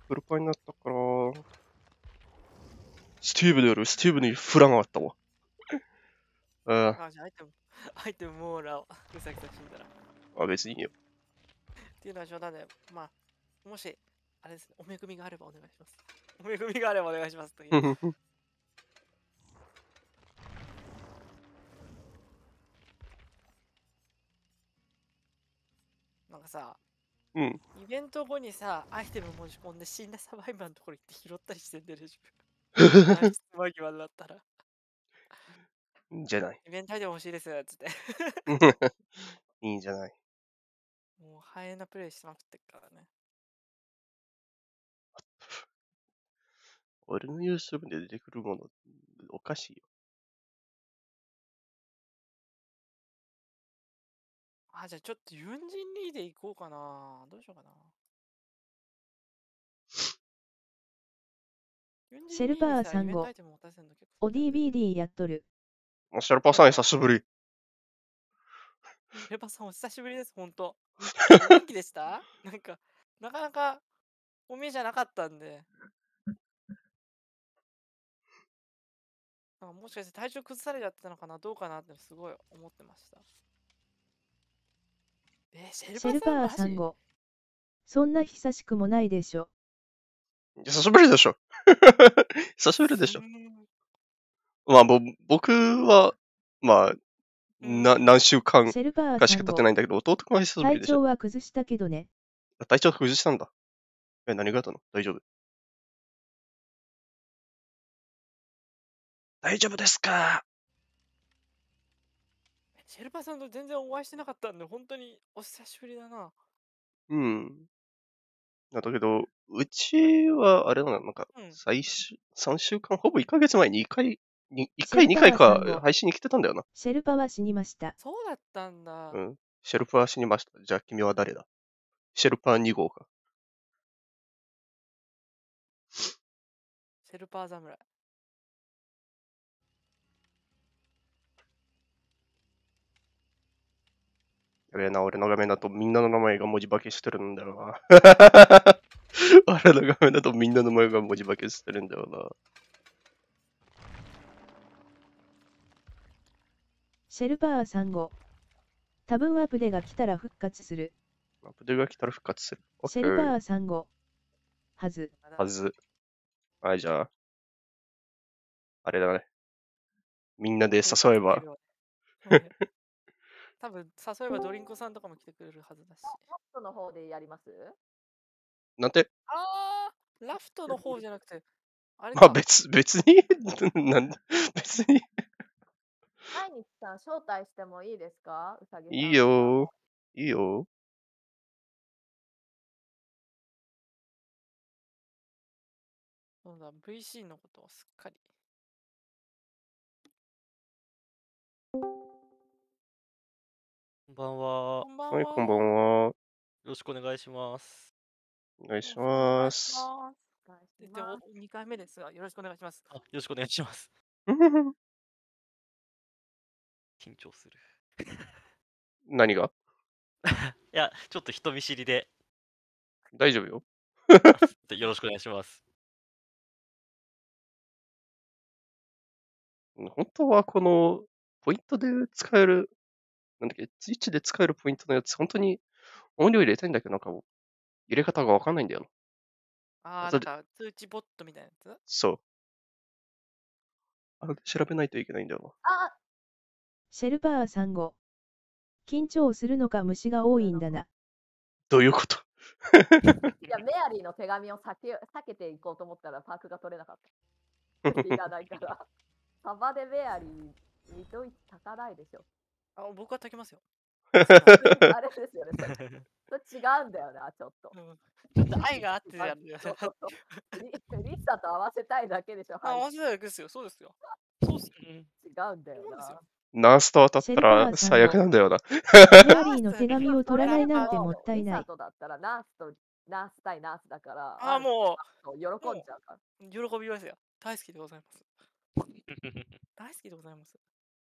フルパンになったから、スティーブでやる。スティーブにフランあったわ。 あ、じゃあアイテムもらおう。うさぎさん死んだら。 あ、別にいいよ。 っていうのは冗談で、まあ、もし、あれですね、お恵みがあればお願いします。お恵みがあればお願いしますという。なんかさ、 うん。 イベント後にさ、アイテム持ち込んで死んだサバイバーのところ行って拾ったりしてんでるし。脱出間際になったら。 じゃない。 イベントアイテム欲しいですつって。 いいんじゃない。 もう、ハエなプレイしてまくってっからね。 俺の YouTube で出てくるもの、おかしいよ。 あ、じゃあちょっとユンジンリーで行こうかな。どうしようかな。ユンジンリーにさ、イベントアイテム持たせるの結構。 ODBD やっとる。 シャルパーさん久しぶり。 シェルパーさんお久しぶりです、ほんと。お元気でしたなんか、なかなかお見えじゃなかったんで。なんかもしかして体調崩されちゃってたのかなどうかなってすごい思ってました。シェルパーさんマジそんな久しくもないでしょ。 久しぶりでしょ。久しぶりでしょ。まあ、僕は、まあ、何週間かしか経ってないんだけど、弟が久しぶりでしょ。 体調は崩したけどね。 体調崩したんだ。何があったの？大丈夫？大丈夫ですか？ シェルパーさんと全然お会いしてなかったんで、本当にお久しぶりだな。 うん。だけど、うちは、あれなの、なんか、3週間、ほぼ1ヶ月前に1回、2回か配信に来てたんだよな。 シェルパは死にました。 そうだったんだ。 うん。シェルパは死にました。じゃあ君は誰だ？シェルパー2号か。 シェルパー侍。 やべえな、俺の画面だとみんなの名前が文字化けしてるんだよな。俺の画面だとみんなの名前が文字化けしてるんだよな。 シェルパー3号。多分アプデが来たら復活する。 アプデが来たら復活する。 シェルパー3号。はず。 はい、じゃあ、あれだね。みんなで誘えば。 多分誘えばドリンコさんとかも来てくれるはずだし。 ラフトの方でやります？ なんて？ ラフトの方じゃなくて、あれまあ別に別に。 毎日さん招待してもいいですか？うさぎさん。 いいよ。いいよ。 そうだ、VC のことをすっかり。 こんばんは。 はい、こんばんは。 よろしくお願いします。 お願いします。 で、2回目ですが、よろしくお願いします。 よろしくお願いします。緊張する。 何が？ いや、ちょっと人見知りで。 大丈夫よ。 よろしくお願いします。 本当はこのポイントで使える、なんだっけ、ツイッチで使えるポイントのやつ、本当に音量入れたいんだけど、なんかもう入れ方がわかんないんだよな。 なんか通知ボットみたいなやつ？ そう。調べないといけないんだよな。 シェルパー3号。緊張するのか虫が多いんだな。 どういうこと？ いや、メアリーの手紙を避けていこうと思ったらパークが取れなかった。いらないから。サバでメアリー、見といて高ないでしょ。 僕は炊きますよ。 あれですよね。それ違うんだよな、ちょっと。 ちょっと愛があってやるよ。 リッサと合わせたいだけでしょ。 合わせたいだけですよ。そうですよ。そうっすよ。 違うんだよな。 ナースと当たったら最悪なんだよな。 メアリーの手紙を取らないなんてもったいない。 リサとだったらナース対ナースだから。 もう喜んじゃうから。 喜びますよ。大好きでございます。大好きでございます。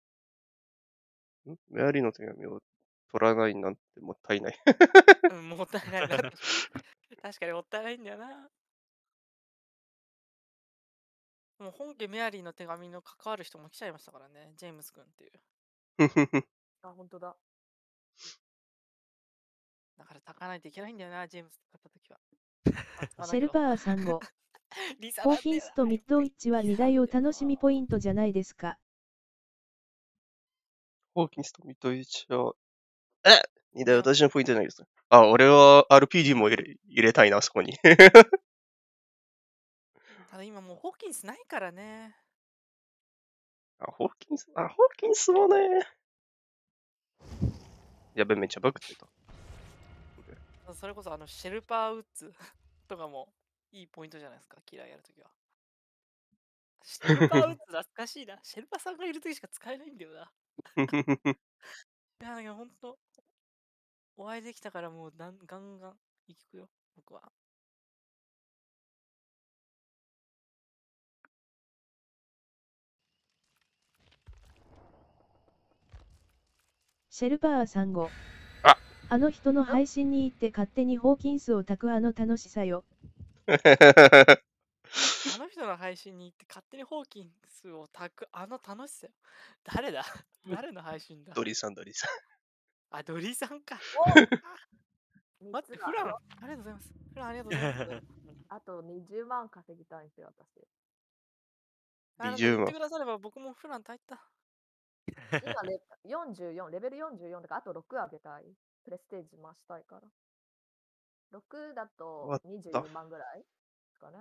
メアリーの手紙を取らないなんてもったいない。 もったいないな。確かにもったいないんだよな。 もう本家メアリーの手紙の関わる人も来ちゃいましたからね、ジェームス君っていう。 あ、本当だ。 だから炊かないといけないんだよな、ジェームス買った時は。 シェルバーさんご。 リサホーキンスとミッドウィッチは2台を楽しみポイントじゃないですか。 ホーキンスとミッドウィッチは、2台私のポイントじゃないですか。あ、俺は RPD も入れたいな、そこに。 ただ今もうホーキンスないからね。 ホーキンスもね。やべ、めっちゃバグってた。 それこそシェルパーウッズとかもいいポイントじゃないですか、キラーやるときは。シェルパーウッズ懐かしいな。シェルパーさんがいるときしか使えないんだよな。いや、なんかほんと、お会いできたからもうガンガン行くよ、僕は。 シェルバーさんご。 あの人の配信に行って勝手にホーキンスを炊く楽しさよ。 あの人の配信に行って勝手にホーキンスを炊く楽しさよ。誰だ誰の配信だドリさん。 あ、ドリさんか。待って、フラン、ありがとうございます。フラン、ありがとうございます。 あと20万稼ぎたいんですよ、私。 20万言ってくだされば僕もフラン炊いた。 今44、レベル44だからあと6上げたい。プレステージ増したいから。6だと22万ぐらいですかね。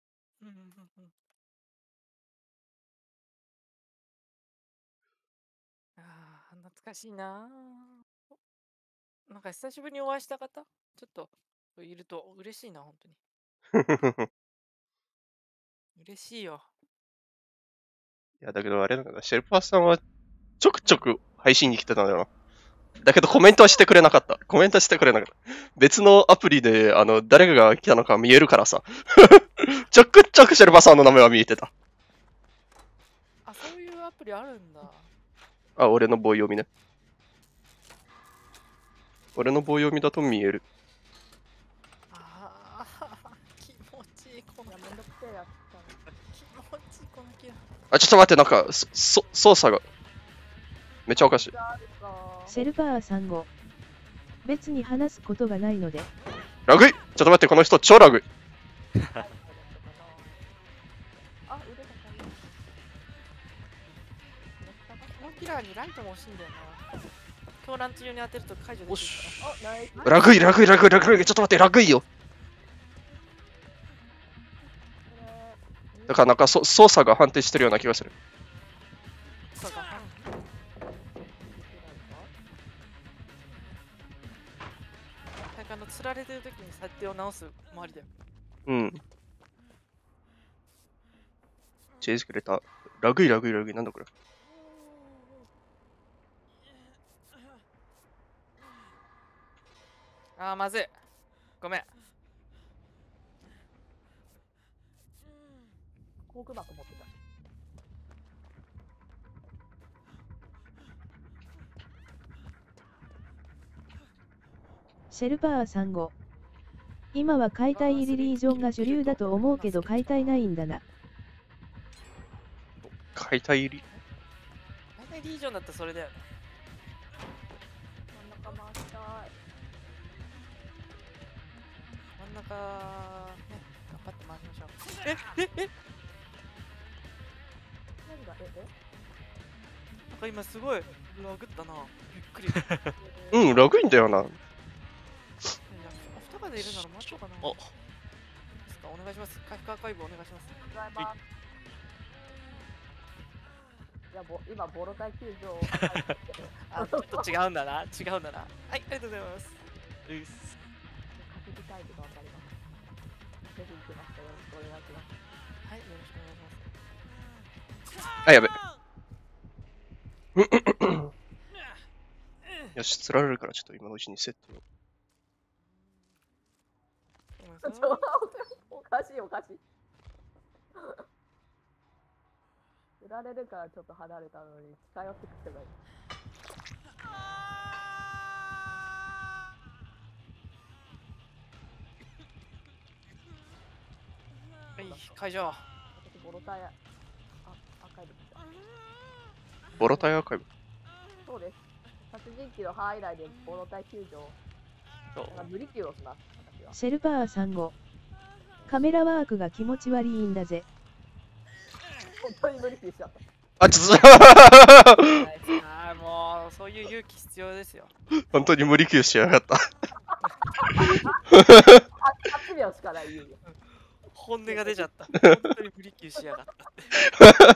懐かしいな。なんか久しぶりにお会いした方、ちょっといると嬉しいな、本当に。嬉しいよ。 いや、だけどあれなんだ、シェルパーさんはちょくちょく配信に来てたんだよな。だけどコメントはしてくれなかった。別のアプリで、誰が来たのか見えるからさ。ちょくちょくシェルパーさんの名前は見えてた。 あ、そういうアプリあるんだ。 あ、俺の棒読みね。俺の棒読みだと見える。 気持ちいい、このめんどくせえやつ気持ちいい、このキラ。 あ、ちょっと待って、なんか、操作が、めっちゃおかしい。 シェルバーさんご。別に話すことがないので。 ラグい！ちょっと待って、この人超ラグい。 このキラーにライトも欲しいんだよな。狂乱中に当てると解除できるから。 ラグい。ちょっと待って、ラグいよ。だからなんか操作が判定してるような気がする。 釣られてる時に設定を直す周りだよ。 うん。チェイスくれた。ラグい。なんだこれ。 まずい。ごめん。 航空箱持ってた。 シェルバーさんご。今は解体入りリージョンが主流だと思うけど解体ないんだな。 解体入り？ 解体リージョンだったらそれだよね。 真ん中回したい。 真ん中ね、頑張って回しましょう。 何がなんか今すごいラグったな。びっくり。 うん、ラグいんだよな。 お二方でいるなら待ちょうかな。お願いします。回復アーカイブお願いします。 いや今ボロ体球場ちょっと違うんだな。はい、ありがとうございます。 稼ぎたいで頑張ります。ぜひ行きました。よろしくお願いします。 はい、よろしくお願いします。 あ、やべ。よし、釣られるからちょっと今のうちにセットを。 おかしい。売られるからちょっと離れたのに近寄ってくってばいい。 はい、会場。 ボロタイカイブでした。 ボロタイアーカイブ。 そうです。殺人鬼の範囲内でボロタイ救助。 そうだから無理救をします、私は。 シェルパーさんご。カメラワークが気持ち悪いんだぜ。 本当に無理救しちゃった。 あ、ちょっとああ、もう、そういう勇気必要ですよ。 本当に無理給しやがった。 8秒しかない勇気。 本音が出ちゃった。本当に無理求しやがった。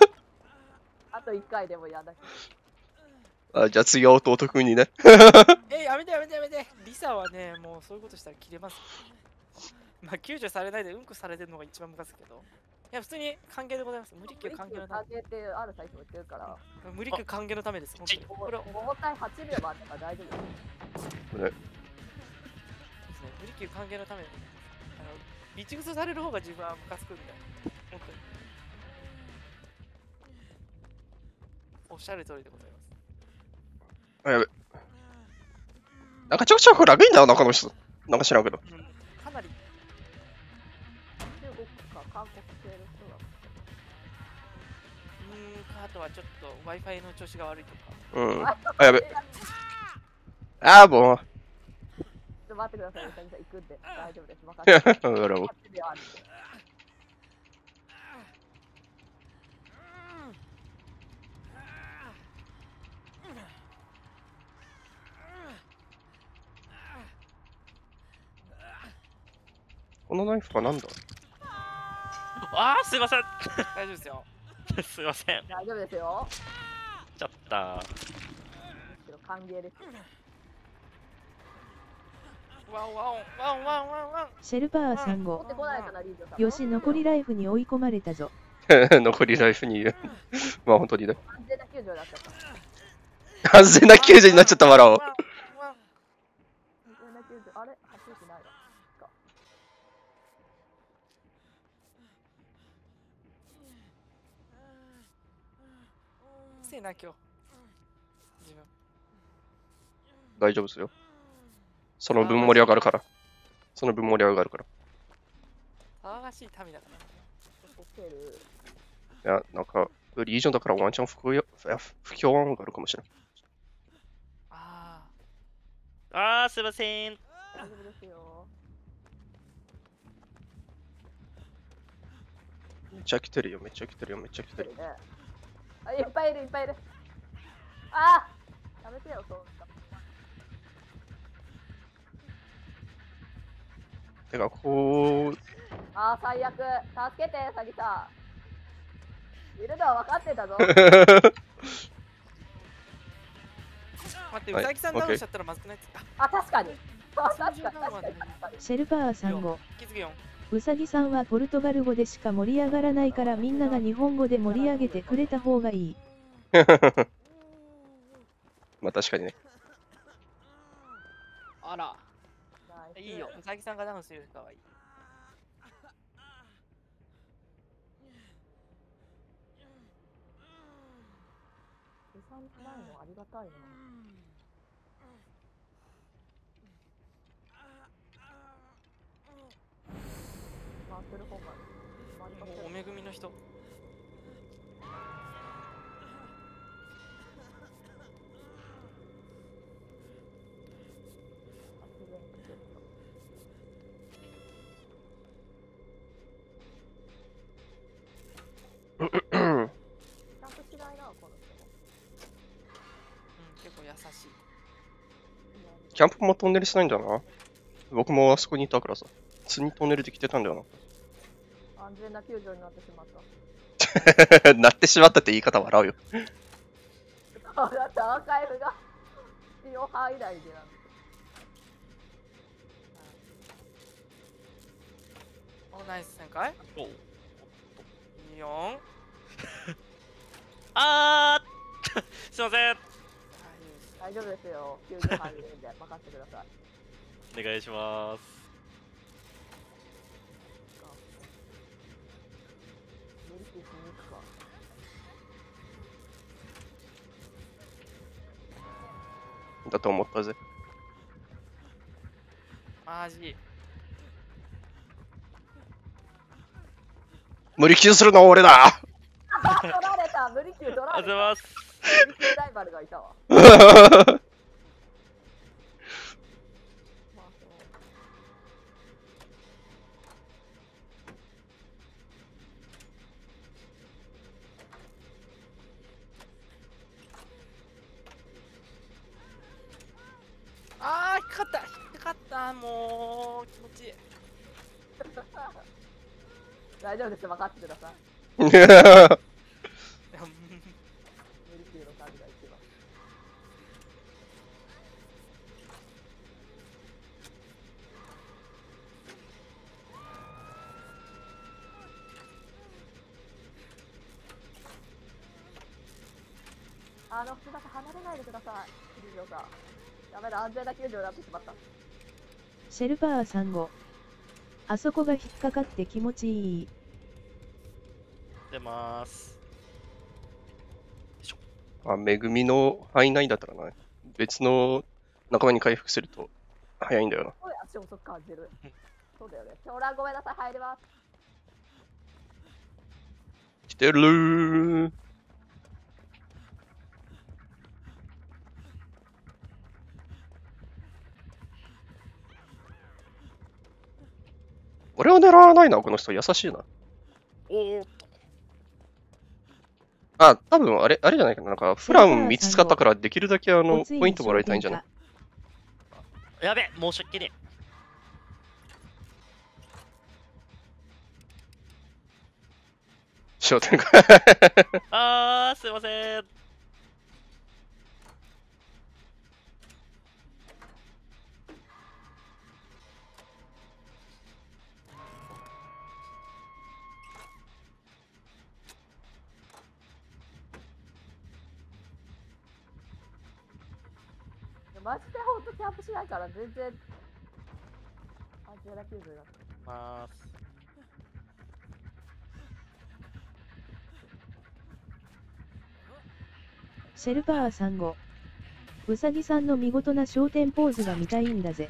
あと1回でもやだけあ、じゃあ次は弟くんにね。 やめてやめてやめて。リサはね、もうそういうことしたら切れます。まあ、救助されないでうんこされてるのが一番ムカつくけど。いや、普通に歓迎でございます。無理ど。 給歓迎のた関係ってあるサイトも言ってるから、 め。無理給歓迎のためです。本当に。これは重たい8秒もあったから大丈夫です。 ね、 ですね。無理給歓迎のために。備蓄される方が自分はムカつくんだよ。本当に。おっしゃる通りでございます。 あ、やべ。なんかちょくちょく楽いんだよな、この人。なんか知らんけど。 うん、かなり。 中国か韓国系の人が。 あとはちょっと Wi-Fi の調子が悪いとか。 うん。あ、やべ。あー、もう。 ちょっと待ってください、行くんで。大丈夫です。任せて。 俺も。 8秒あるんで。 このナイフは何だ？ あー、すいません。 大丈夫ですよ。 すいません。 大丈夫ですよ。 ちゃった。 歓迎です。 ワンワンワンワンワンワン。 シェルパーさん持ご。 ってこないかな、リージョさん。 よし、残りライフに追い込まれたぞ。 残りライフに。まあ本当にね。 安全な救助になっちゃった。 安全な救助になっちゃった笑おう。 安全な救助、あれ走ってないわ。 せえな、今日。自分。 大丈夫ですよ。その分盛り上がるから。その分盛り上がるから。 騒がしい民だから。 ホテル。 いや、なんか、リージョンだからワンチャン不協和音があるかもしれない。 あー、すいません。 大丈夫ですよ。 めっちゃ来てるよ、めっちゃ来てるよ、めっちゃ来てる。 ね、あ、いっぱいいる、いっぱいいる。あー、やめてよ、そう。 てか、こう、 あー、最悪。助けて、サギさん。いるのは分かってたぞ。 待って、うさぎさんダウンしちゃったらまずくないですか？ あ、確かに。確かに。 シェルパーさんご。 気づけよ。 うさぎさんはポルトガル語でしか盛り上がらないからみんなが日本語で盛り上げてくれた方がいい。 まあ確かにね。 あら。いいよ。うさぎさんがダウンするかはいい。 3ないのありがたいな。回ってる方がもうお恵みの人。 ちゃんとしないな、この人も。 結構優しい。 キャンプもトンネルしないんだな。僕もあそこにいたからさ。普通にトンネルで来てたんだよ安全な救助になってしまった。 な。なってしまったって言い方笑うよ。 だってアーカイブが使用範囲内でなんです。 お、ナイス旋回。 お 4。 あーすいません。 大丈夫ですよ。救助範囲で任せてください。 お願いします。 無理しに行くか。 だと思ったぜ。 マジ。 無理強するのは俺だ。 取られた。 だ、無理級取らありがとうございます。 無理級ライバルがいたわ。 あー、引っかかった、引っかかった、もう気持ちいい。 大丈夫です、分かってください。 いやうん無理級の数が一番。すみません、離れないでください。救助さん。ダメだ、安全な救助になってしまった。 シェルパーさんご。あそこが引っかかって気持ちいい。 出ます。 あ、めぐみの範囲内だったらな。別の仲間に回復すると早いんだよな。 すごい足遅く感じる。そうだよね。狂乱ごめんなさい、入ります。 来てるー。俺を狙わないな、この人。優しいな。 おーっと。 あ、多分あれじゃないかな。なんか、フラン3つ使ったから、できるだけポイントもらいたいんじゃない？ やべ、申し訳ね焦点が。 え。あー、すいません。 マジでほんとキャンプしないから全然安全な救助になってる。 ます。 シェルパーさんご。うさぎさんの見事な焦点ポーズが見たいんだぜ。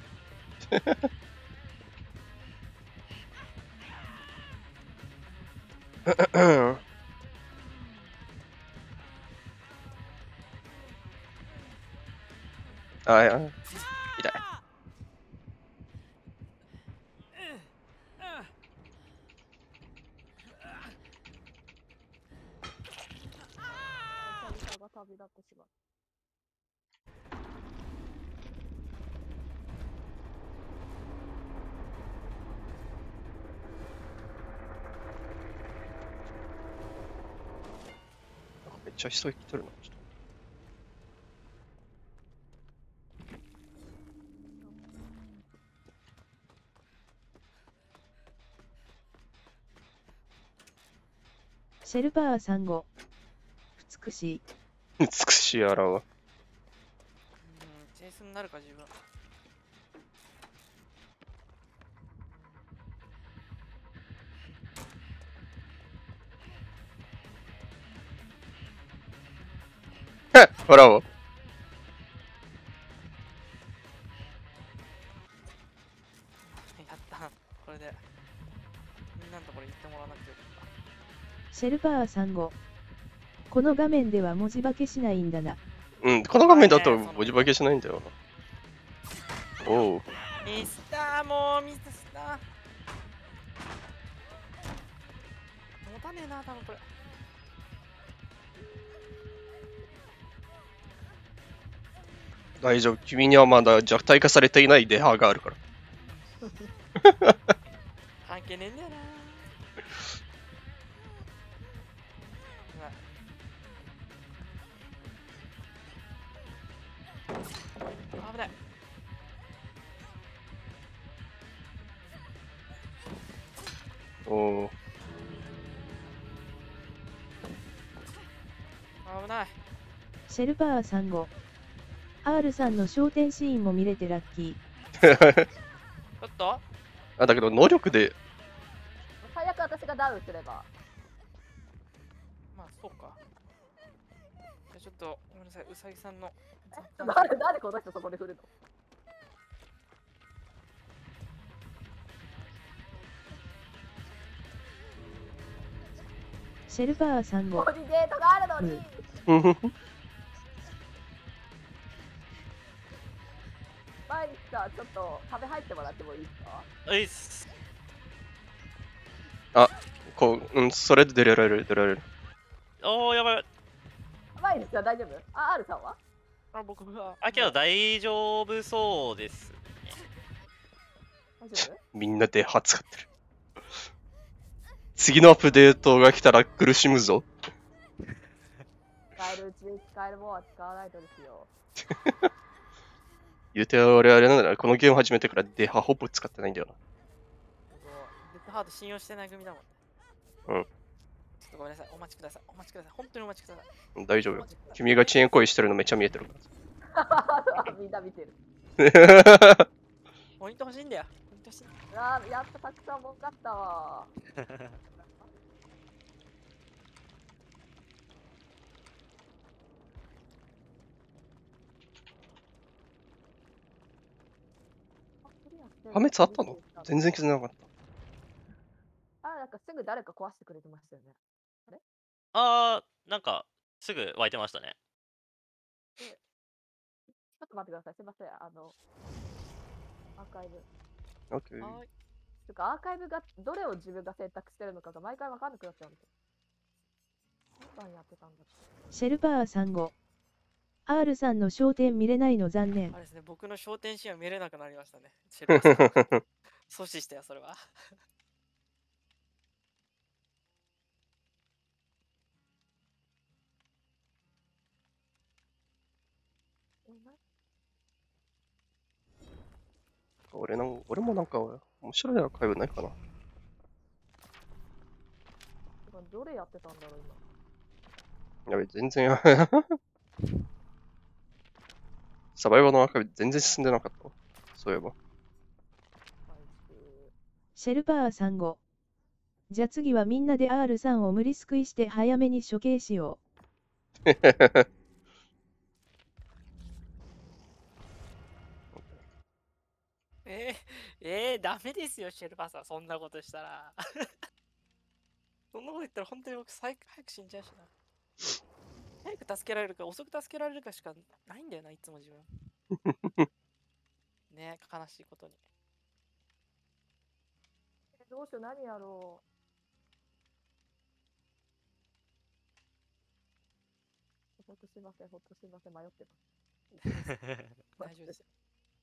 あ、いや、痛い。 ウサギさんが旅立ってしまう。 めっちゃ一息取るな。ちょっとシェルパーさんご。美しい。 美しいあらは。 チェイスになるか自分。 ほらを。 やった。これで。みんなのところ行ってもらわなくてよかった。 シェルパーさんご。この画面では文字化けしないんだな。 うん、この画面だと文字化けしないんだよな。おう。 ミスター、もうミスター。持たねえな、多分これ。 大丈夫。君にはまだ弱体化されていないデハがあるから。 関係ねえんだよな。危ない。 おお。 危ない。 シェルパーさんご。R さんの焦点シーンも見れてラッキー。 ちょっとあ、だけど能力で。 最悪私がダウンすれば。 まあ、そうか。じゃあちょっと、ごめんなさい、うさぎさんの。 なんでこの人そこで振るの？ シェルパーさんごここにゲートがあるのに。前にさ、ちょっと壁入ってもらってもいいですか？ ういっす。 それで出られる。 おー、やばい。 前にさ、大丈夫？あ、R さんは？ 僕は。 けど大丈夫そうです。 大丈夫？ みんなで歯使ってる。次のアップデートが来たら苦しむぞ。 使えるうちに使えるもんは使わないとですよ。 言うて俺あれなんだな、このゲーム始めてからデハほぼ使ってないんだよデッドハート信用してない組だもんね。 うん。 ちょっとごめんなさい。お待ちください。本当にお待ちください。 な。大丈夫よ。君が遅延行為してるのめっちゃ見えてるかみんな見てる。 ら。 ポイント欲しいんだよ。ポイント欲しいんだよ。 やっとたくさん儲かったわ。 破滅あったの？全然気づかなかった。 なんかすぐ誰か壊してくれてましたよね。 なんか、すぐ湧いてましたね。 ちょっと待ってください。すいません。アーカイブ。 オッケー。 はい。 とかアーカイブがどれを自分が選択してるのかが毎回分かんなくなっちゃうんですよ。何番やってたんだっけ？ シェルパーさんご R さんの焦点見れないの残念あれですね、僕の焦点シーンは見れなくなりましたね。シェルパーさん阻止したよ、それは。 俺もなんか面白いアーカイブないかな。 どれやってたんだろう今。 やべ、全然サバイバーのアーカイブ全然進んでなかった。そういえば。 シェルパーさんごじゃあ次はみんなで R さんを無理すくいして早めに処刑しよダメですよ、シェルパーさん。そんなことしたら。そんなこと言ったら本当に僕早く死んじゃうしな。早く助けられるか遅く助けられるかしかないんだよな、いつも自分。ねえ、悲しいことに。 どうしよう、何やろう。ほっとしません、迷ってます。 大丈夫ですよ。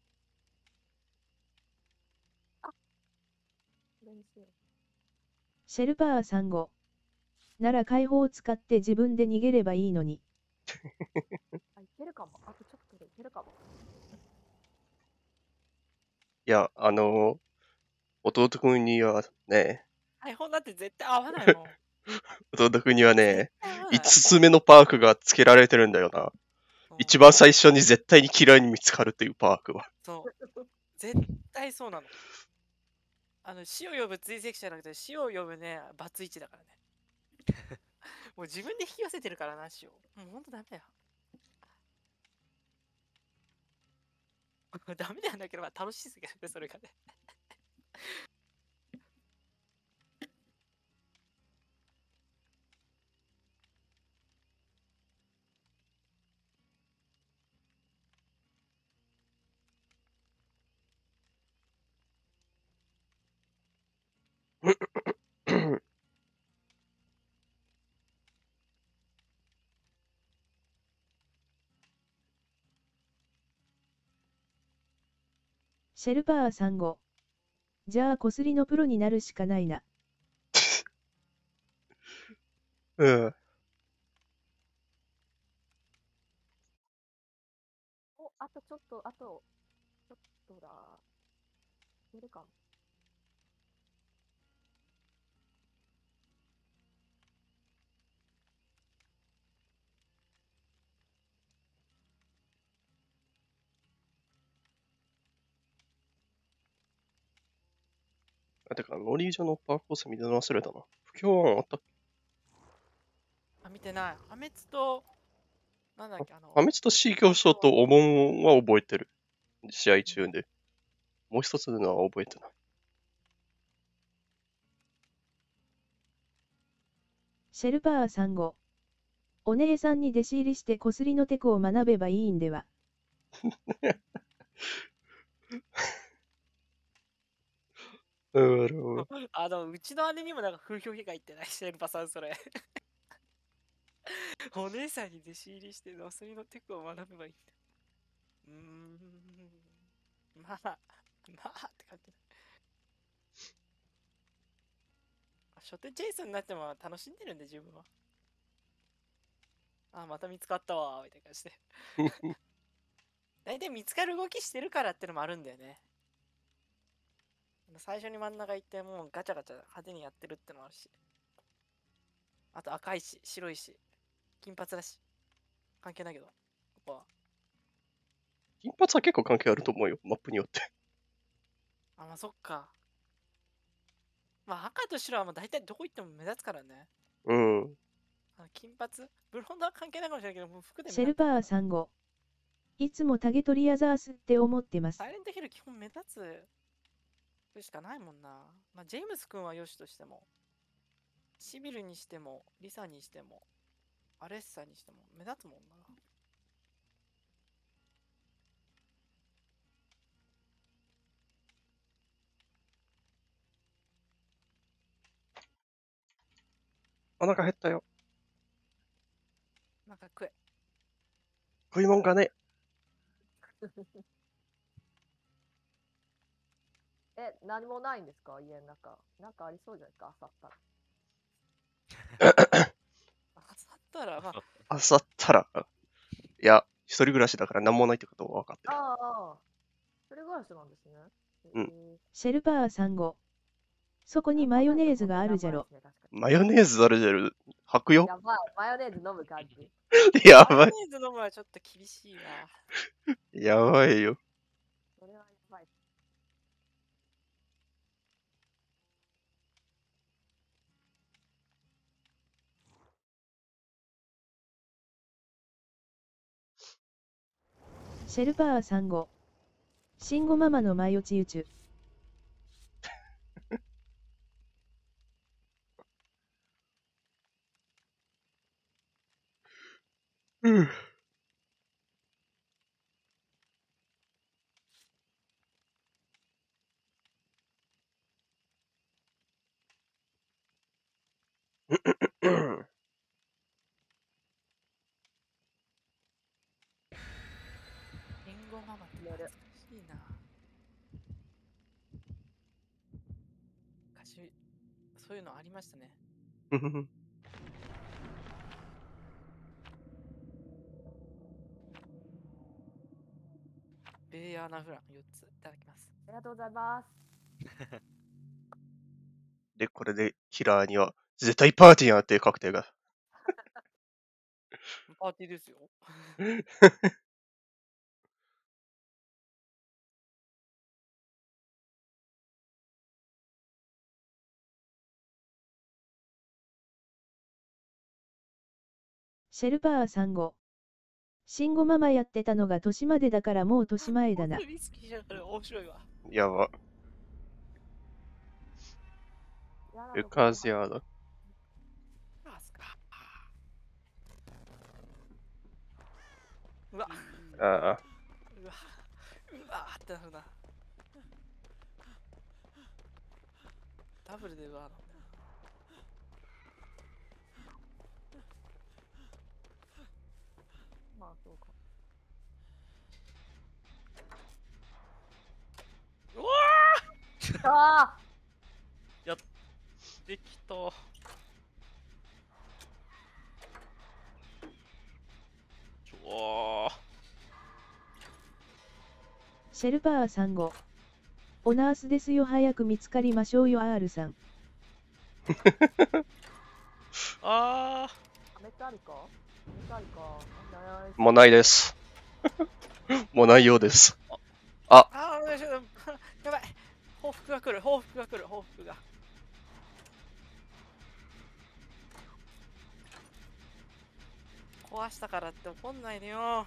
これにしよう。 シェルパーさんごなら解放を使って自分で逃げればいいのに。 いけるかも。あとちょっとでいけるかも。 いや、弟くんにはね、 解放なんて絶対合わないもん。 弟くんにはね、 絶対合わない 5つ目のパークが付けられてるんだよな。一番最初に絶対に嫌いに見つかるというパークは。 そう。絶対そうなの。死を呼ぶ追跡者じゃなくて、死を呼ぶね、バツイチだからね。もう自分で引き寄せてるからな、死を。もうほんとダメだよ。ダメではなければ楽しいですけどね、それがね。 シェルパーさんごじゃあこすりのプロになるしかないな。 うん。 あとちょっとだ。いけるかも。 てか、ノリージョのパークコース見て忘れたな。不協和音あったっけ？ 見てない。破滅と、なんだっけ、 破滅と C 教章とお盆は覚えてる。試合中で。もう一つのは覚えてない。 シェルパーサンゴ。お姉さんに弟子入りしてこすりのテクを学べばいいんでは。 うちの姉にもなんか風評被害ってないシェルパさんそれ。お姉さんに弟子入りしてこすりのテクを学べばいいんだ。まあって感じだ。初手チェイスになっても楽しんでるんで自分は。あ、また見つかったわみたいな感じで。大体見つかる動きしてるからってのもあるんだよね。最初に真ん中行ってもうガチャガチャ派手にやってるってのもあるし。あと赤いし、白いし、金髪だし。関係ないけど、ここは。 金髪は結構関係あると思うよ、マップによって。 あ、まあそっか。まあ赤と白はもう大体どこ行っても目立つからね。 うん。 金髪ブロンドは関係ないかもしれないけど、もう服でシェルパーサンゴ。いつもタゲトリアザースって思ってます。 サイレントヒル基本目立つしかないもんな。まあジェームス君はよしとしても、シビルにしても、リサにしても、アレッサにしても目立つもんな。 お腹減ったよ。 なんか食え。 食いもんがね。 何もないんですか家の中。なんかありそうじゃないですか朝ったら。 朝ったら、まあ。 朝ったら、いや、一人暮らしだから何もないってことは分かってる。 ああ、一人暮らしなんですね。 うん。 シェルパーサンゴ。そこにマヨネーズがあるじゃろ。 マヨネーズあるじゃろ。吐くよ。 やばい、マヨネーズ飲む感じ。 やばい。 マヨネーズ飲むはちょっと厳しいな。 やばいよ。 それはやばい。 シェルパーサンゴ。シンゴママのマヨチユチュ。 うん。 リンゴママって懐かしいな。昔、そういうのありましたね。ベーアーナフラン4ついただきます。 ありがとうございます。 で、これでキラーには絶対パーティーやっていう確定が。 パーティーですよ。 シェルパーサンゴ。シンゴママやってたのが年までだからもう年前だな。 リスキーじゃから面白いわ。 やば。ルカズヤード。 うわ。 ああ。 うわ。うわってなるな。ダブルでうわなんだ。 まあそうか。 うわーあやってきた。 シェルパーサンゴ。おナースですよ早く見つかりましょうよ R さん。 あめっちゃあるかめっちゃあるかもうないです。もうないようです。 ああ、やばい。報復が来る、報復が来る、報復が。壊したからって怒んないでよ。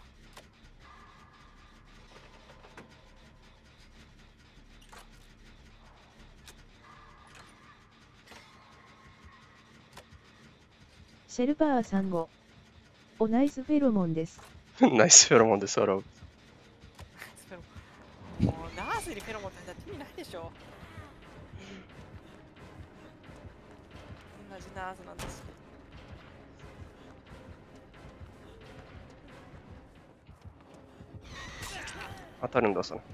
シェルパーサンゴ。おナイスフェロモンです。 ナイスフェロモンです、笑う。 もうナースにフェロモンって意味ないでしょ。同じナースなんですけど。 当たるんだ、それ。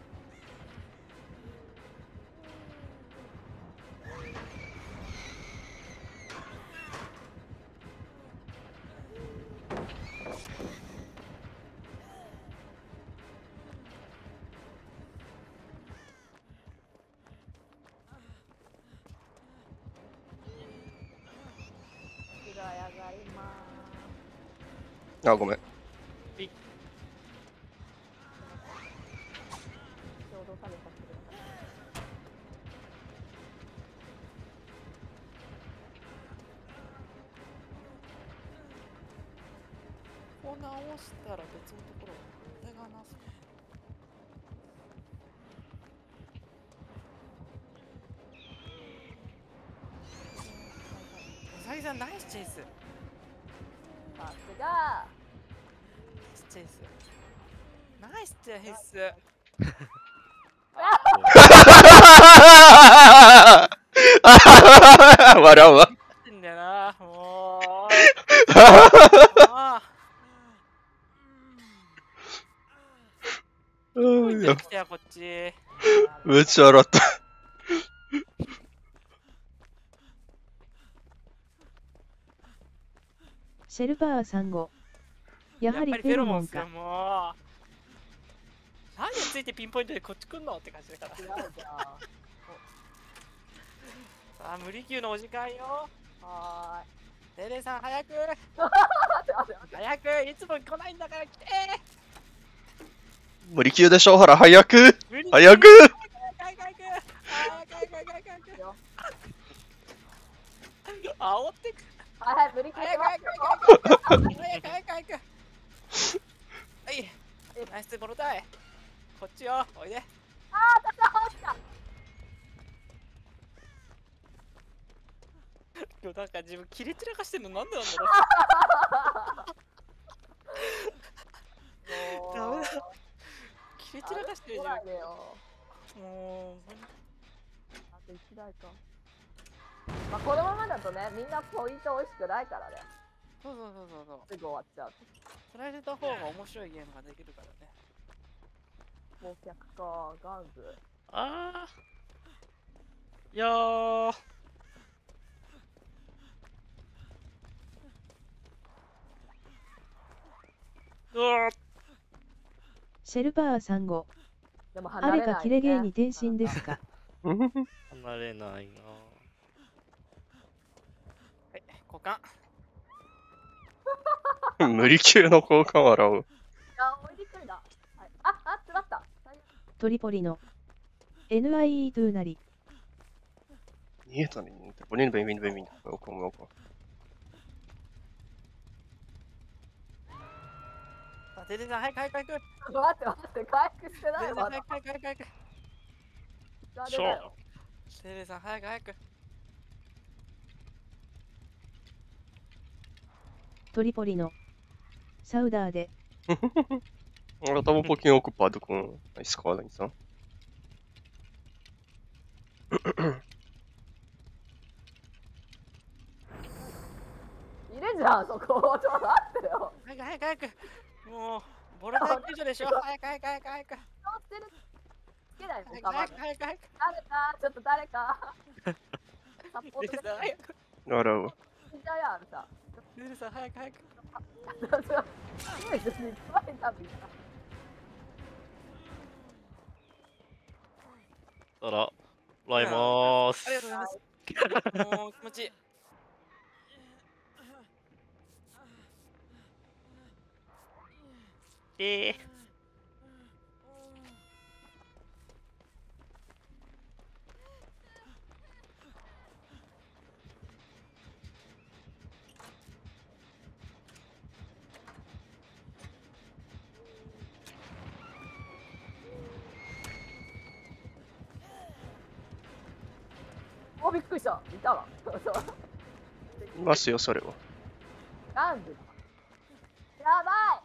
あ、ごめん。 こう直したら別のところ手がなすか。うさぎさんナイスチェイス。 さすがチェイス。ナイスチェイス。 笑うわ。 いいんだよな、もう。来てよ、こっち。 めっちゃ笑った。 シェルパーサンゴ。やはりフェロモンか。 もう。なんでついてピンポイントでこっち来んのって感じだから。さあ、無理級のお時間よ。 はーい。レレさん、早く。早く、いつも来ないんだから来て。 無理級でしょ、ほら、早く。早く。 煽ってく。 はい、無理くり早く。はい。ナイスボロタイ。こっちよ、おいで。今日なんか自分切れ散らかしてんのなんでなんだろう。ダメだ。切れ散らかしてるじゃん。もう。 あと1台か。まあこのままだとね、みんなポイント美味しくないからね。 そう。 すぐ終わっちゃう。 取られた方が面白いゲームができるからね。 忘却か、ガンズ。 ああ。いやー。 シェルパーサンゴ。 でもあれかキレゲーに転身ですか。 離れないな。はい、 交換。 無理級の交換笑う。 あ、置いてくるんだ。あ、詰まった。 トリポリの NIE2 なり。 Nieta niente. Volendo bem-vindo. Welcome. デデさん、早く。 待って、回復してないわ。 早く。 そう。 デデさん、早く。 トリポリのサウダーで。 Estava pouquinho ocupado com a escola, então. いるじゃん、そこ。ちょっと待ってよ。 早く。もう、ボルタイ救助でしょ。早く。 つけないのか。 早く。 ちょっと誰か。サポートで。 笑うわ。 死んじゃうよ、あるさ。 デデさん、早く。 すごいですね、いっぱい多分いた。 あら、ライマーす。 ありがとうございます。もう気持ちいい。 お、びっくりした。いたわ。 いますよ、それは。 ガングだ。やばい。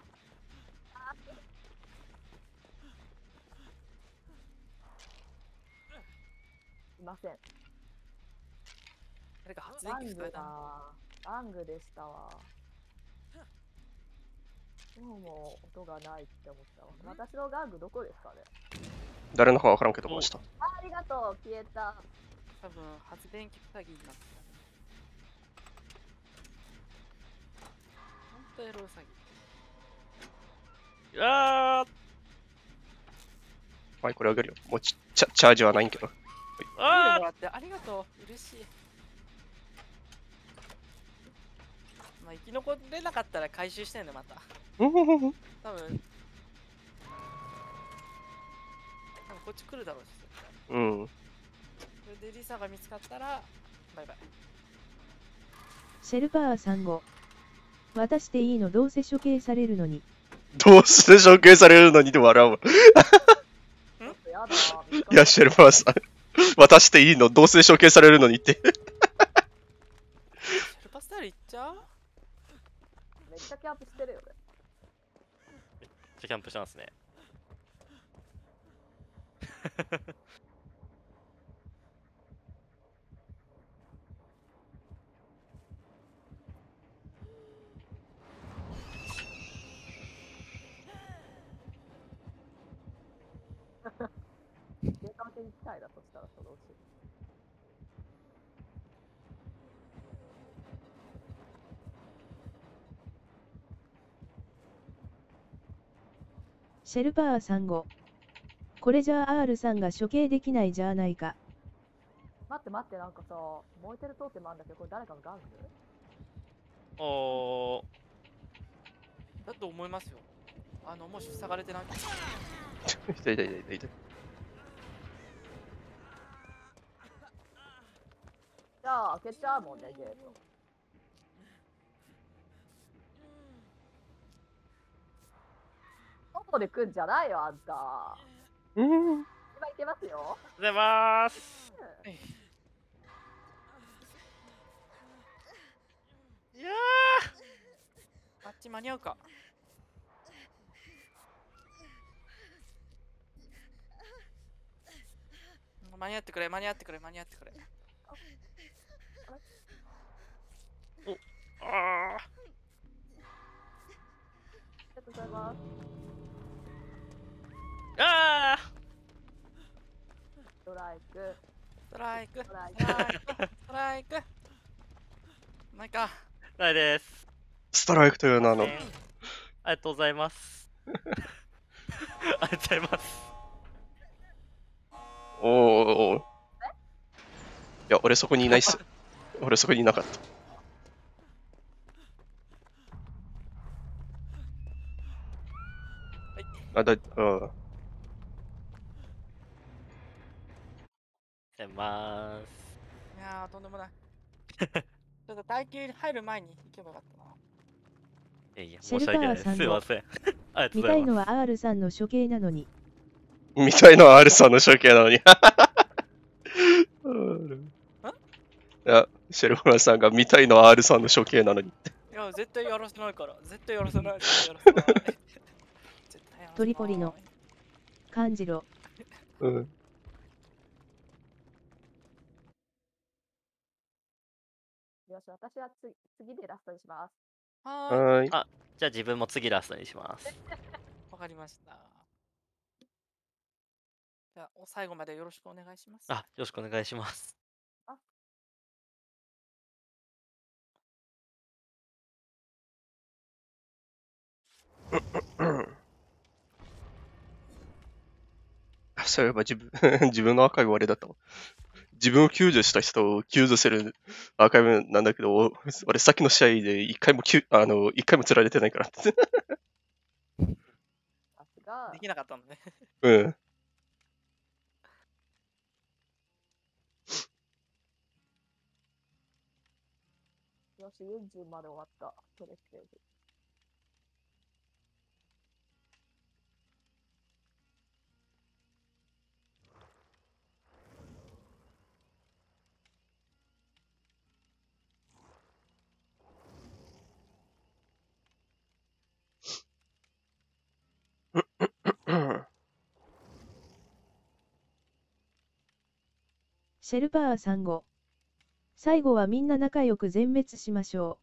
いません。 誰か発ガング電機使えたの？ だ。ガングでしたわ。今日も音がないって思ったわ。私のガングどこですかね。 誰のかわからんけど、この人。 ありがとう、消えた。 多分発電機詐欺になってたね。ほんとエロ詐欺。 うわはい、これあげるよ。もうチャージはないんけど。 ーもあらってありがとう。嬉しい。まあ生き残れなかったら回収してんねまた。多分こっち来るだろうし。 うん。 それでリサが見つかったらバイバイ。 シェルパーさんご。渡していいのどうせ処刑されるのに。 どうして処刑されるのにで笑うわ。 ちょっとやだ。 いや、シェルパーさん。渡していいのどうせ処刑されるのにって。 シェルパスタイルいっちゃう？ めっちゃキャンプしてるよね。 めっちゃキャンプしてますね。 玄関手に近いな、そしたらそのうち。 シェルパーさんご。これじゃあ R さんが処刑できないじゃないか。 待って待って、なんかさ、燃えてるトーテムあるんだけど、これ誰かのガング？ おー。 だと思いますよ。もし塞がれてない。 痛い痛い痛い痛い。 じゃあ開けちゃうもんね、ゲート。外で来んじゃないよ、あんた。 うん。 今いけますよ。 出まーす。いやあっち間に合うか。間に合ってくれ、間に合ってくれ、間に合ってくれ。 ー。あありがとうございます。 ー。あストライク。 ストライク、ストライトライク、ストライク。ないか。 ー。ないです。 ストライクという名の。 ありがとうございます。ありがとうございます。 おー。いや、俺そこにいないっす。俺そこにいなかった。あ、うん。 出まーす。 いやー、とんでもない。ちょっと耐久に入る前に行けばよかったな。 いや、 シェル申し訳ないです。 パーさんのすいません。ありがとう見ございます。 たいのは R さんの処刑なのに。 みたいのは R さんの処刑なのに。いや、シェルパーさんが見たいのは R さんの処刑なのに。 いや、絶対やらせないから。絶対やらせない。絶対やらせない。絶対やらせない。 トリポリの感じろ。 うん。 よし、私は次でラストにします。 はーい。 はーい。 あ、じゃあ自分も次ラストにします。 わかりました。じゃあ、最後までよろしくお願いします。 あ、よろしくお願いします。 そういえば自分のアーカイブあれだったわ。自分を救助した人を救助するアーカイブなんだけど、俺さっきの試合で一回も一回も釣られてないからって。 さすがで、きなかったのね。 うん。 よし、40まで終わった。プレステージ。 シェルパーサンゴ。最後はみんな仲良く全滅しましょ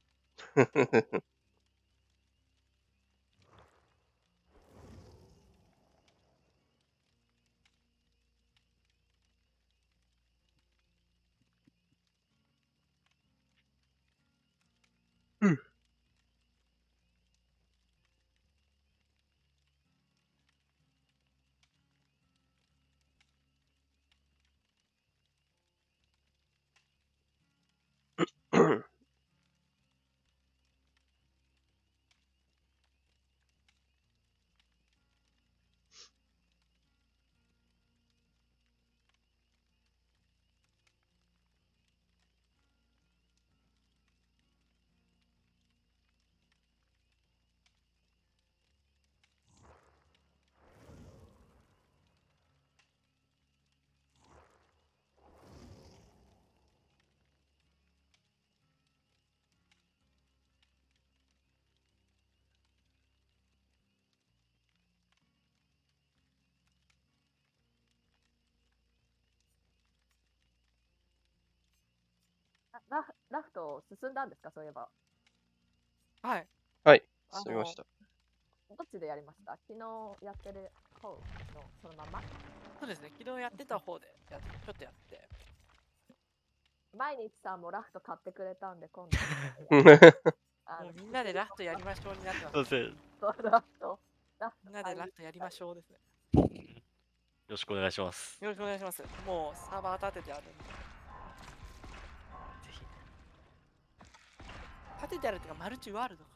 ラフト進んだんですか、そういえば。 はい。 はい、 あ進みました。 どっちでやりました？昨日やってる方のそのまま。 そうですね。昨日やってた方でちょっとやって。 毎日さんもラフト買ってくれたんで、今度もうみんなでラフトやりましょうになってます。 そうですね。 ラフトみんなでラフトやりましょうですね。 よろしくお願いします。 よろしくお願いします。もうサーバー立ててあるんで。ぜひ。立ててあるっていうか、マルチワールドか。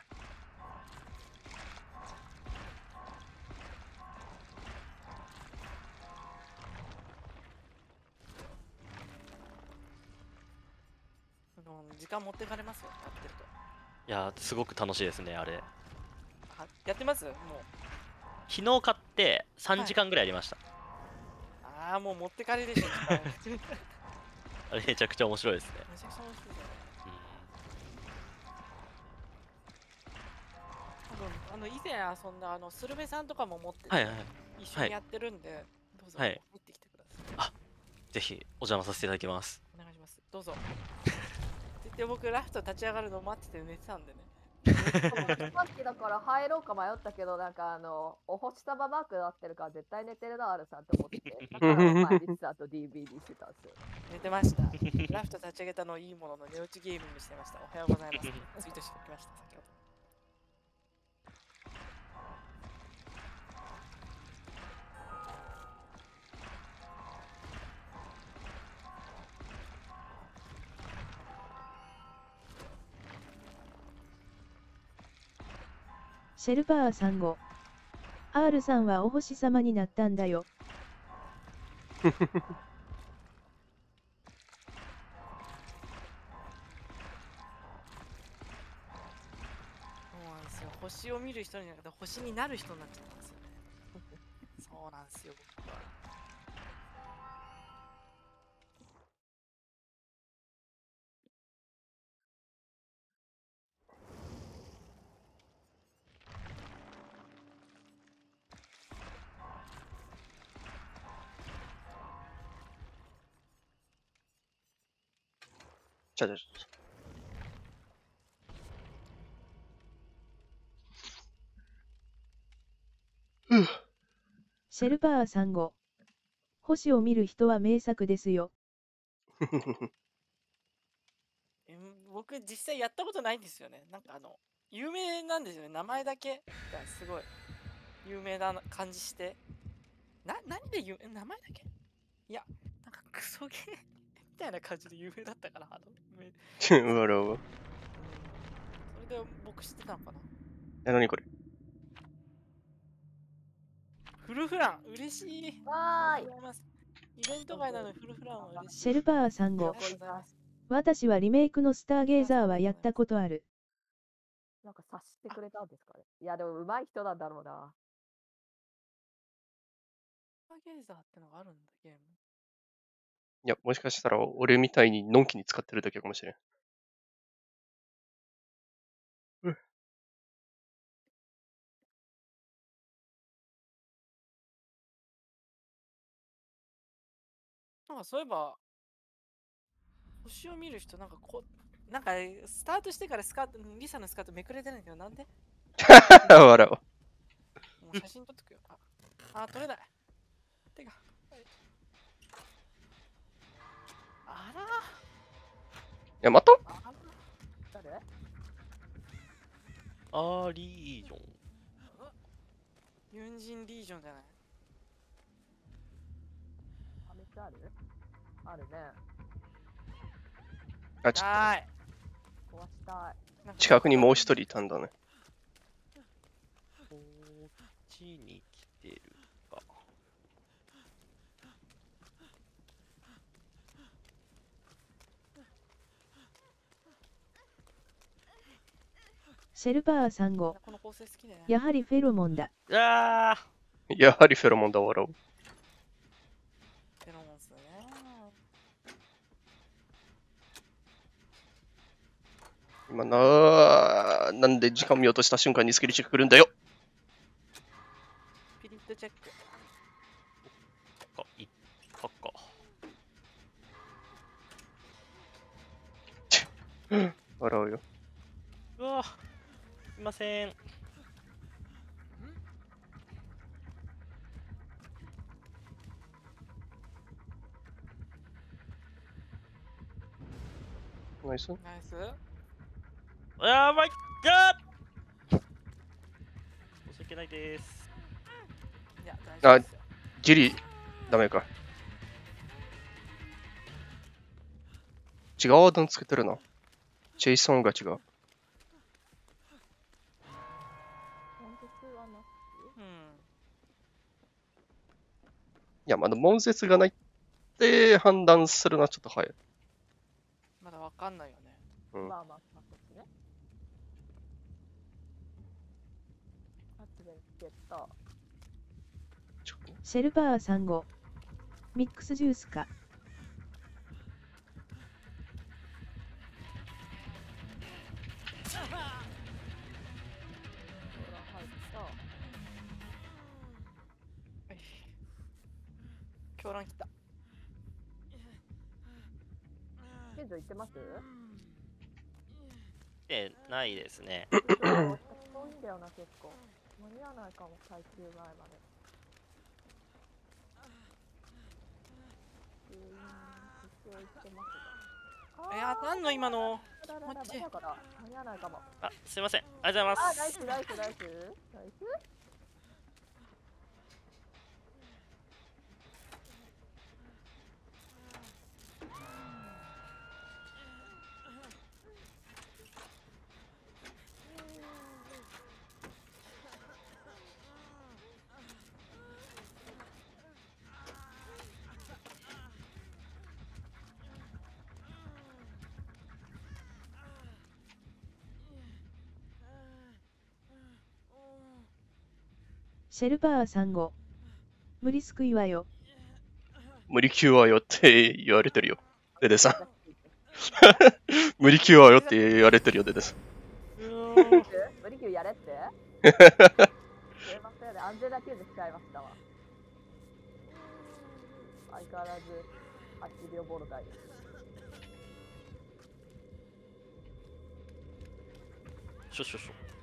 時間持ってかれますよ、立ってると。 いやー、すごく楽しいですね、あれ。 やってますもう。 昨日買って3時間ぐらいやりました。 ああ、もう持ってかれるでしょ。 あれめちゃくちゃ面白いですね。 めちゃくちゃ面白いですよね。多分以前遊んだスルメさんとかも持ってて、 はいはい。 一緒にやってるんで、どうぞはい入ってきてください。 ぜひお邪魔させていただきます。 お願いします。どうぞ。絶対僕ラフト立ち上がるの待ってて寝てたんでね。 さっきだから入ろうか迷ったけど、なんかお星様マークになってるから絶対寝てるな、あるさんって思って。だから毎日さんと DVD してたんですよ。 寝てました。ラフト立ち上げたのいいものの寝落ちゲーミングしてました。おはようございます。ツイートしておきました、先ほど。 シェルパーサンゴ。R さんはお星様になったんだよ。 そうなんですよ。星を見る人になると星になる人になっちゃったんですよね。そうなんですよ、僕は。 じゃじゃシェルパーサンゴ。星を見る人は名作ですよ。 僕実際やったことないんですよね。なんか有名なんですよね。名前だけがすごい有名な感じして。何で名前だけいや、なんかクソゲーみたいな感じで有名だったかな。 うわらわ。 それで僕知ってたのかな。 何これ。 フルフラン、嬉しい。 わーい。 イベント外なのにフルフランは嬉しい。 シェルパーサンゴ。私はリメイクのスターゲイザーはやったことある。 なんか察してくれたんですかね。いや、でも上手い人なんだろうな。 スターゲイザーってのがあるんだ、ゲーム。 いや、もしかしたら俺みたいにのんきに使ってるだけかもしれん。 なんかそういえば、 星を見る人、なんかなんかスタートしてからリサのスカートめくれてないけど、なんで笑う。 もう写真撮っとくよ。撮れない。てか。あらや、また誰？ リージョン。 ユンジンリージョンじゃない。 めっちゃある？あるね。 あ、ちょっはーい。 壊したい。 と、近くにもう一人いたんだね。 こっちに来てるか。 シェルパーサンゴ。 この構成好きだよね。 やはりフェロモンだ。 あやはりフェロモンだ、笑う。 フェロモンっすね。 今なんで時間見ようとした瞬間にスキルチェック来るんだよ。 ピリッとチェック。 いったか。 笑うよ。 うわすいません。 ナイス。 ナイス。 やばいや申し訳ないです。 いや、大丈夫ですよ。 ギリ、ダメか。違うワードつけてるな。チェイソンが違う。 本日はなし？ うん。 いや、まだ悶絶がないって判断するのはちょっと早い。 まだわかんないよね。 うん。 まあ、こっちね。発電ゲット。 シェルパーサンゴ。ミックスジュースか。 狂乱来た。 賢者行ってます？ ないですね。 遠いんだよな、結構。間に合わないかも、耐久前まで。一応行ってますが。 なんの今の。 間に合わないかも。 すいません。ありがとうございます。 ナイス。 シェルパーサンゴ。無理すくいはよ。 無理級はよって言われてるよ。デデさん。無理級はよって言われてるよ、デデさん。 無理級やれってすいませんね、安全な球で使いましたわ。相変わらず8秒ボルダイです。 しょ。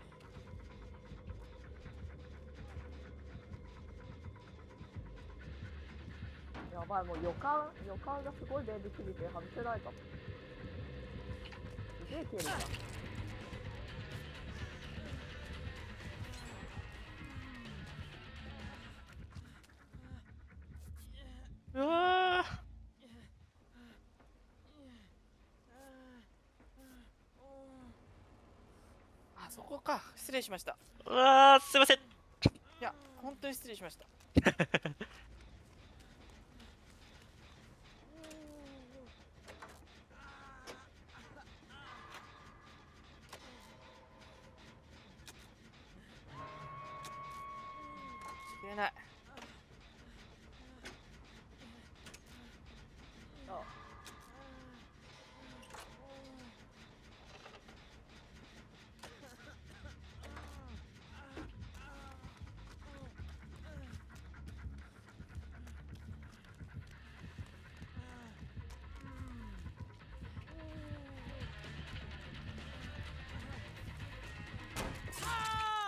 やばい、もう予感がすごい便利すぎて外せないかも。すげえ蹴るじゃん。 うわそこか。失礼しました。 うわすいません。 いや、本当に失礼しました。しれない。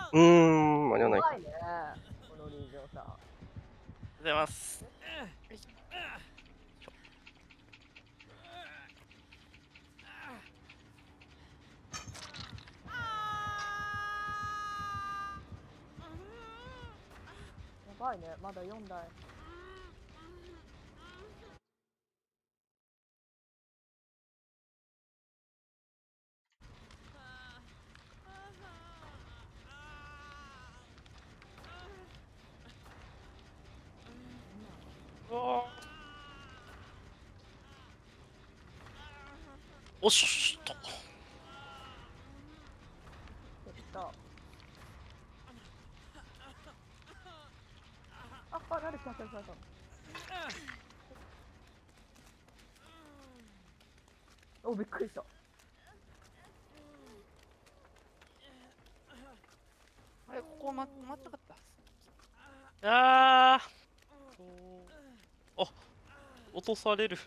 間に合わないか。 うまいね、このリージョンさん。 ございます。 やばいね、まだ4台。 おっしっと。 減った。あ、なる気がする。お、びっくりした。 あれ、ここ待ったかった。 あ落とされる。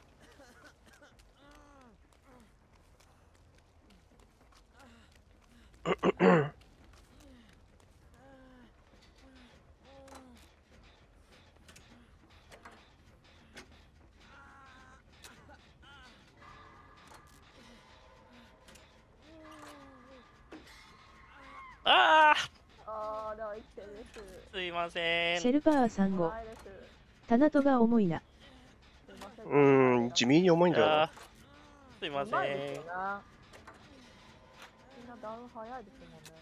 あ生きてるです。 すいません。 シェルパーさんご。 ないです。 タナトが重いな。 すいません。 地味に重いんだよな。 すいません。 うまいですよな。みんなダウン早いですもんね。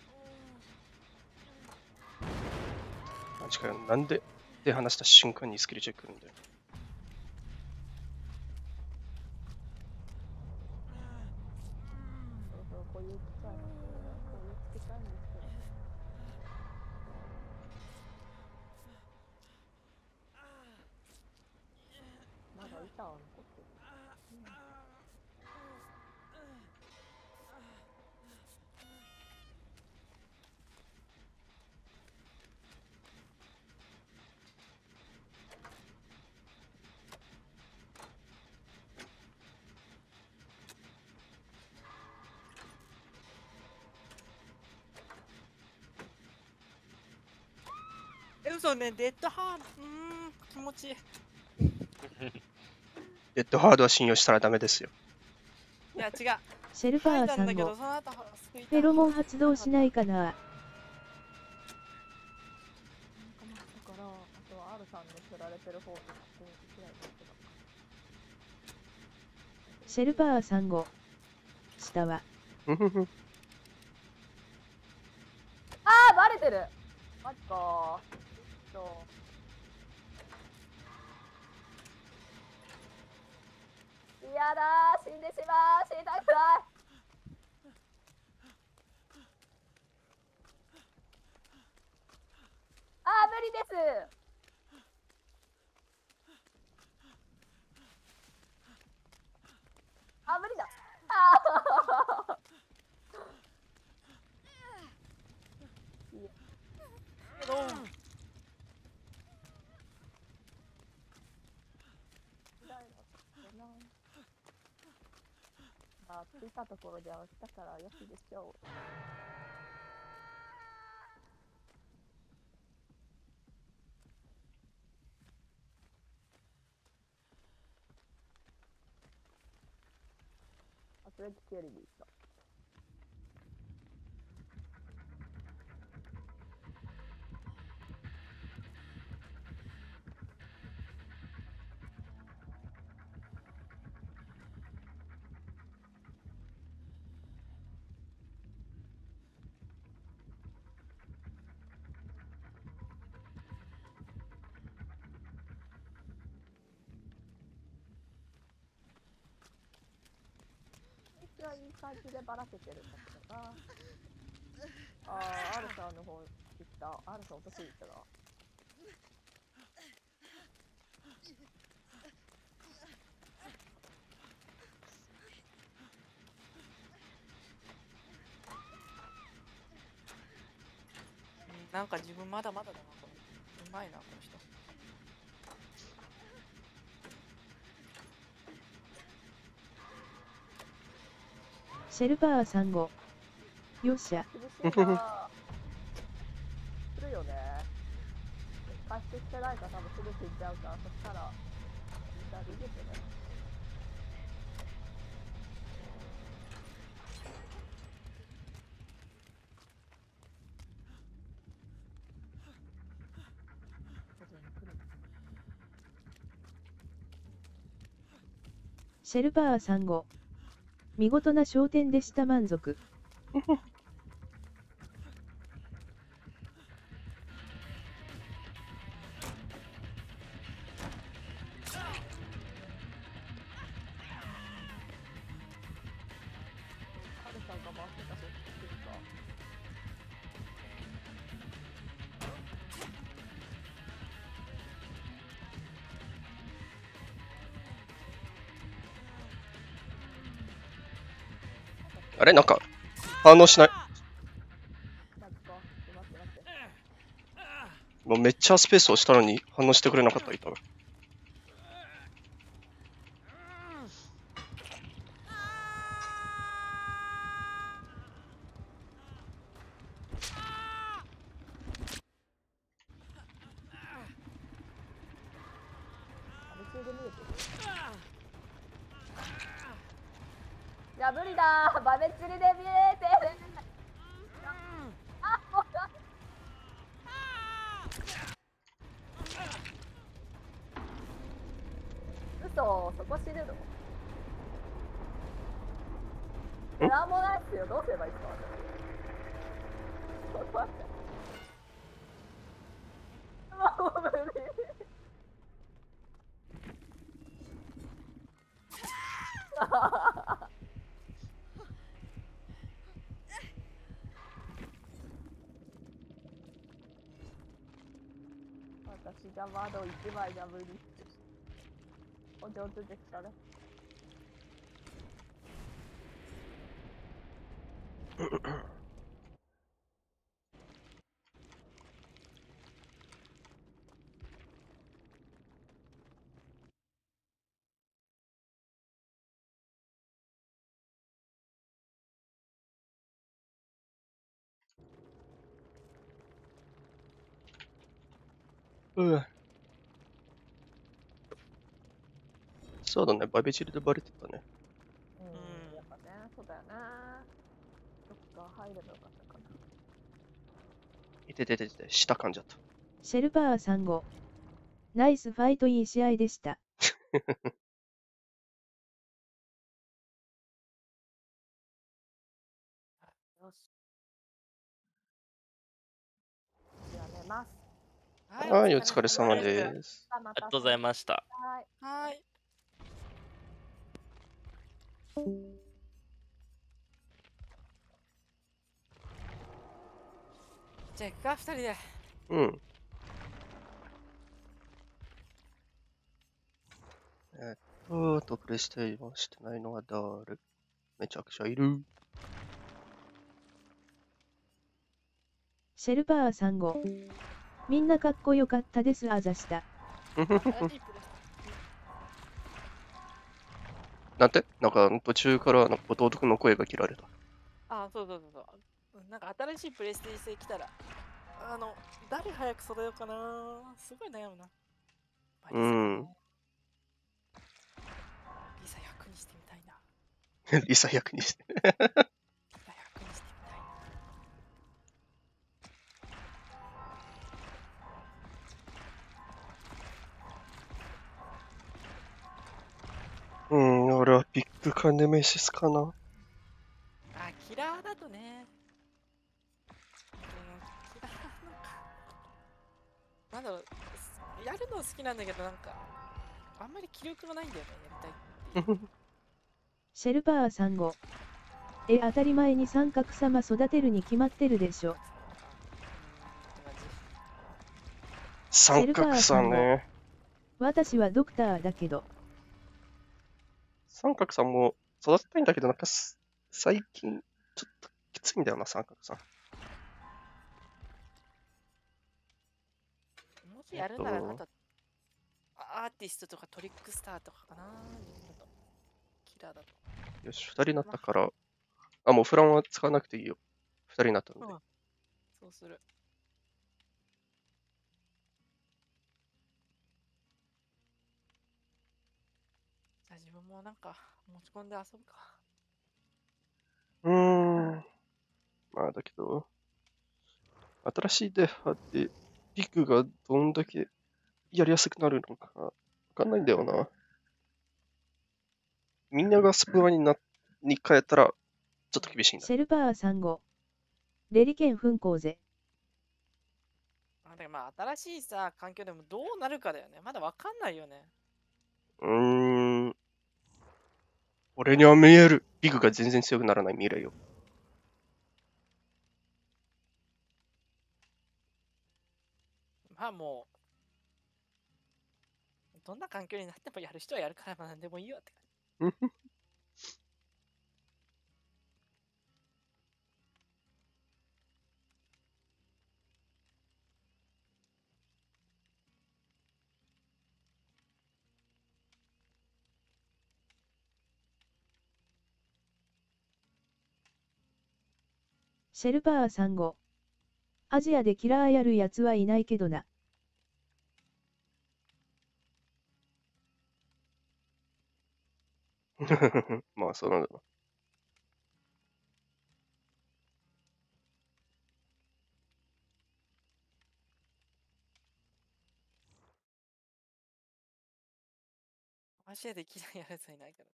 マジかよ。なんでで話した瞬間にスキルチェック来るんだよ。 そうこういう機会なんで、こういうつけたいんですけど。まだ板は残ってる。 嘘ね、デッドハード。気持ちいい。 デッドハードは信用したらダメですよ。 いや、違う。 シェルパーさんご。フェロモン発動しないかな。 だから、あとは R さんの釣られてる方とかってくらいだけど。 シェルパーさんご。下は。 あー、バレてる。マジか。嫌だー、死んでしまう。死にたくない。あー、無理です。あ、無理だ。あー着いたところでは来たからよしでしょう。アスレチックよりでした。いい感じでばらけてるんだけどな。あー、アルサーの方行った。アルサー落としに行ったな。 なんか自分まだまだだな、これ。うまいな、この人。 シェルパーさんご。よっしゃ。 厳しいな。 してきてないから多分すぐ死んじゃうから、そしたら、じゃあ逃げてね。 シェルパーサンゴ。見事な焦点でした満足。 ハルさんが回ってたし、いいか。 あれなんか、反応しない。 なんか、待って待って。 もうめっちゃスペースをしたのに反応してくれなかった、いたら。 ある程度見えてる。いや、無理だー。豆釣りで見えてる。あ、もうだ。嘘、そこ死ぬの？なんもないっすよ。どうすればいいっすか？ちょっと待って。もう無理。私が窓1枚が無理。お上手でしたね。 そうだね、バベチルでバレてたね。 やっぱね、そうだよね。どっか入ればよかったかな。 いてててて、下噛んじゃった。 シェルパーサンゴ。ナイスファイト、いい試合でした。 よし。じゃあ寝ます。 はい、お疲れ様です。 ありがとうございました。 はい。 はい。じゃあ行くか、2人で。 うん。プレイステーションしてないのは誰？めちゃくちゃいる。 シェルパーサンゴ。みんなかっこよかったです、あざした。 なんてなんか途中から弟くんの声が切られた。 あ、そうそうそうそう。なんか新しいプレイステーション来たら、誰早く揃えようかな。すごい悩むな。 うん。 リサ100にしてみたいな。 リサ100にして。 リサ100にしてみたいな。 俺はビッグカネメシスかな。 あ、キラーだとね。キラーなんだろう、やるの好きなんだけど、なんか、あんまり気力がないんだよね、やりたいっていう。 シェルパーサンゴ。当たり前に三角様育てるに決まってるでしょ。 三角さんね。 私はドクターだけど。 三角さんも育てたいんだけど、なんか最近ちょっときついんだよな、三角さん。 もしやるなら、あと、アーティストとかトリックスターとかかな。キラーだと。 よし、2人になったから、あ、もうフランは使わなくていいよ。2人になったので。 そうする。 分もなんか持ち込んで遊ぶか。 まあだけど、新しいデハでピグがどんだけやりやすくなるのかわかんないんだよな。みんながスプワに変えたらちょっと厳しいんだ。 シェルパー35。レリケン噴興ぜ。 だからまあ新しいさ、環境でもどうなるかだよね。まだわかんないよね。 俺には見える。ピグが全然強くならない未来よ。 まあもう、どんな環境になってもやる人はやるから、まあ何でもいいよって感じ。 シェルパー35。アジアでキラーやるやつはいないけどな。 まあそうなんだな。 アジアできないやつはいないから。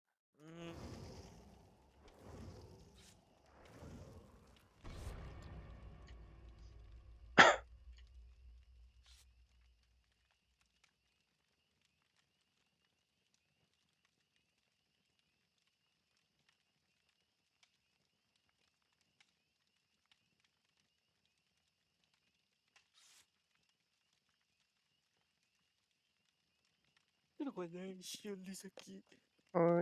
ちょっとこれね、一瞬で先。 はい。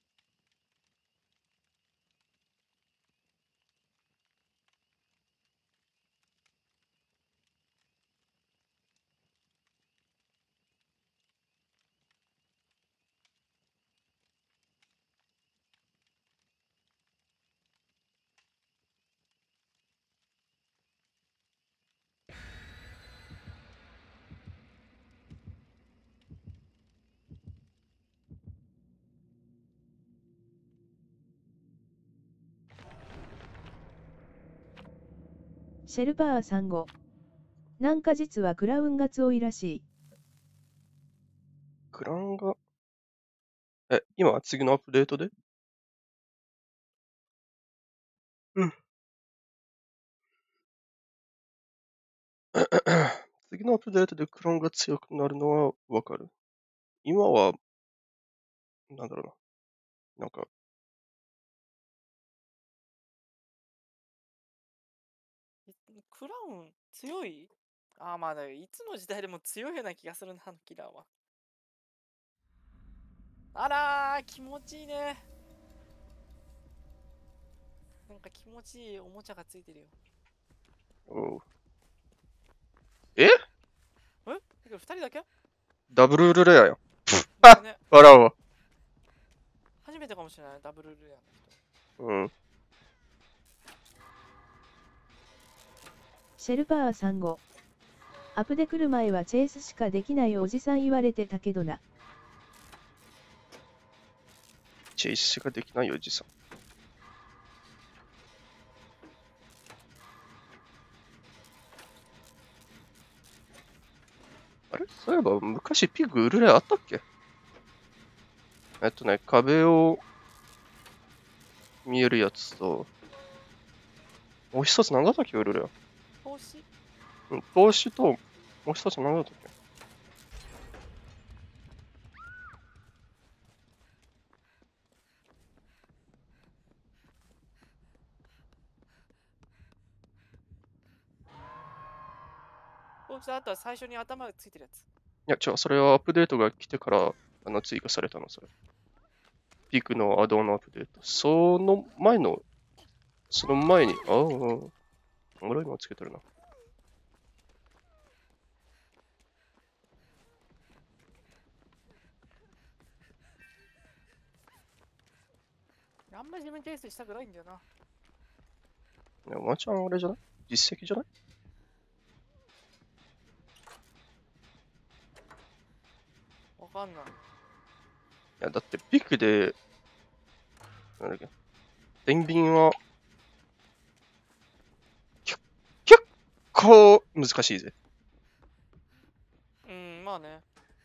シェルパー35。なんか実はクラウンが強いらしい。 クランが、今次のアップデートで次のアップデートでクランが強くなるのはわかる。今は、なんだろうな。なんか、 クラウン強い？まあだいつの時代でも強いような気がするな、あのキラーは。あらー、気持ちいいね。なんか気持ちいいおもちゃがついてるよ。 おうだけど2人だけダブルルレアやん。 ね、 笑うわ。 初めてかもしれない、ダブルルレアの人。 うん。 シェルパー35。アップで来る前はチェイスしかできないおじさん言われてたけどな。 チェイスしかできないおじさん。あれそういえば昔ピグウルレアあったっけ？壁を見えるやつと、もう一つ何だったっけウルレア。 帽子？ うん、帽子と、もう一つ何だったっけ？ 帽子とあとは最初に頭がついてるやつ。 いや、違う、それはアップデートが来てから、追加されたの、それ。ピグのアドオンのアップデート。その前に、おもろいのつけてるな。 あんまり自分チェイスしたくないんだよな。 いや、ワンチャンあれじゃない？実績じゃない？ わかんない。 や、だってピックで、なんだっけ、天秤は、結構難しいぜ。 うん、まあね。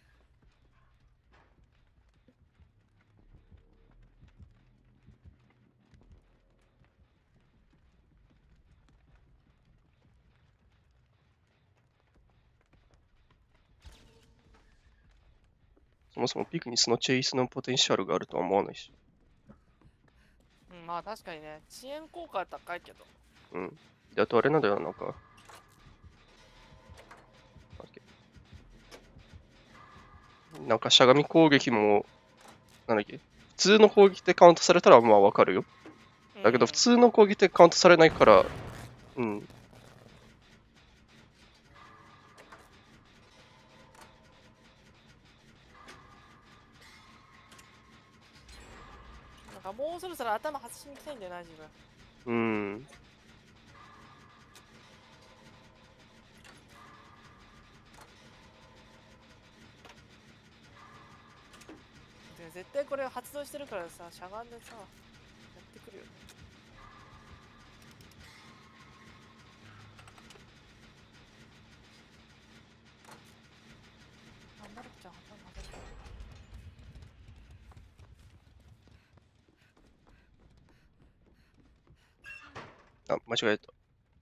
そもそもピクにそのチェイスのポテンシャルがあるとは思わないし。 うん、まあ確かにね、遅延効果は高いけど。 うん。で、あとあれなんだよ、なんか。なんだっけ、なんかしゃがみ攻撃も、なんだっけ、普通の攻撃でカウントされたらまあわかるよ。だけど普通の攻撃でカウントされないから、うん。 なんかもうそろそろ頭外しに行きたいんだよな、自分。 うん。 で絶対これ発動してるからさ、しゃがんでさ、やってくるよね。あ、マルコちゃん、頭外れた。 あ、間違えた。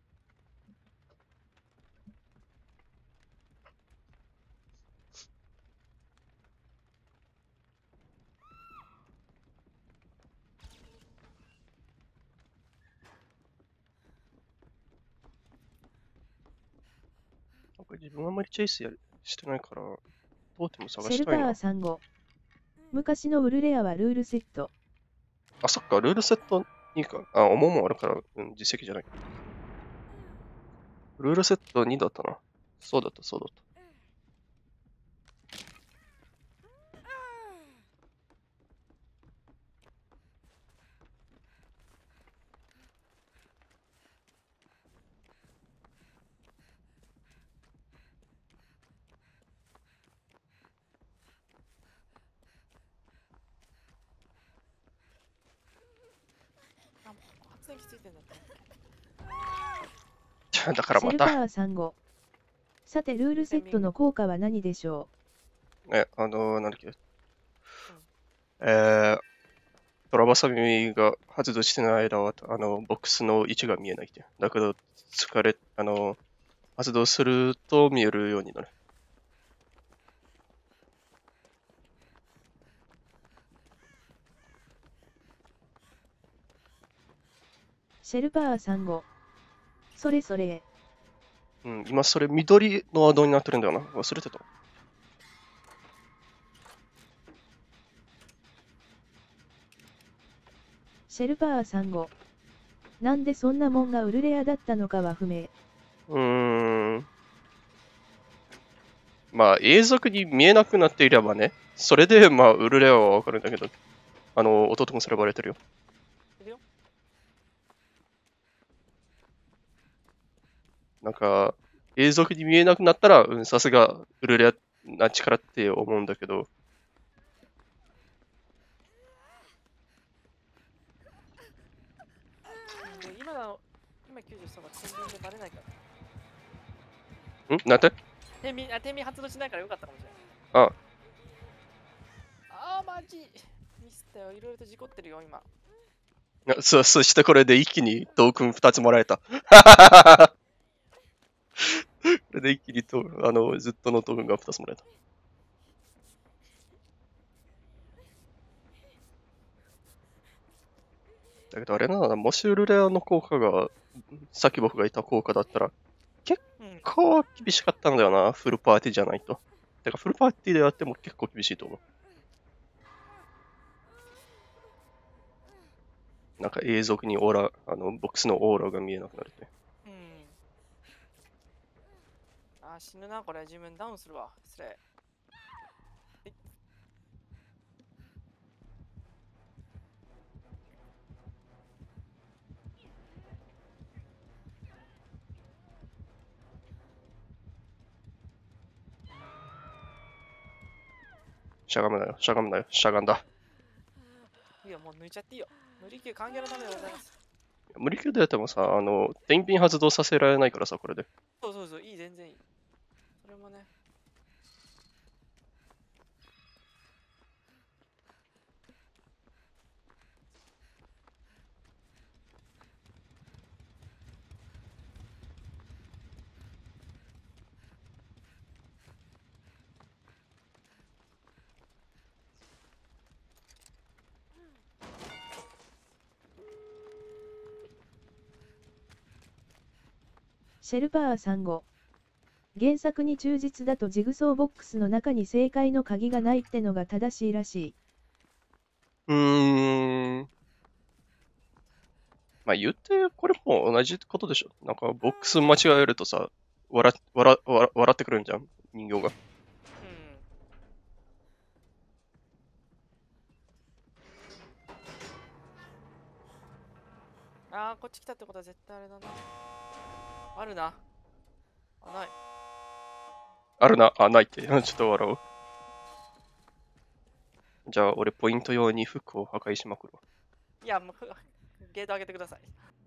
なんか自分はあんまりチェイスしてないから、トーテム探シェルパしたいな。 ーサンゴ。昔のウルレアはルールセット。 あ、そっか、ルールセット2か。あ、重もあるから、うん、実績じゃない。ルールセット2だったな。そうだった、そうだった。 あ、もう発電機ついてんだって。 だからまシェルパた、 ーサンゴ。さてルールセットの効果は何でしょなんだっけ、えー、トラバサミが発動してない間は、ボックスの位置が見えないって。だけど、発動すると見えるようになる。 う。シェルパーサンゴ。それそれ。 うん、今それ緑のワードになってるんだよな。忘れてた。 シェルパーサンゴ。なんでそんなもんがウルレアだったのかは不明。 まあ、永続に見えなくなっていればね、それで、まあ、ウルレアはわかるんだけど、弟もそれバレてるよ。 いるよ。 なんか、永続に見えなくなったら、うん、さすがウルレアな力って思うんだけど、 で今90したら天秤でバレないから。 なんて天秤発動しないからよかったかもしれない。 あ、 あー、マジミスったよ。いろいろと事故ってるよ、今。 そしてこれで一気にトークン2つもらえた。これで一気にずっとのトークンが2つもらえた。だけどあれな、もしウルレアの効果が、さっき僕が言った効果だったら、結構厳しかったんだよな、フルパーティーじゃないと。てか、フルパーティーでやっても結構厳しいと思う。なんか永続にボックスのオーラが見えなくなるって。 うん。あー、死ぬな、これ。自分ダウンするわ。失礼。 しゃがむなよ、しゃがむなよ、しゃがんだ。 いや、もう抜いちゃっていいよ。無理級歓迎のためでございます。 無理級でやってもさ、天秤発動させられないからさ、これで。 そうそうそう、いい、全然いい。それもね。 シェルパーサンゴ。原作に忠実だとジグソーボックスの中に正解の鍵がないってのが正しいらしい。 まあ言って、これも同じことでしょ。なんか、ボックス間違えるとさ、笑ってくるんじゃん、人形が。 あー、こっち来たってことは絶対あれだな。あるな。あ、ない。 あるな、あ、ないって。ちょっと笑おう。じゃあ、俺、ポイント用にフックを破壊しまくるわ。 いや、もう、ゲート上げてください。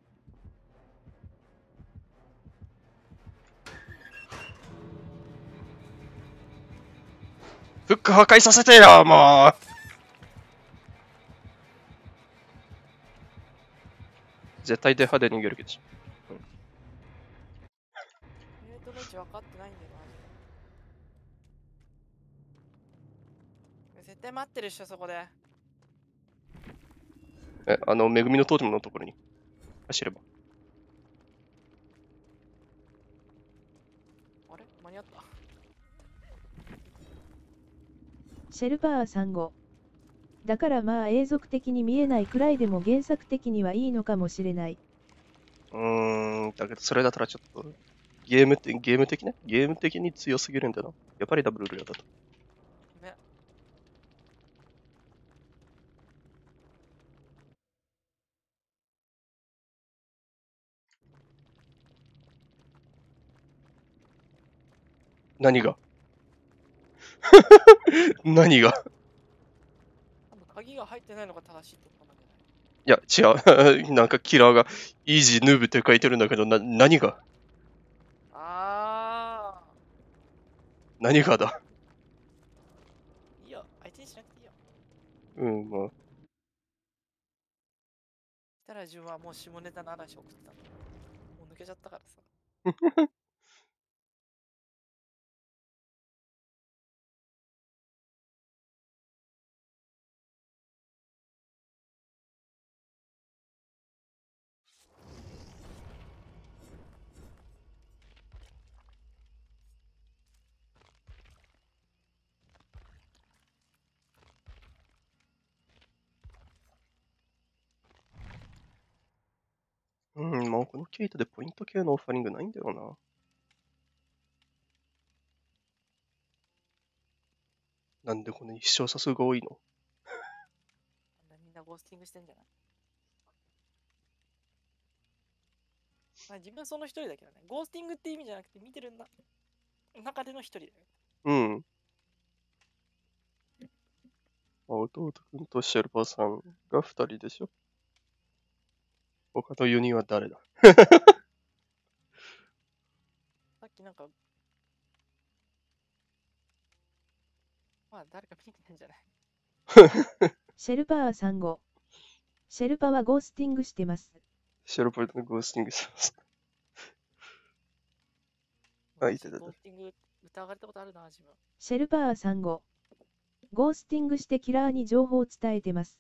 フック破壊させてよ、もう絶対で派手に逃げるけど。 ゲートの位置分かってないんだよな。絶対待ってるっしょ、そこで。 恵みのトーテムのところに走れば。 あれ間に合った。 シェルパーサンゴ。だからまあ永続的に見えないくらいでも原作的にはいいのかもしれない。 だけどそれだったらちょっと、ゲーム的ね。ゲーム的に強すぎるんだな。やっぱりダブルルアだと。 ね。 何が何が多分鍵が入ってないのが正しいってことなんじゃない？ いや、違う。なんかキラーが、イージーヌーブって書いてるんだけど、何が何がだいいよ、相手にしなくていいよ。 まあ。 したら自分はもう下ネタの話送ってたの。もう抜けちゃったからさ。 もうこのケイトでポイント系のオファリングないんだよな。なんでこんなに視聴者数が多いの？ みんなゴースティングしてんじゃない？まあ、自分その一人だけどね。ゴースティングって意味じゃなくて見てる中での一人だよ。 弟くんとシェルパーさんが2人でしょ。他の4人は誰だ？ さっきなんか、まあ誰か見てたんじゃない？ シェルパーサンゴ。シェルパはゴースティングしてます。 シェルパーのゴースティングしてます。あ、いただいた。 ゴースティング疑われたことあるな、自分。 シェルパーサンゴ。ゴースティングしてキラーに情報を伝えてます。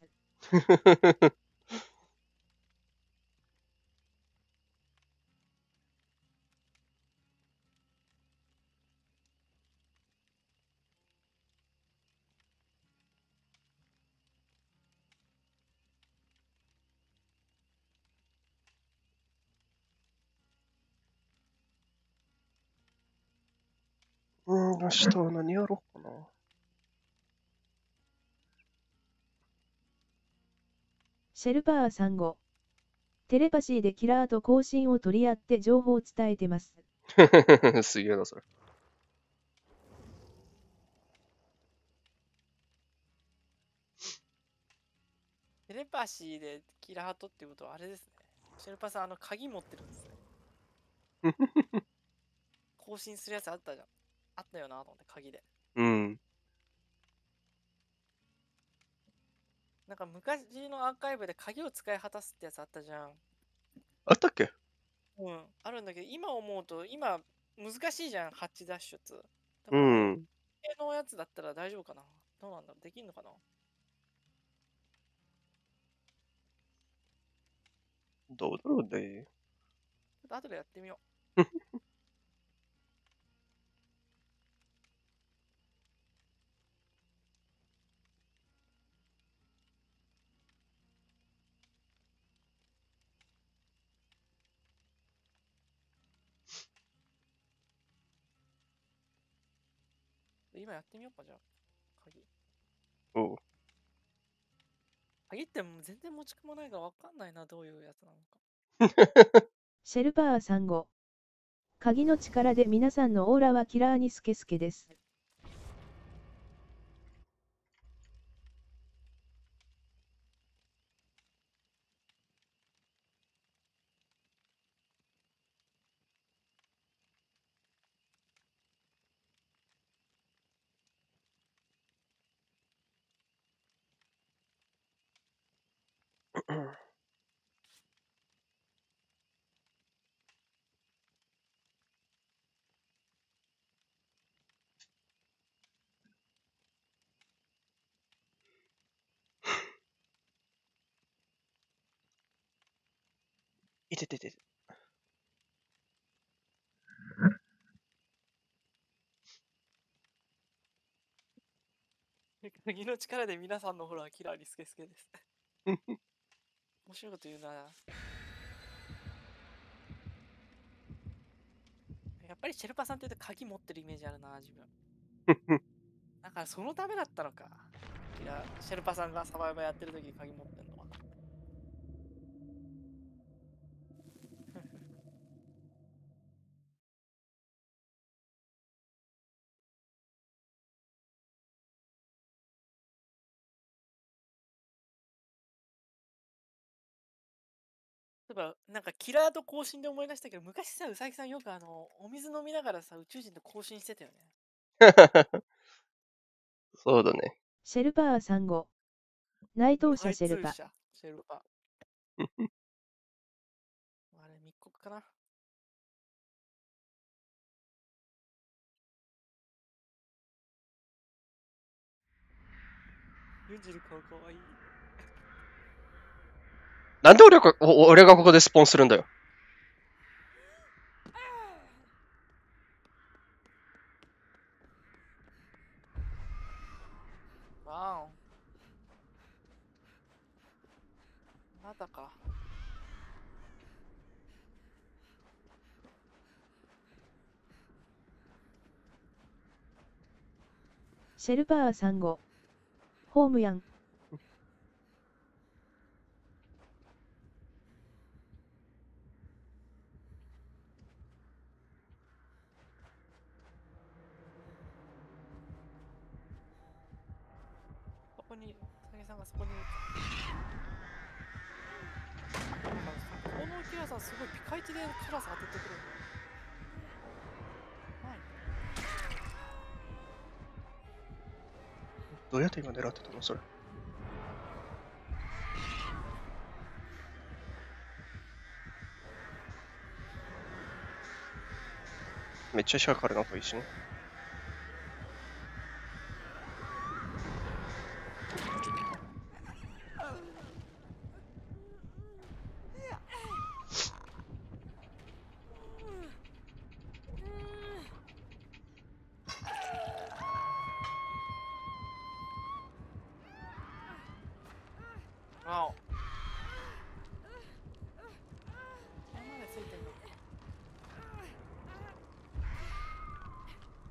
明日は何やろうかな。 シェルパーサンゴ。テレパシーでキラーと交信を取り合って情報を伝えてます。 すげえな、それ。 パーシーでキラハトっていうことはあれですね。シェルパさん、鍵持ってるんですね。更新するやつあったじゃん。あったよなと思って、鍵で。 うん。 なんか昔のアーカイブで鍵を使い果たすってやつあったじゃん。 あったっけ？ うん。あるんだけど、今思うと、今、難しいじゃん、ハッチ脱出。だうから、 ん。 系のやつだったら大丈夫かな。どうなんだろう、できんのかな。 どうだろうね。 ちょっと後でやってみよう。今やってみようか、じゃあ。鍵。 おう。 鍵ってもう全然持ち込まないからわかんないな、どういうやつなのか。 シェルパーさんご。鍵の力で皆さんのオーラはキラーにスケスケです。 いててて。 鍵の力で皆さんのオーラはキラーにスケスケです。面白いこと言うな。やっぱりシェルパさんって言うと鍵持ってるイメージあるな、自分。だからそのためだったのか。シェルパさんがサバイバーやってる時に鍵持ってるのは。例えば、なんかキラーと交信で思い出したけど、昔さ、うさぎさんよくお水飲みながらさ、宇宙人と交信してたよね。 そうだね。 シェルパーさんご。内藤者シェルパ。 シェルパ。あれ、密告かな。ユンジル顔かわいい。 なんで俺がここでスポンするんだよ。 わお。まだか。 シェルパーさんご。ホームやん。 そこに、うさぎさんがそこにいるか。このキラさんすごいピカイチでカラス当ててくるんだよ。はい。 どうやって今狙ってたのそれ。めっちゃシャカルな方いいしね。 わお。ここまでついてんのか。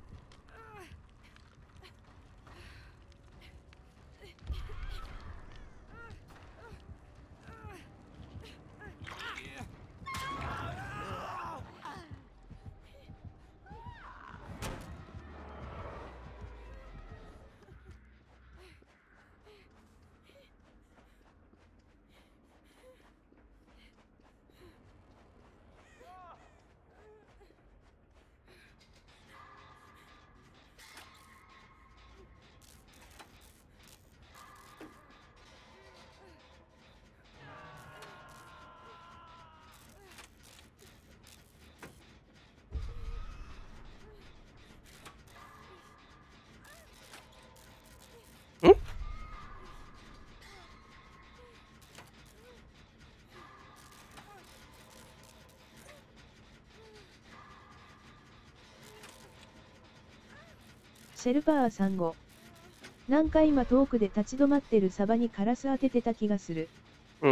シェルパーサンゴ。なんか今遠くで立ち止まってるサバにカラス当ててた気がする。 うん。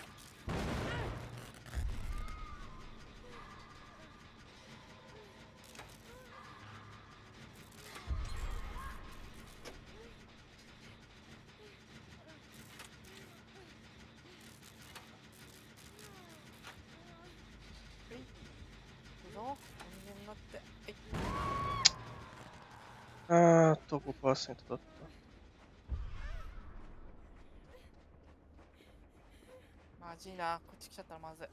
人間だって。 5% だった。 マジな、こっち来ちゃったらまずい。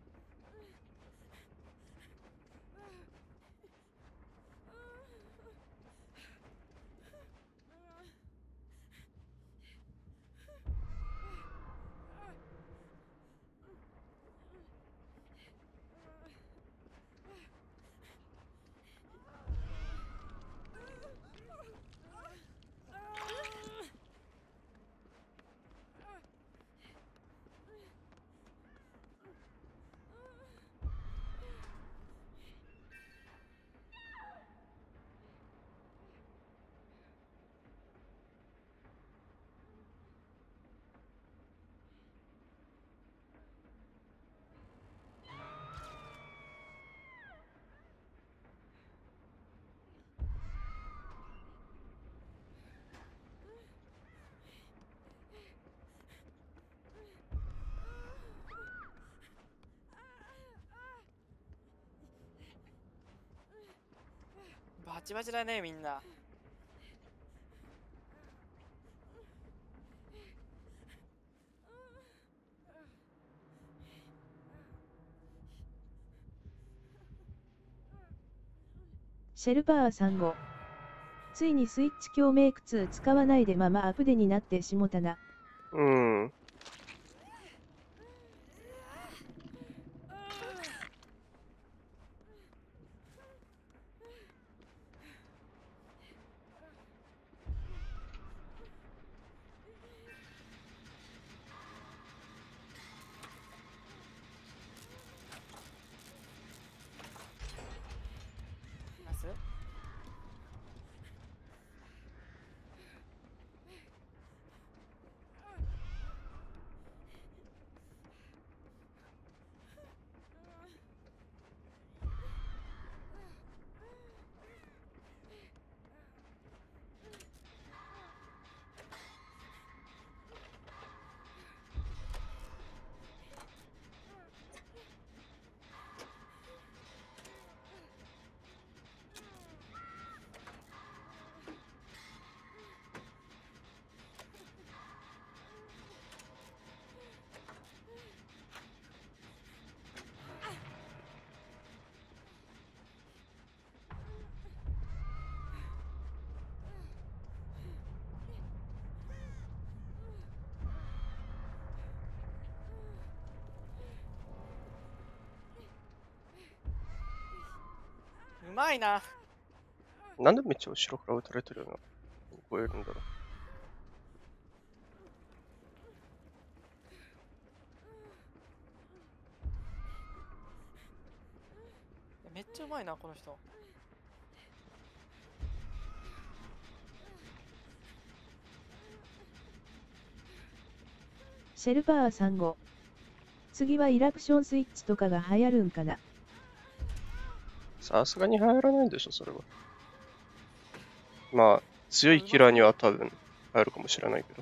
バチバチだね、みんな。 シェルパーサンゴ。ついにスイッチ強メイク2使わないでままアップデになってしもたな。 うん。 ナスうまいな。 なんでめっちゃ後ろから撃たれてるような覚えるんだろめっちゃうまいな、この人。 シェルパーサンゴ。次はイラクションスイッチとかが流行るんかな。 さすがに入らないでしょ、それは。まあ、強いキラーには多分入るかもしれないけど。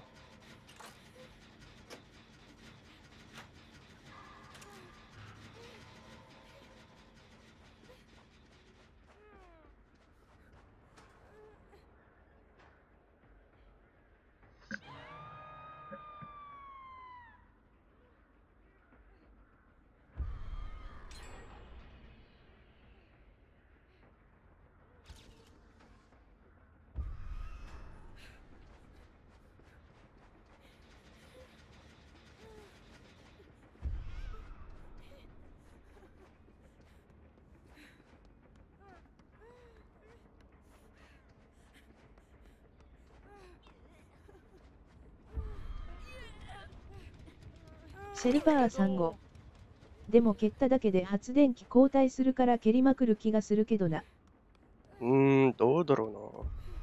シェルパーサンゴ。でも蹴っただけで発電機交代するから蹴りまくる気がするけどな。 どうだろうな。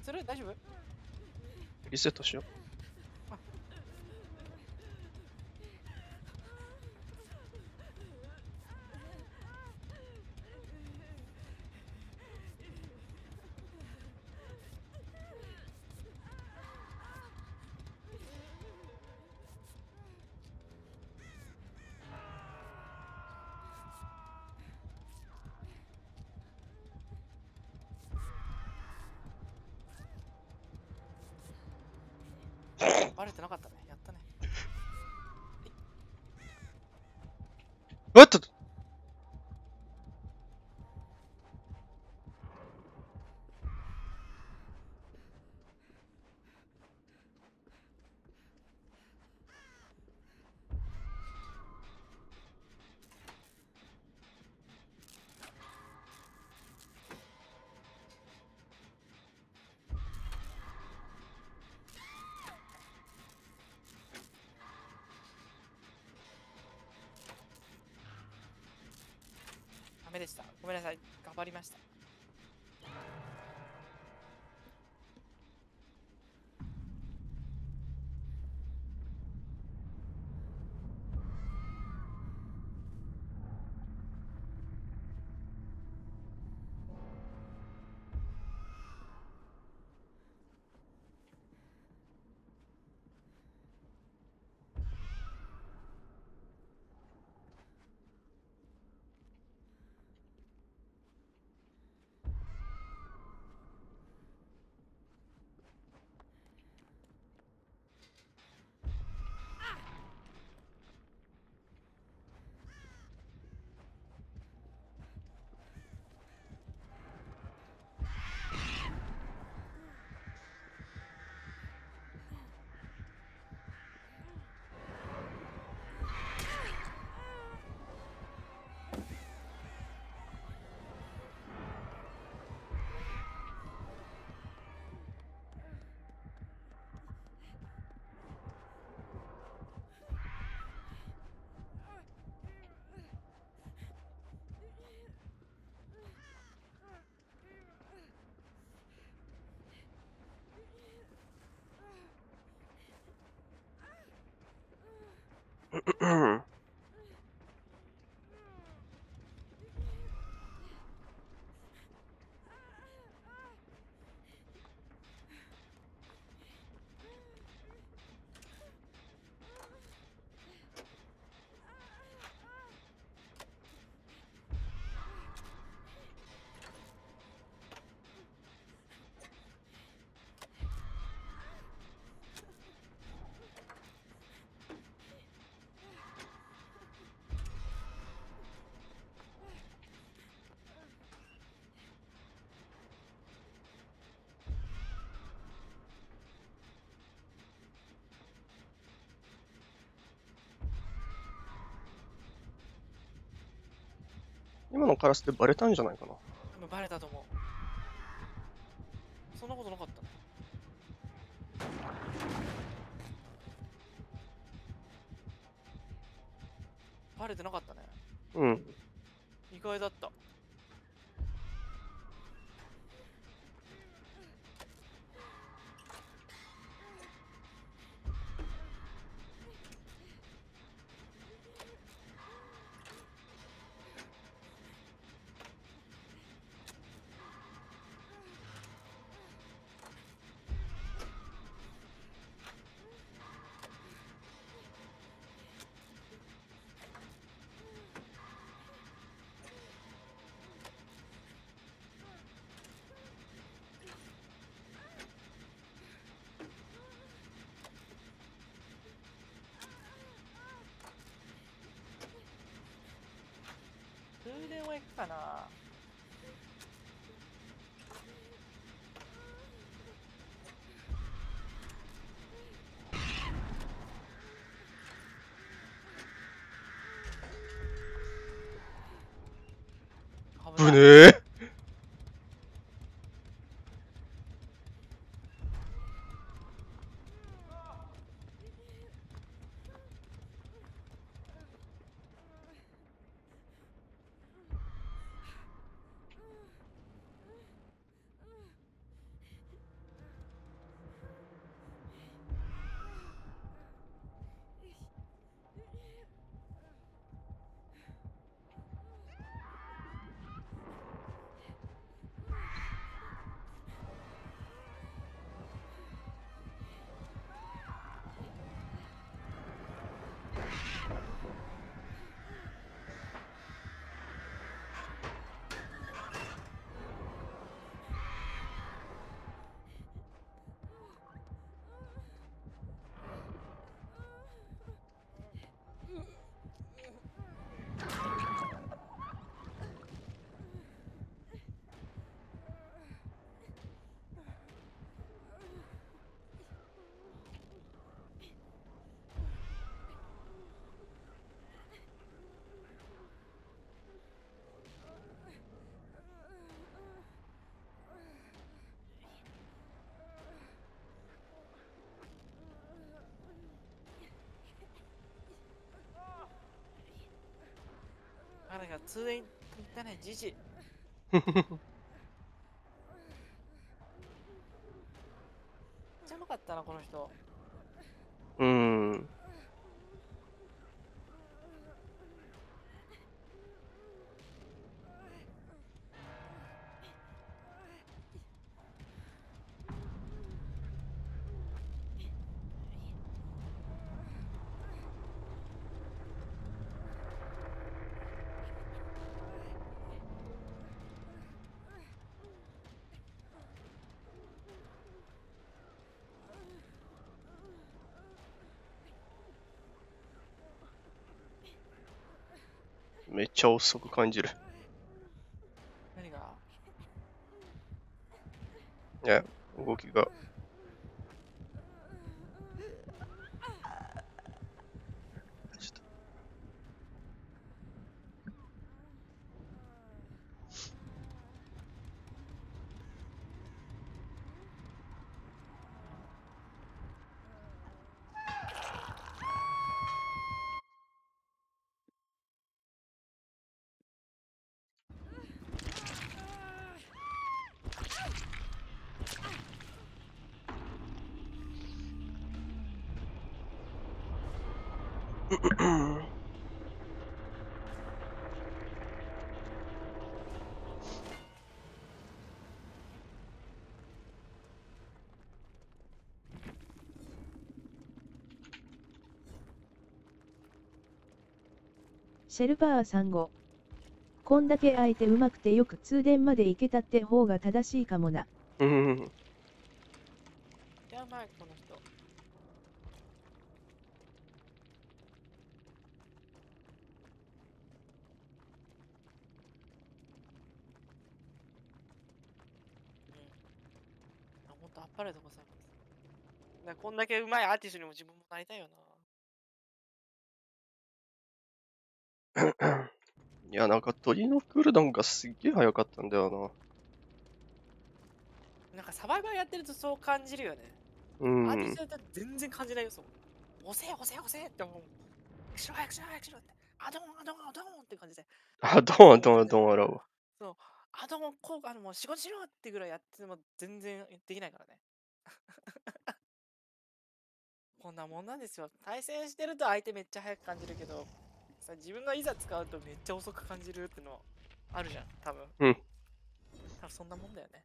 する大丈夫？ リセットしよう。 バレてなかったね。やったね。 おっと。 ダメでした。ごめんなさい。頑張りました。 今のカラスってバレたんじゃないかな。 多分バレたと思う。そんなことなかったね。バレてなかったね。 うん。 意外だった。充電は行くかな。危ない。 ぶねえ。 ないから通電汚いじじい。めっちゃうまかったな、この人。 うーん。めっちゃ遅く感じる。 何が？ いや、動きが。ちょっとシェルパーさんご。こんだけ相手うまくてよく通電まで行けたって方が正しいかもな。 うん。 やばい、この人。うん。ほんとあっぱれでございます。こんだけうまいアーティストにも自分もなりたいよな。 いや、なんか鳥のクールダウンがすっげえ早かったんだよなんかサバイバーやってるとそう感じるよね。 な。うん。 アーティストだったら全然感じないよ、そう。押せ押せ押せって思う。早くしろ早くしろって。アドンアドンアドンって感じで。 あ、どんどんどん笑うわ。 そう。アドンこう、もう仕事しろってぐらいやっても全然できないからね。こんなもんなんですよ。対戦してると相手めっちゃ早く感じるけど、さ、自分がいざ使うとめっちゃ遅く感じるってのあるじゃん、多分。 うん。 多分そんなもんだよね。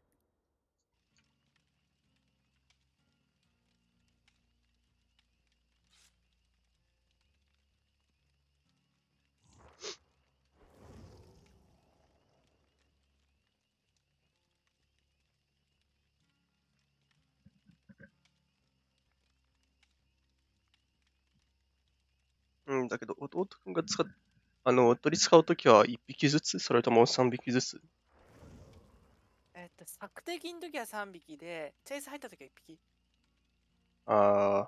うん、だけど、弟くんが鳥使うときは1匹ずつ、それとも3匹ずつ。 索敵の時は3匹で、チェイス入った時は1匹。 あ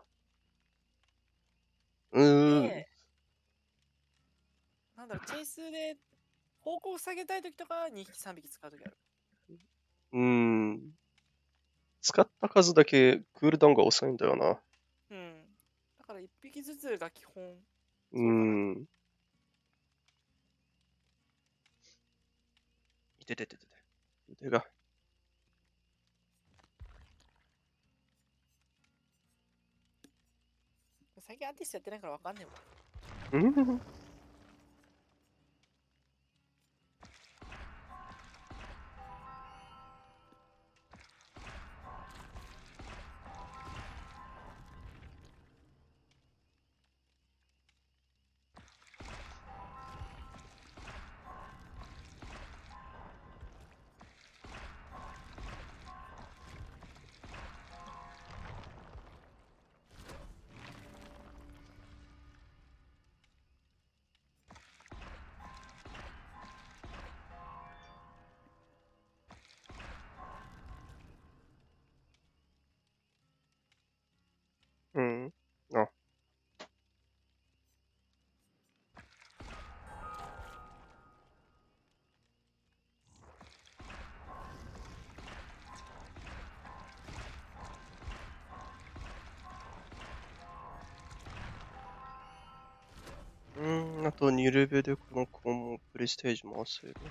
ー。 で、なんだろう、チェイスで方向を下げたい時とかは2匹、3匹使う時ある。 使った数だけクールダウンが遅いんだよな。 うん。だから1匹ずつが基本。 いててててて。腕が。 最近アーティストやってないからわかんねえわ。 うん。あ。あと2レベルでこの項目プレステージも忘れる。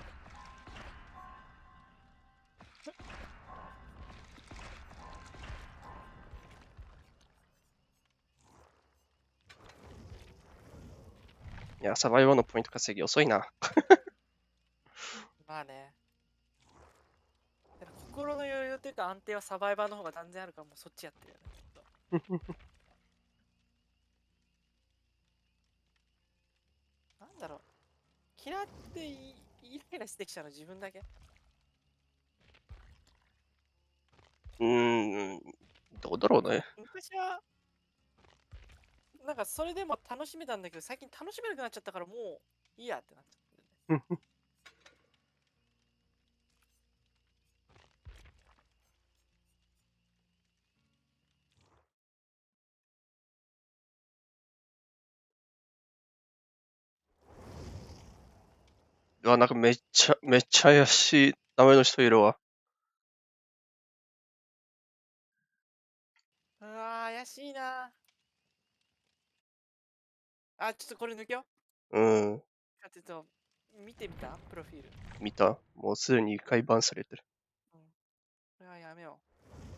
いや、サバイバーのポイント稼ぎ遅いな。 まあね。だから心の余裕というか安定はサバイバーの方が断然あるからもうそっちやってるよね。きっとなんだろう。嫌ってイライラしてきたの自分だけ。 どうだろうね。 昔は、なんかそれでも楽しめたんだけど、最近楽しめなくなっちゃったからもういいやってなっちゃったんだよね。 うわ、なんかめっちゃ怪しい名前の人いるわ。 うわー、怪しいな。あ、ちょっとこれ抜けよ。 うん。 ちょっと見てみたプロフィール。 見た？もうすでに一回バンされてる。 これはやめよ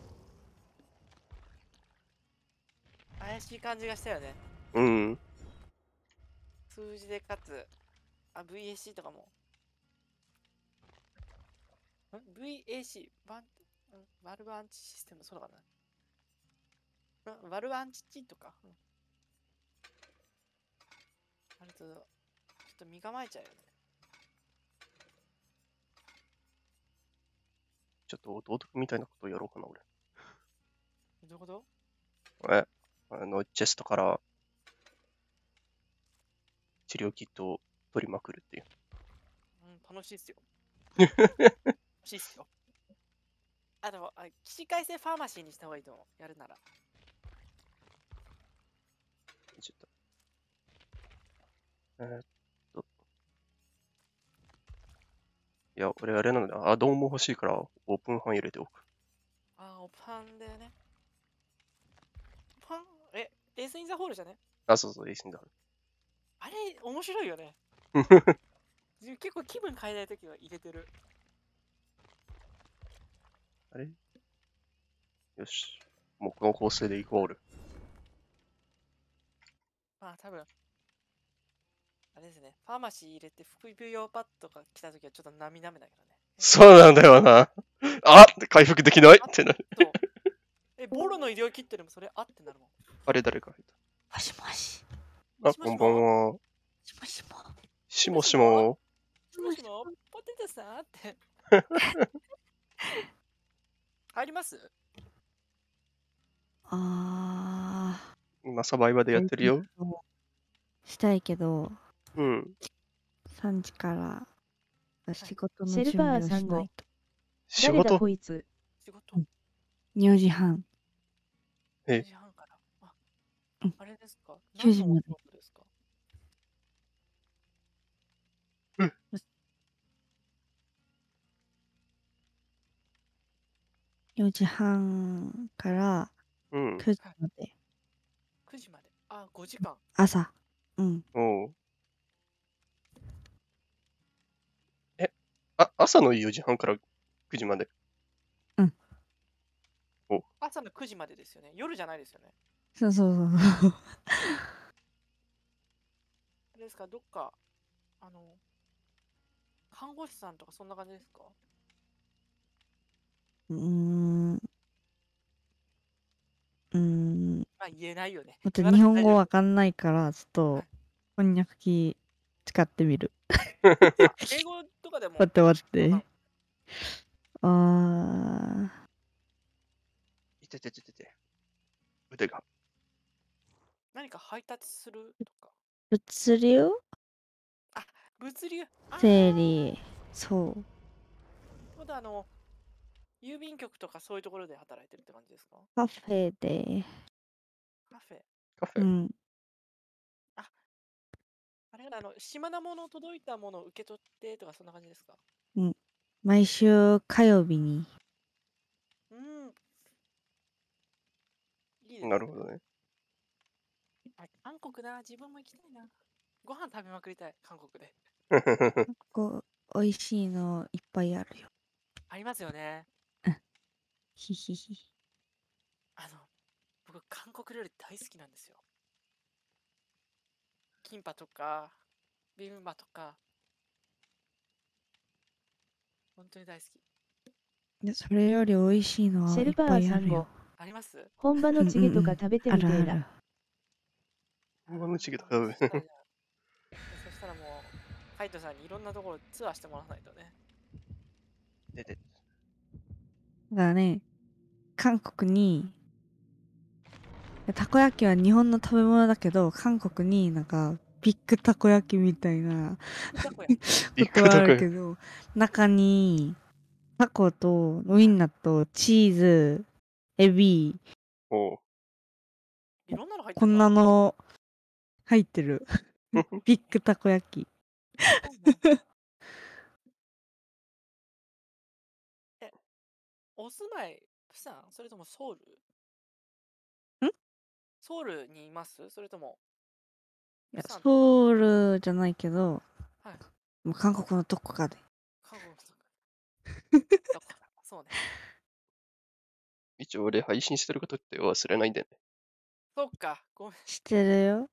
う。怪しい感じがしたよね。 うん。 数字でかつ、VAC とかも。VAC、バルブアンチシステム、そうだかな。バルブアンチチンとか。あると、ちょっと身構えちゃうよね。 ちょっと弟みたいなことをやろうかな、俺。 どういうこと？ チェストから治療キットを取りまくるっていう。 楽しいっすよ。楽しいっすよ。でも、起死回生ファーマシーにした方がいいと思う。やるなら。 ちょっと。いや、俺あれなので、アドオンも欲しいから、オープンハン入れておく。 オープンハンでね。オープンハン、エースインザホールじゃね？ そうそう、エースインザホール。 あれ、面白いよね。結構気分変えないときは入れてる。 あれ？よし。もうこの構成でイコール。 多分。あれですね。ファーマシー入れて副病用パッドが来たときはちょっと涙目だからね。 そうなんだよな。回復できないってなる。 ボロの医療キットでもそれってなるもん。 あれ誰か入っもしもし。 た。こんばんは。 しもしも。 しもしも。 しもしも。ポテトさんって。入ります？ 今サバイバーでやってるよ。 したいけど、 うん。 3時から仕事のシェル準備をしパーさんごないと。 仕誰だ事？ こいつ。 仕事 4時半。 4時半から。あれですか 9時まで。 何のお仕事ですか 4時半からうん。 9時まで。 9時まで。5時間。 朝。うん。 おう。朝の4時半から9時まで。 うん。 朝の9時までですよね。夜じゃないですよね。 そうそうそう。 あれですか、どっか、看護師さんとかそんな感じですか？言えないよね。 日本語わかんないから、ちょっと翻訳機使ってみる。 英語とかでも。 待って待って。 いて。腕が。 何か配達するとか。 物流？ 物流。 整理。そう。 郵便局とかそういうところで働いてるって感じですか？ カフェで。 カフェ。 うん。 あれ島なもの届いたものを受け取ってとかそんな感じですか？ うん。毎週火曜日に。 いいですね。 なるほどね。 韓国な、自分も行きたいな。ご飯食べまくりたい、韓国で。 こう、美味しいのいっぱいあるよ。 ありますよね。 ひひひ。 僕、韓国料理大好きなんですよ。キンパとか、ビビンバとか、本当に大好き。 でそれより美味しいのはいっシェルパぱいあるよーさんご。。 あります？ 本場のチゲとか食べてみてえな。 あるある。 本場のチゲとかそしたらもう、カイトさんにいろんなところツアーしてもらわないとね。 でで。 だからね、韓国に、たこ焼きは日本の食べ物だけど、韓国になんか、ビッグたこ焼きみたいなことはあるけど、中に、タコとウインナーとチーズ、エビ、 おう。 いろんなの入ってこんるな。 なの入ってる。ビッグたこ焼き。 お住まい、プサンそれともソウル？ んソウルにいます？それとも。 いやプサンソウルじゃないけど、 はい。 もう韓国のどこかで。 韓国のどこか。そうね。 一応俺配信してることって忘れないんでね。 そっか、ごめん。 知ってるよ。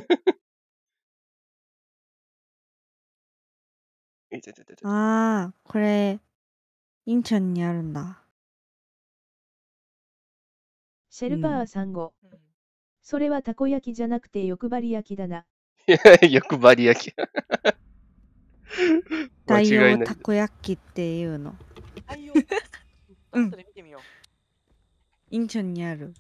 いてててて。 ああ、これ、インチョンにあるんだ。 シェルパーさんご。 うん。 それはたこ焼きじゃなくて欲張り焼きだな。 欲張り焼き。間太違いない陽た。こ焼きっていうの。 太陽。 うん後で見てみよう。 インチョンにある。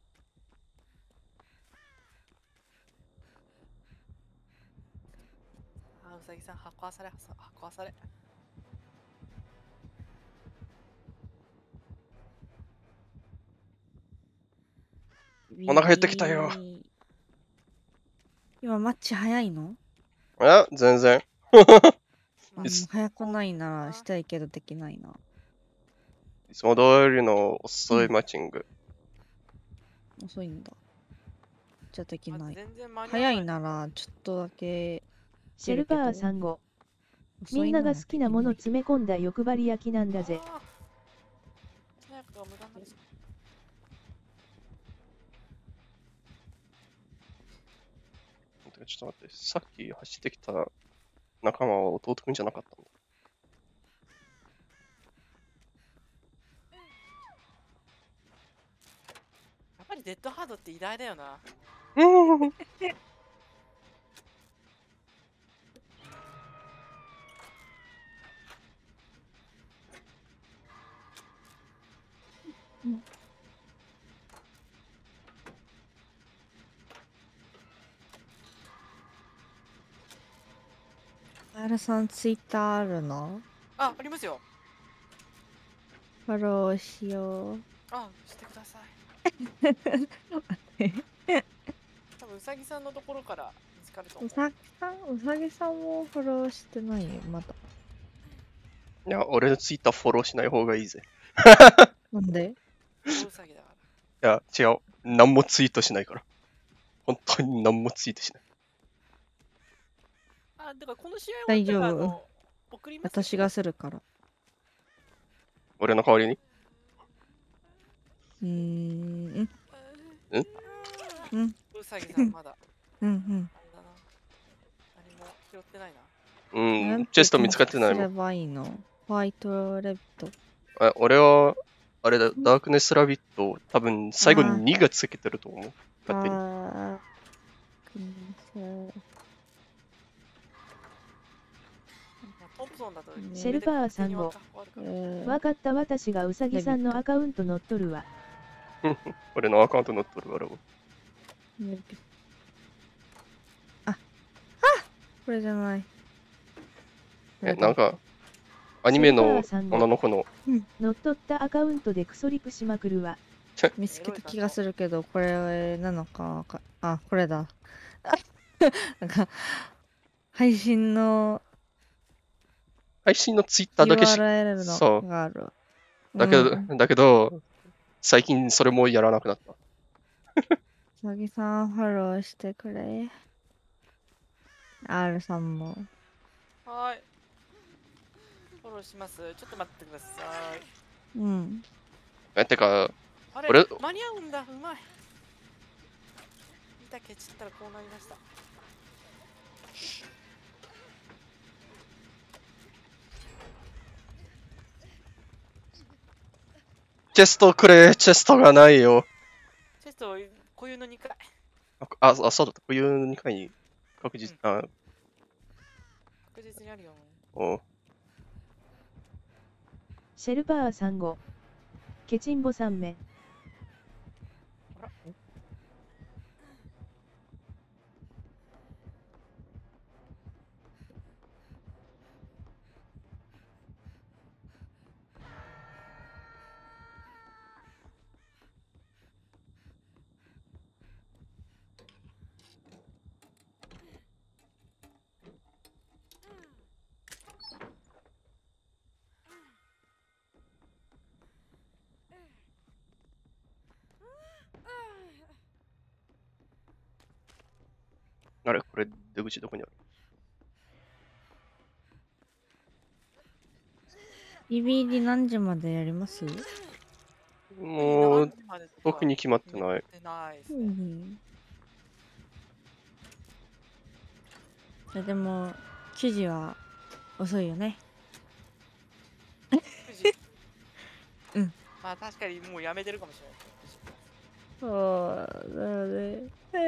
あ、うさぎさん、箱あされ、箱あされ。 お腹減ってきたよ。 今マッチ早いの？ 全然。 まあいつ早くないならしたいけどできないな。 いつも通りの遅いマッチング。 遅いんだ。じゃあできない。 全然間に合わ早いならちょっとだけ。 シェルパーさんご。みんなが好きなもの詰め込んだ欲張り焼きなんだぜ。 早くが無駄になるぞ。 ちょっと待って、さっき走ってきた仲間は弟くんじゃなかったんだ。 やっぱりデッドハードって偉大だよな。 R さんツイッターあるの？ ありますよ。 フォローしよう。 してください。多分うさぎさんのところから見つかると思う。 うさぎさんもフォローしてないよ、まだ。 いや、俺のツイッターフォローしない方がいいぜ。 なんで？ うさぎだから。 いや、違う。何もツイートしないから。本当に何もツイートしない。 だからこの試合は大丈夫。 送りますよ。 私がするから。 俺の代わりに。 うん。 うさぎさんまだ。 うん。 あれだな。何も拾ってないな。 チェスト見つかってないもん。 すればいいの？ホワイトレビット。 俺は、あれだ、ダークネスラビット、多分最後に2がつけてると思う。勝手に。 トンプソンだとシェルパーさんご。わかった、私がうさぎさんのアカウント乗っとるわ。 俺のアカウント乗っとるわ、 これじゃない。 なんか、アニメの女の子の。 乗っ取ったアカウントでクソリプしまくるわ。 見つけた気がするけど、これなのか、これだ。なんか、配信のツイッターだけ URL のがあるわ。 だけど、最近それもやらなくなった。 うさぎさんフォローしてくれ。R さんも。 はーい。フォローします。ちょっと待ってください。 うん。 てか、 あれこれ間に合うんだ。うまい。板ケチったらこうなりました。 チェストくれ、チェストがないよ。 チェスト、固有の2回。 そうだった。冬の2回に確実、 確実にあるよ。 シェルパーサンゴ。ケチンボ3名。 あらあれこれ、出口どこにある？ ビビリ何時までやります？ もう、 何時までとか特に決まってない。 決まってないですうね。 ん。じゃあでも、9時は遅いよね。 9時うん。 まあ確かにもうやめてるかもしれない。 そうだね。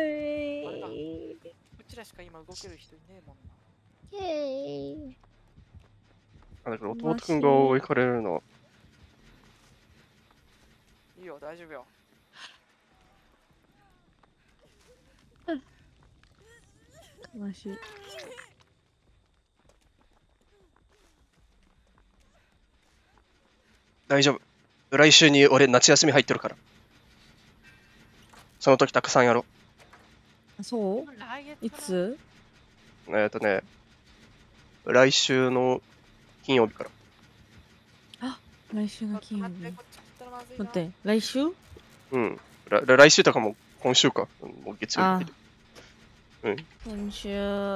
うちらしか今動ける人いねえもんな。 だから弟くんが追いかれるの。 いいよ、大丈夫よ。 悲しい。 大丈夫。来週に俺夏休み入ってるから。その時たくさんやろあ、そう来月いつ？ 来週の金曜日から。 来週の金曜日。 待って、こっち来たらまずいな。 待って、来週？ うん。来週とかも今週か。もう月曜日で。 今週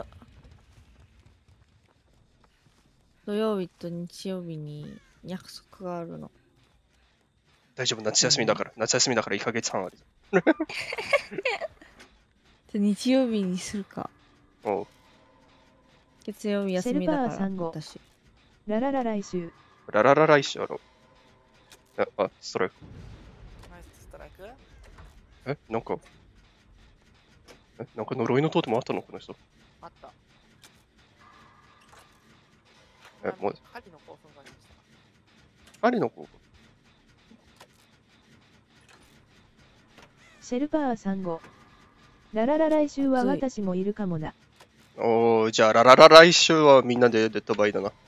土曜日と日曜日に約束があるの。 大丈夫、夏休みだから。夏休みだから1ヶ月半ある。 じゃあ日曜日にするか。 おう。 月曜日休みだからシェルパーサンゴ私。 ラララ来週。 ラララ来週やろ。ストライク。 ナイスストライク。 なんか呪いのトーテムあったのこの人。 あった。 もう、 狩りの興奮がありました。 ありの子。 シェルパーサンゴ。ラララ来週は私もいるかもな。 おー、じゃあラララ来週はみんなでデッドバイだな。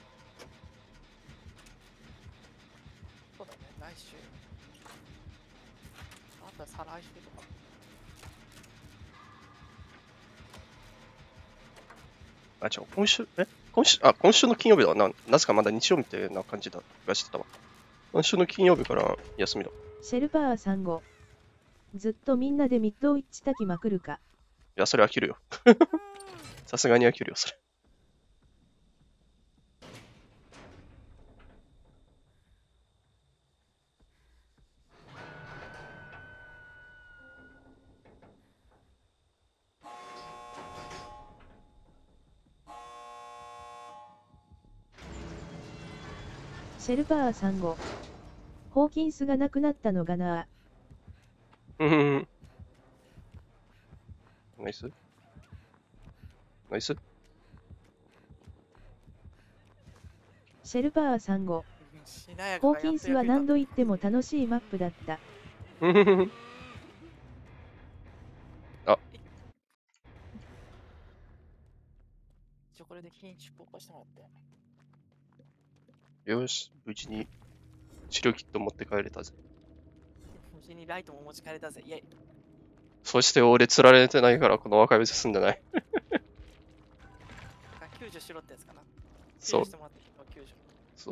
そうだね、来週。あとは再来週とか。 今週の金曜日だわな。なぜかまだ日曜日ってな感じだがしてたわ。今週の金曜日から休みだ。 シェルパーサンゴ。ずっとみんなでミッドウィッチ炊きまくるか。 いや、それ飽きるよ。さすがに飽きるよ、それ。 シェルパーサンゴ。ホーキンスがなくなったのがな。 ナイスナイスシェルパーサンゴ。 しなやかホがーキンスは何度行っても楽しいマップだった。 一応これで品種公開してもらって。 よし、無事に治療キット持って帰れたぜ。 無事にライトも持ち帰れたぜ。イェイ。 そして俺釣られてないからこの若い別進んでない。 救助しろってやつかな。 そう救助してもらって救助。 そう。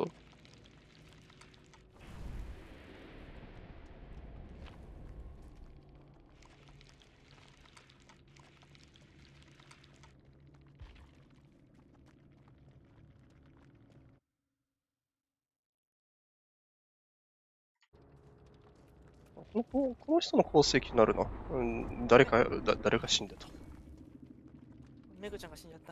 この人の功績になるな。誰か死んでた。 メグちゃんが死んじゃった。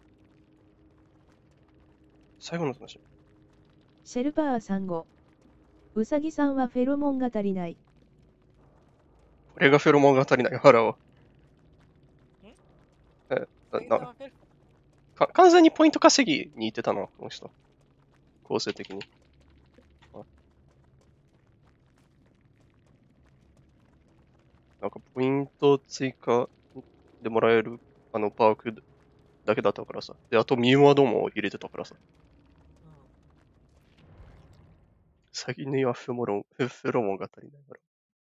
最後の話。 シェルパーサンゴ。ウサギさんはフェロモンが足りない。 これがフェロモンが足りない。腹は。完全にポイント稼ぎに行ってたな、この人。構成的に。なんかポイント追加でもらえるパークだけだったからさ。で、あとミューワードも入れてたからさ。先にはフェロモンが足りないから。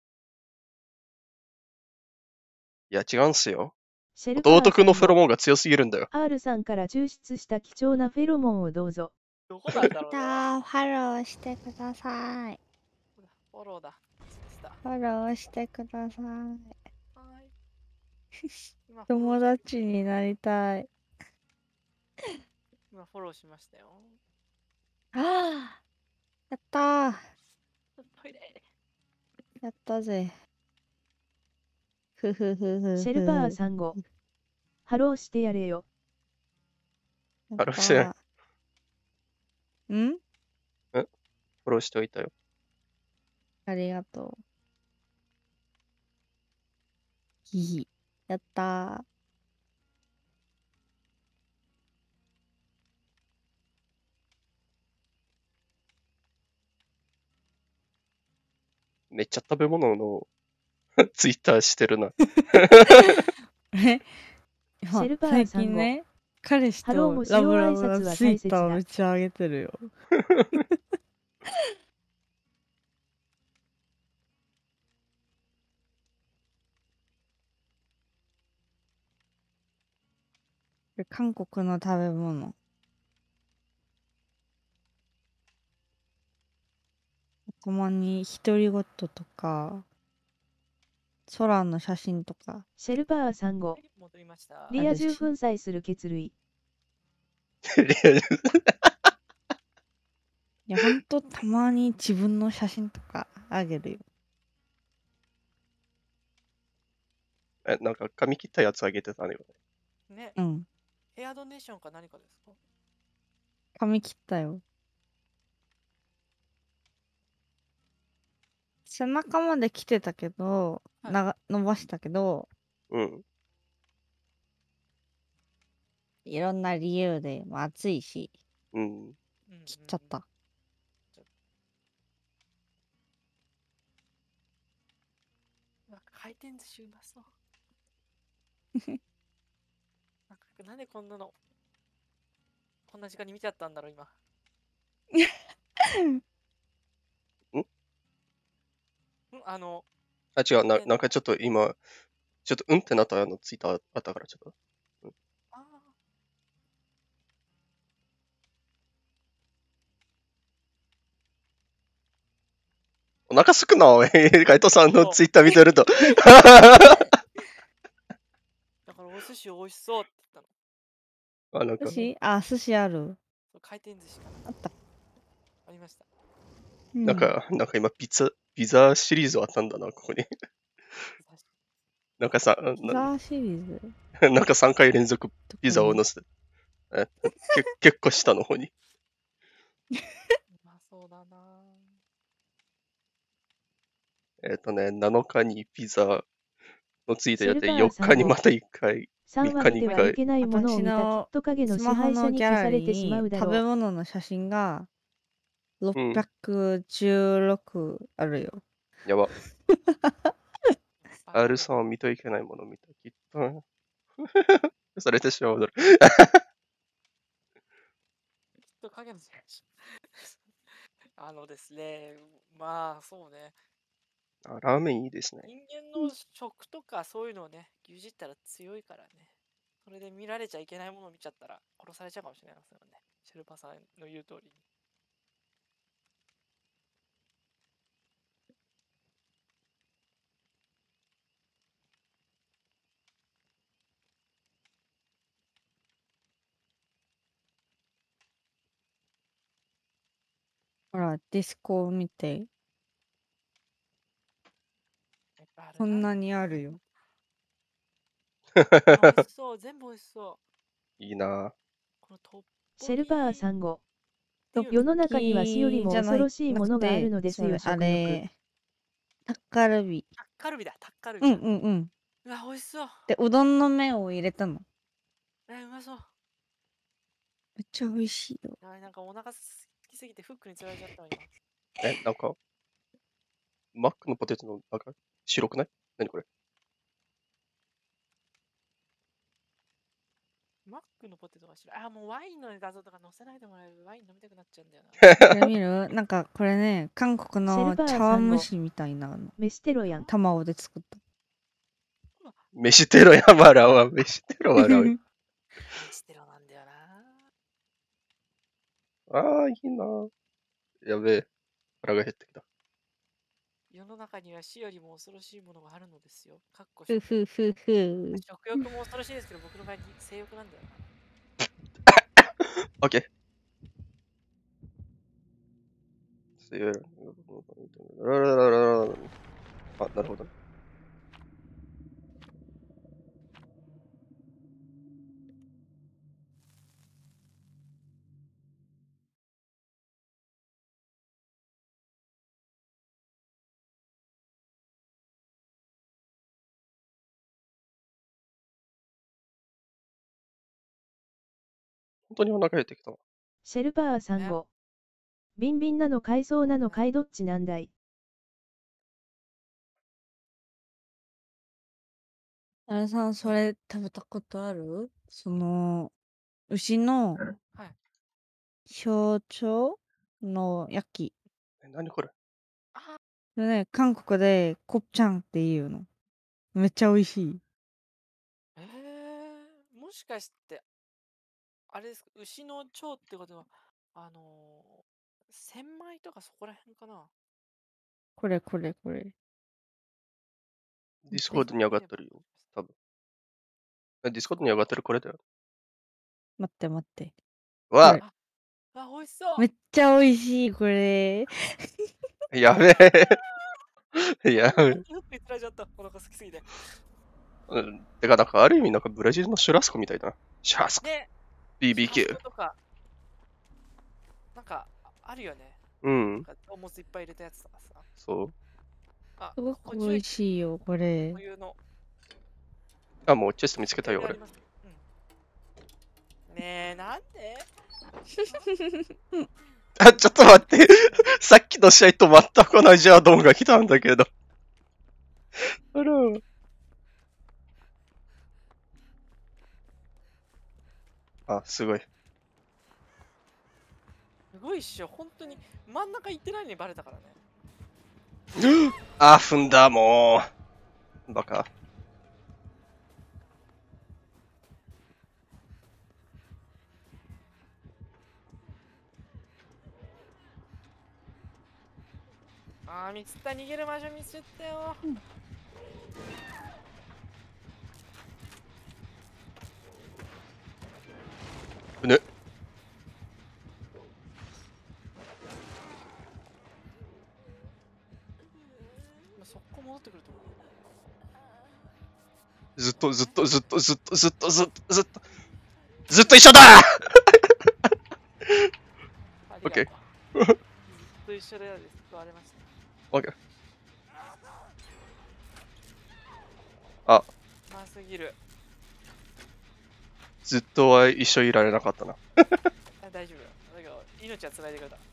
いや、違うんすよ。弟くんのフェロモンが強すぎるんだよ。 R さんから抽出した貴重なフェロモンをどうぞ。 どこなんだろうね。 フォローしてください。 フォローだ。 フォローしてください。 はい。 友達になりたい。 今フォローしましたよ。 ああ、やったー。 トイレ。 やったぜ。シシェルパーサンゴ。ハローしてやれよ。 ハローしてんフォローしておいたよ。 ありがとう。ひひ。やったー。 めっちゃ食べ物のツイッターしてるな。 最近ね、彼氏とラブラブなツイッターめっちゃ上げてるよ。韓国の食べ物。たまに独り言とか、空の写真とか。 シェルパーサンゴ。リア充粉砕する血類。 いや、ほんとたまに自分の写真とかあげるよ。 なんか髪切ったやつあげてたね。 ね。 うん。 ヘアドネーションか何かですか？ 髪切ったよ。背中まで来てたけど、伸ばしたけど、 うん。 いろんな理由で、暑いし、 うん。 切っちゃった。 回転寿司うまそう。なんでこんなの、こんな時間に見ちゃったんだろう、今。 違う、なんかちょっと今、ちょっとってなったツイッターあったからちょっと。お腹すくな、おい。カイトさんのツイッター見てると。 だからお寿司美味しそうって言ったの。 寿司ある。 回転寿司かな。 あった。 ありました。 なんか今ピザシリーズあったんだな、ここに。なんかさ、 ピザシリーズなんか3回連続ピザを乗せて。結構下の方に。 うまそうだな。 7日にピザのついてやって4日にまた1回。 3割ではいけないものを見たきっと影の支配者に消されてしまうだろう。 食べ物の写真が616あるよ。 やば。R さんは見といけないもの見た。きっと。されてしまうだろ。きっと影の支配者。ですね、まあそうね。 ラーメンいいですね。 人間の食とかそういうのをね、牛耳ったら強いからね。それで見られちゃいけないものを見ちゃったら殺されちゃうかもしれないですよね。シェルパさんの言う通りに。 ほら、ディスコを見て。 あるこんなにあるよ。 美味しそう。全部美味しそう。 いいな。 このトッポギシェルパーサンゴ。 っていうの世の中には死よりも恐ろしいものがあるのですよ、 それあ食欲。 れ、タッカルビ。 タッカルビだ、タッカルビ。 うんうんうん。 うわ、美味しそう。 で、うどんの麺を入れたの。 うまそう。 めっちゃ美味しいよ。 なんかお腹すきすぎてフックに釣られちゃったわ、今。 なんか、マックのポテトの、なんか、白くない？何これ？ マックのポテトが白い。もうワインの画像とか載せないでもらえる。ワイン飲みたくなっちゃうんだよな。 これ見る？なんかこれね、韓国の茶碗蒸しみたいなの。 飯テロやん。 卵で作った。 飯テロや笑うわ、飯テロ笑う。 飯テロなんだよああ、いいな。やべえ。腹が減ってきた。 世の中には死よりも恐ろしいものがあるのですよ。かっこふふふふ。 食欲も恐ろしいですけど、僕の場合、性欲なんだよな。 オッケー。あ、なるほど。本当にお腹減ってきたわ。 シェルパーサンゴ。ビンビンなの海藻なの海どっちなんだい。 あれさん、それ食べたことある？牛のはい。 象徴の焼き。 何これ？ でね、韓国でコプチャンっていうの。めっちゃ美味しい。 もしかして、あれですか、牛の腸ってことは、千枚とかそこら辺かな。 これこれこれ。 ディスコードに上がってるよ。多分。ディスコードに上がってるこれだよ。 待って待って。 わあ、美味しそう。 めっちゃ美味しい、これ。 やべえ。やべえ。 よく言ってられちゃった。お腹空きすぎて。 てか、なんかある意味、なんかブラジルのシュラスコみたいだな。シュラスコ。 ね、 BBQ。 とか、なんか、あるよね。 うん。 おもついっぱい入れたやつとかさ。 そう。 すごく美味しいよ、これ。 冬の。 あ、もうチェスト見つけたよ、俺。 ねえ、なんであ、ちょっと待って。さっきの試合と全く同じアドオンが来たんだけど。あら。あ、すごい。 すごいっしょ、本当に真ん中行ってないのにバレたからね。 あ、踏んだ、もう。バカ。 ミスった、逃げる場所ミスったよ。 ね。 そこ戻ってくると思う。ずっと一緒だオッケー。 ずっと一緒だよです。救われました。 オッケー。あ。 まずすぎる。 ずっとは一緒いられなかったな。 大丈夫。だけど、命はつないでくれた。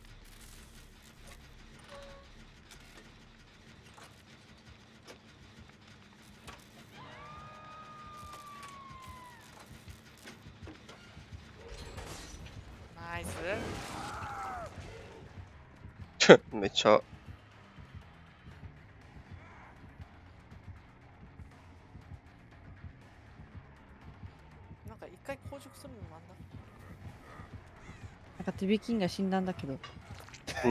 ナイス。 めっちゃ。 なんか一回硬直するのもあんだ。 なんかテビキンが死んだんだけど。 うん。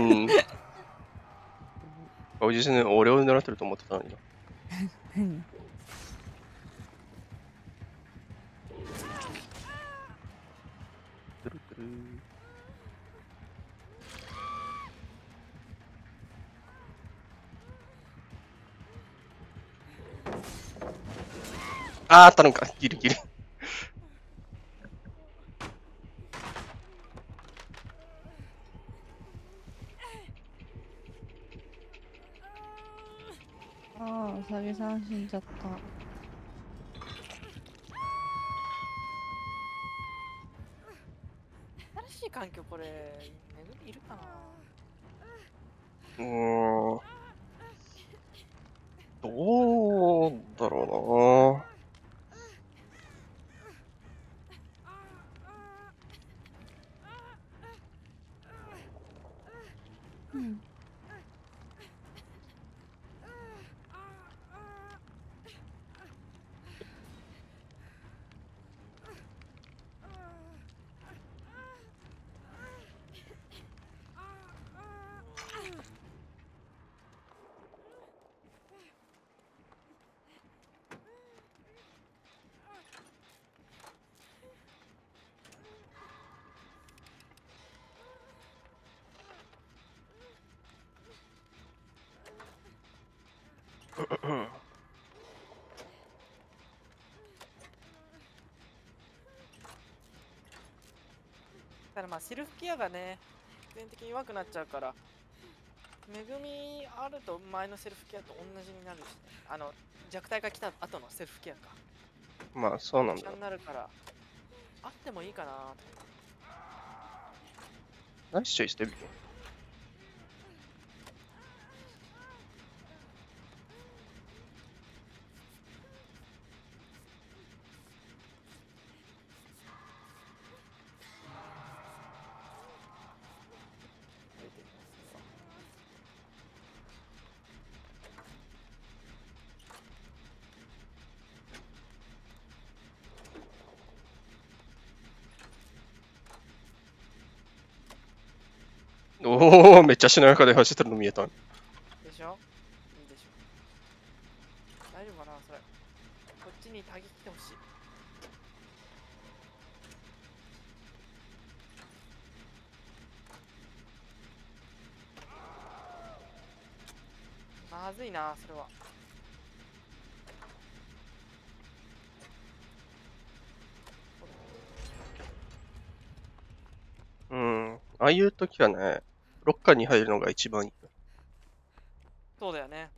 おじさん、俺を狙ってると思ってたのにな。 何？ あったのか、ギリギリ。 ああ、うさぎさん死んじゃった。 新しい環境これ、めぐみいるかな。 どうだろうん。 う。 ただまあセルフケアがね、全的に弱くなっちゃうから、恵みあると前のセルフケアと同じになるしね。弱体が来た後のセルフケアか。 まあ、そうなんだよ一緒に。なるから、あってもいいかなと。 ナイスチョイス、デビュー。おお、めっちゃ足の中で走ってるの見えた。 でしょ、いいでしょ。大丈夫かなそれ。こっちにタギ来てほしい。まずいな、それは。 うん。ああいう時はね、ロッカーに入るのが一番いい。 そうだよね。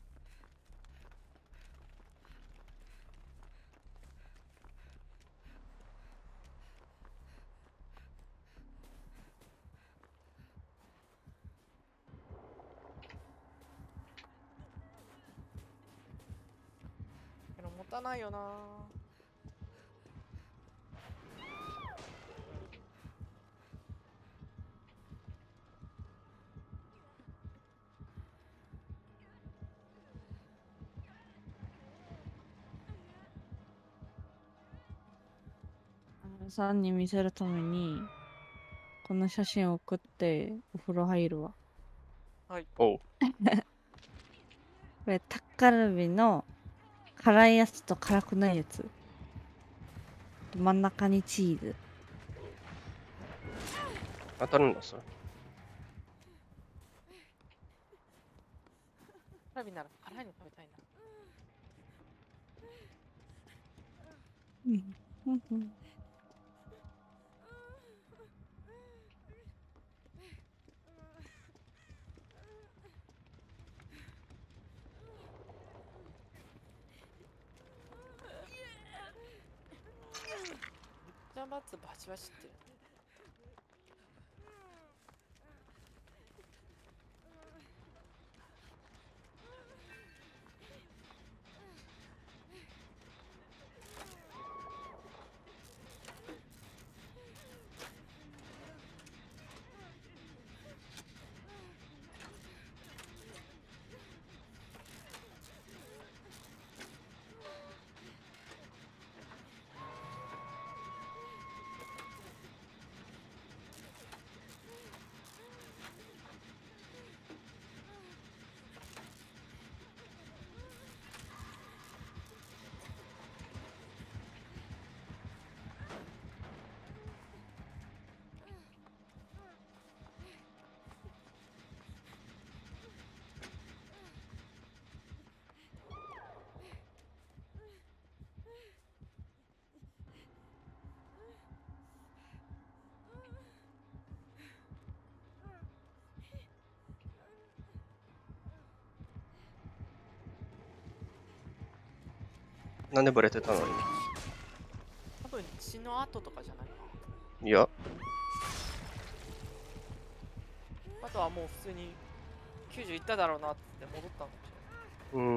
けど持たないよな。 さんに見せるために、この写真を送ってお風呂入るわ。 はい。 おう。 これ、タッカルビの辛いやつと辛くないやつ。真ん中にチーズ。 当たるんだ、それ。 ラビなら辛いの食べたいな。 うんうんうん。 じゃあバツバチバチってる。 なんでバレてたの多分血の跡とかじゃないか。 いや、 あとはもう普通に90いっただろうなって戻ったんだけど。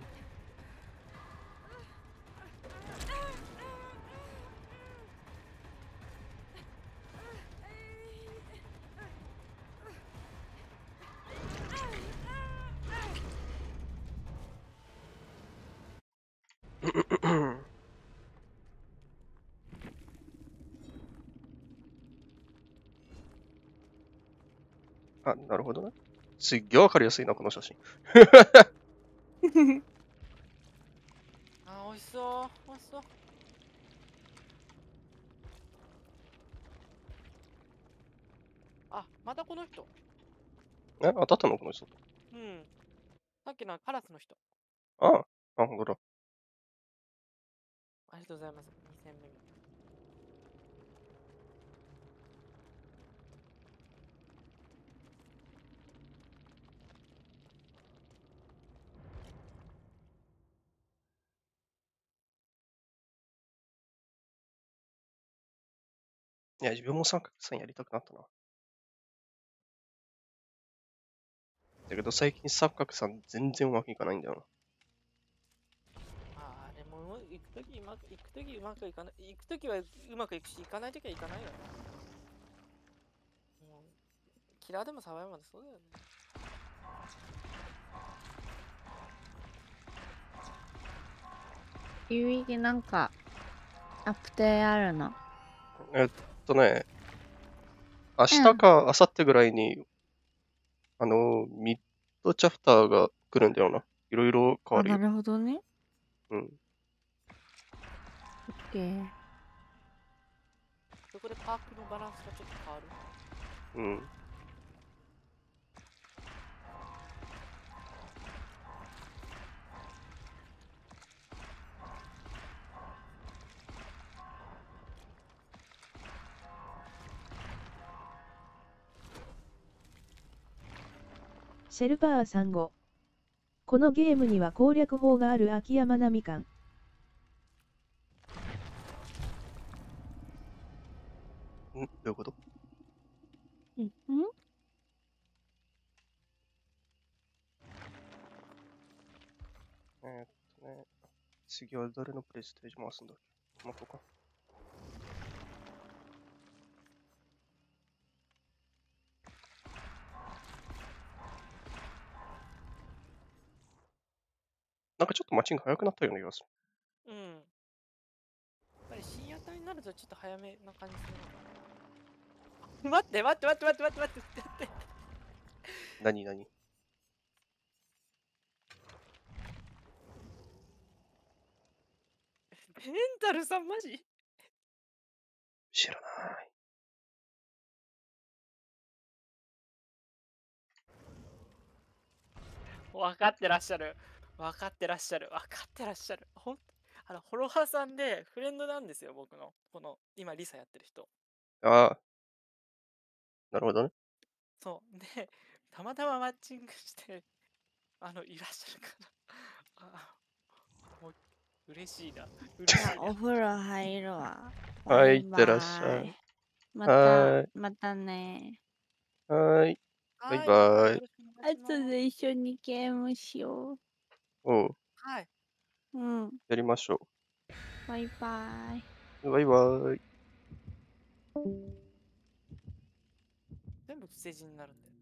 あ、なるほどね。すっげえわかりやすいな、この写真。 あ、美味しそう。美味しそう。あ、またこの人。 え、当たったのこの人。 うん。さっきのカラスの人。 ああ、あ、ほんとだ。 ありがとうございます。2戦目。 いや、自分も三角さんやりたくなったな。だけど最近三角さん全然うまくいかないんだよあれも行くときうまくいかない。行くときはうまくいくし、行かないときはいかないよね。もうキラーでもサバイバーまでそうだよね。 有意義なんかアップデーあるの？ な。明日か明後日ぐらいに、ミッドチャプターが来るんだよな。いろいろ変わるよ。 なるほどね。 うん。 オッケー。 そこでパークのバランスがちょっと変わる。 うん。 シェルパー3号。このゲームには攻略法がある秋山奈美館。 どういうこと？ うん次は誰のプレイステージ回すんだっけ？この子か。なんかちょっとマッチング早くなったような気がする。 うん。やっぱり深夜帯になるとちょっと早めな感じするのかな。待って待って待って待って待って待って待って。 何ペンタルさんマジ？ 知らない。 分かってらっしゃる。分かってらっしゃる。分かってらっしゃる。ほんフォロワーさんでフレンドなんですよ、僕の。この、今リサやってる人。 ああ。なるほどね。 そう。で、たまたまマッチングして、いらっしゃるから。もう嬉しいな。嬉しいな。 お風呂入るわ。 はい、いってらっしゃい。 またね。 はい。バイはい、 バイ。 またよろしくお願いします。 後で一緒にゲームしよう。 おう、 はい。 うん。 やりましょバイバイ。 う。バイバイ。 全部不正人になるんで。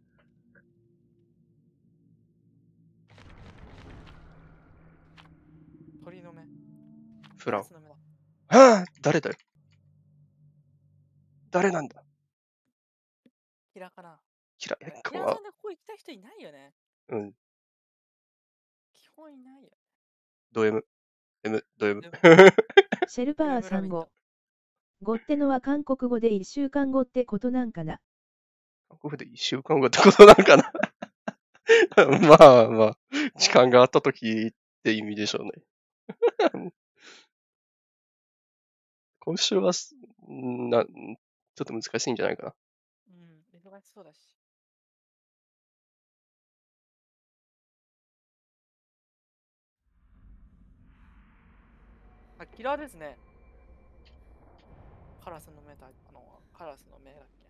鳥の目。 フラン。 カラスの目だ。 はあ、誰だよ。誰なんだ。 キラかな。 キラ、 キラさんでここ行きたい人いないよね。 うん。 基本いないよ。 ド M。ド M。 シェルパー3号。ごってのは韓国語で1週間後ってことなんかな。 韓国で1週間後ってことなんかな。まあまあ、時間があったときって意味でしょうね。今週はちょっと難しいんじゃないかな。 うん、忙しそうだし。 あ、キラーですね。カラスの目だ。カラスの目だっけ。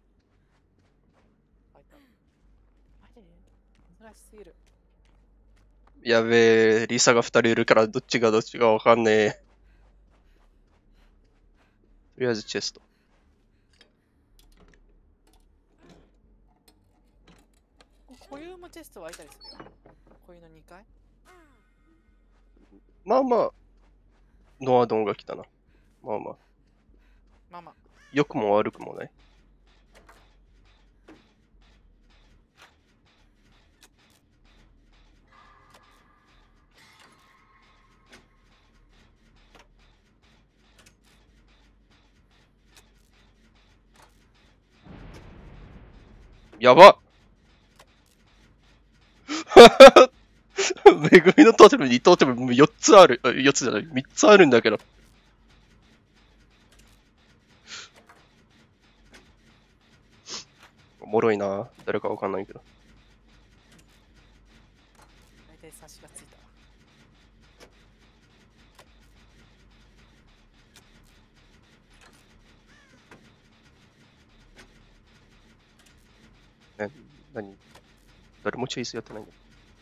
入った。マジ珍しすぎる。 やべえ、リサが2人いるからどっちがわかんねえ。とりあえずチェスト。 固有もチェスト湧いたりするよ。固有の2階。 まあまあ、ノアドンが来たな。まあまあ。 まあまあ。 良くも悪くもない。やばっめぐみのトーテムにトーテム4つある。4つじゃない。3つあるんだけど。おもろいな。誰かわかんないけど。 大体差しがついた。 何誰もチェイスやってないんだ。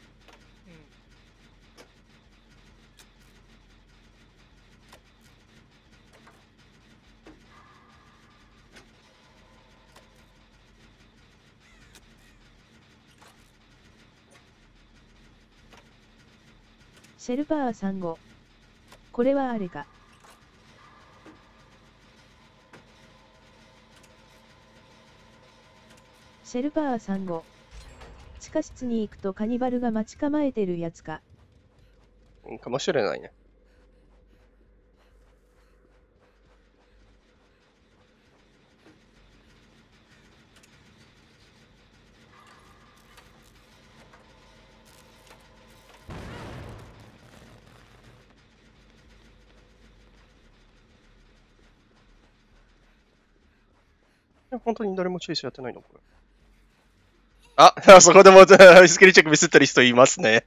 シェルパーサンゴ。これはあれか。シェルパーサンゴ。地下室に行くとカニバルが待ち構えてるやつか。 かもしれないね。本当に誰もチェイスやってないのこれ。あ、そこでもスキルチェックミスったり人いますね。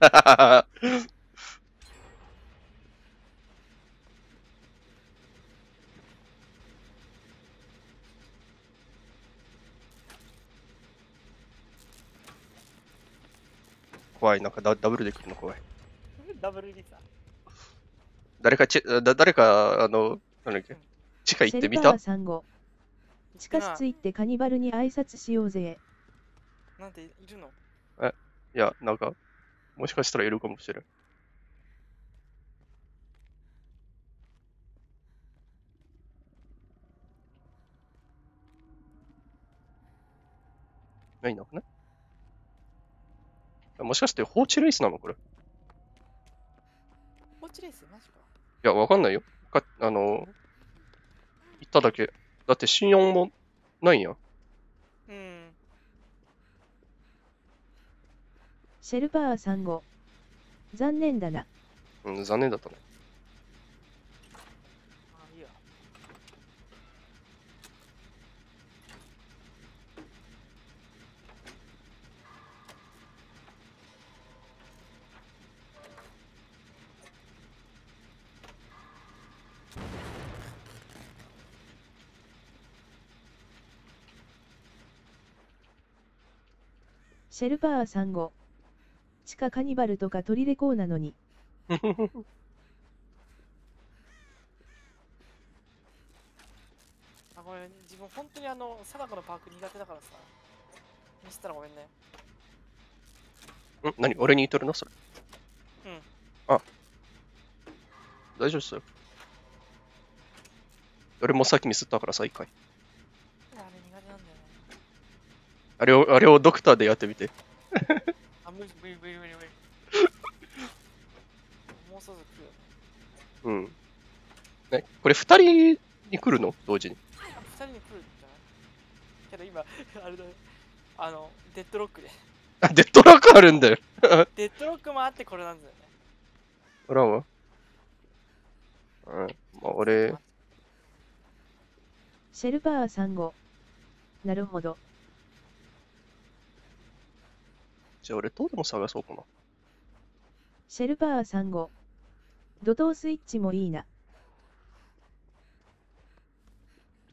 怖い、なんかダブルで来るの怖い。 ダブルリサ。 誰か、なんだっけ、地下行ってみた？ シェルパーサンゴ。地下室行ってカニバルに挨拶しようぜ。 なんているの？ いや、なんか、もしかしたらいるかもしれん。ないのかな？もしかして放置レースなのこれ。 放置レースマジか。 いや、わかんないよ。言っただけ。だって新音もないやん。 シェルパーサンゴ。残念だな。 残念だったね。 あ、いいや。 シェルパーサンゴ。地下カニバルとかトリレコーなのに。 あ、これ自分本当に貞子のパーク苦手だからさ。ミスったらごめんね。 何俺に言っとるのそれ。あ、大丈夫っすよ。俺もさっきミスったからさ、一回。 あれ苦手なんだよね。 あれをドクターでやってみて。 あ、無理。もうそろそろ来るよね。 ね、これ二人に来るの同時に。 2人に来るんじゃないけど今、あれだね。デッドロックで。 デッドロックあるんだよ。 デッドロックもあってこれなんだよね。 ほらは。まあ俺。 シェルパーサンゴ。なるほど。 じゃあ俺トーテム探そうかな。 シェルパーサンゴ。怒涛スイッチもいいな。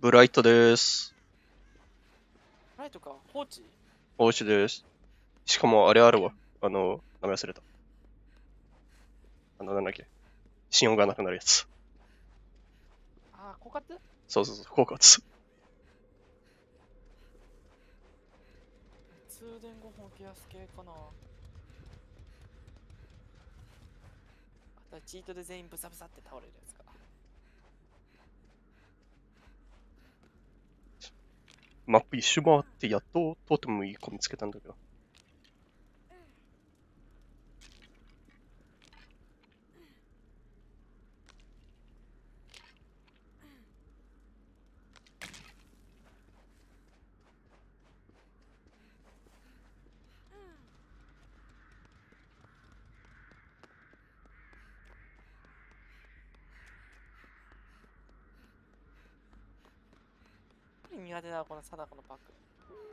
ブライトです。 ライトか、放置おうちです。しかも、あれあるわ。名前忘れた。なんだっけ。信用がなくなるやつ。 あー、枯渇そう、枯渇。 通電5本ピアス系かな。あとはチートで全員ブサブサって倒れるやつか。 マップ一周回ってやっとトーテムいい子見つけたんだけど。 苦手だ、この貞子のパック。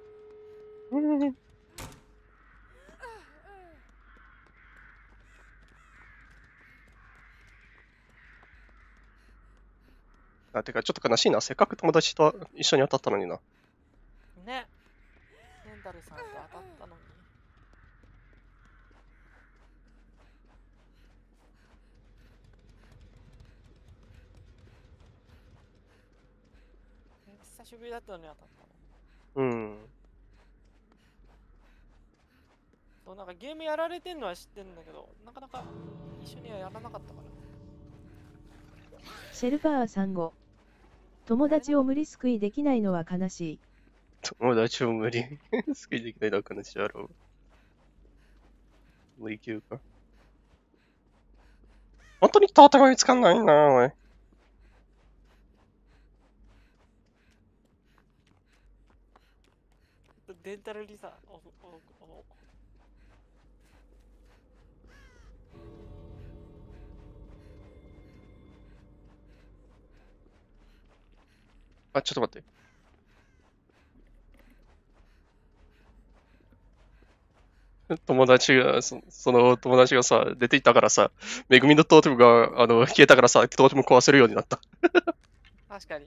てか、ちょっと悲しいな。せっかく友達と一緒に当たったのにな。 ね。メンタルさんと当たったのに。久しぶりだったのに当たったの。 うん。 そう、なんかゲームやられてんのは知ってるんだけど、なかなか一緒にはやらなかったから。 シェルパー3号。友達を無理救いできないのは悲しい。 友達を無理救いできないのは悲しいだろう。無理級か。本当にトーテム見つかんないな、おい。 デンタルリサ、 あ、ちょっと待って。友達が、その友達がさ、出て行ったからさ、めぐみのトーテムが、消えたからさ、トーテム壊せるようになった。 確かに。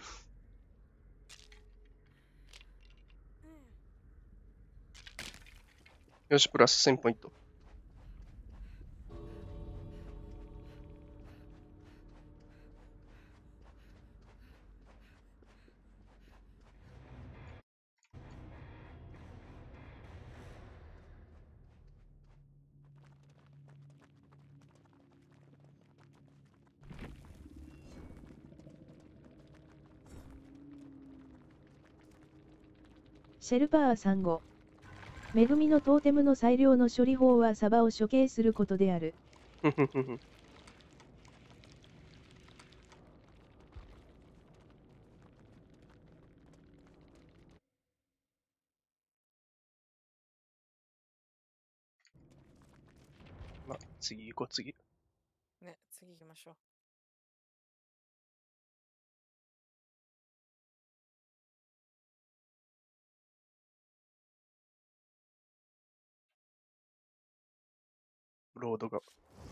よし、プラス1000ポイント。 シェルパー3号。めぐみのトーテムの最良の処理法はサバを処刑することである。 まあ、次行こう、次。 ね、次行きましょう。 ロードが。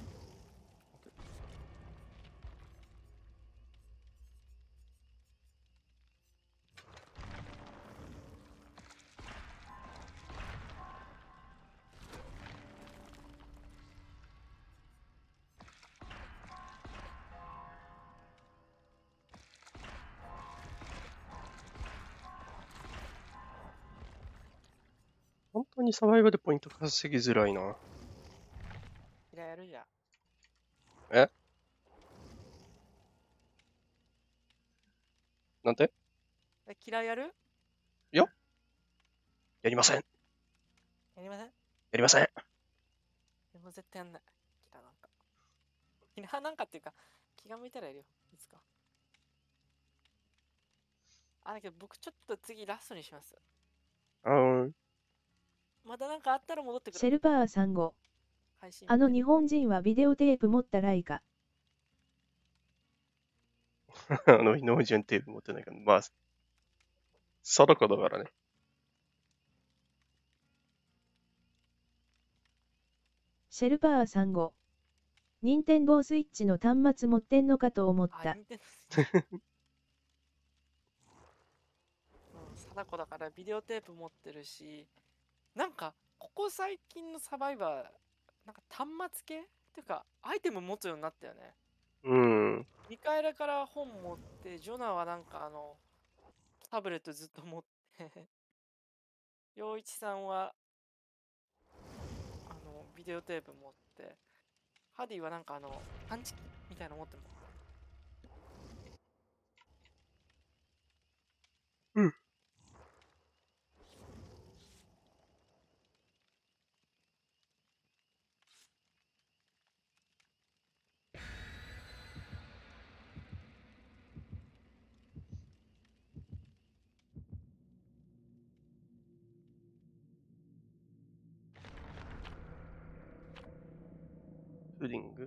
本当にサバイバルポイント稼ぎづらいな。 キラやるじゃん。 えなんてキラやるやりません。 やりません。 やりません。 でも絶対やんない。キラなんか。キラなんかっていうか、気が向いたらやるよ。いつか。だけど僕ちょっと次ラストにします。またなんかあったら戻ってくる。 シェルパー3号。日本人はビデオテープ持ったらいいか。 日本人テープ持ってないから。まあ、定かだからね。 シェルパー3号。任天堂スイッチの端末持ってんのかと思った。 花子だからビデオテープ持ってるし、なんかここ最近のサバイバー、なんか端末系っていうかアイテム持つようになったよね。 うん。 ミカエラから本持って、ジョナはなんかタブレットずっと持って陽一さんはビデオテープ持って、ハディはなんかパンチ機みたいなの持ってるもん。 うん。プディング。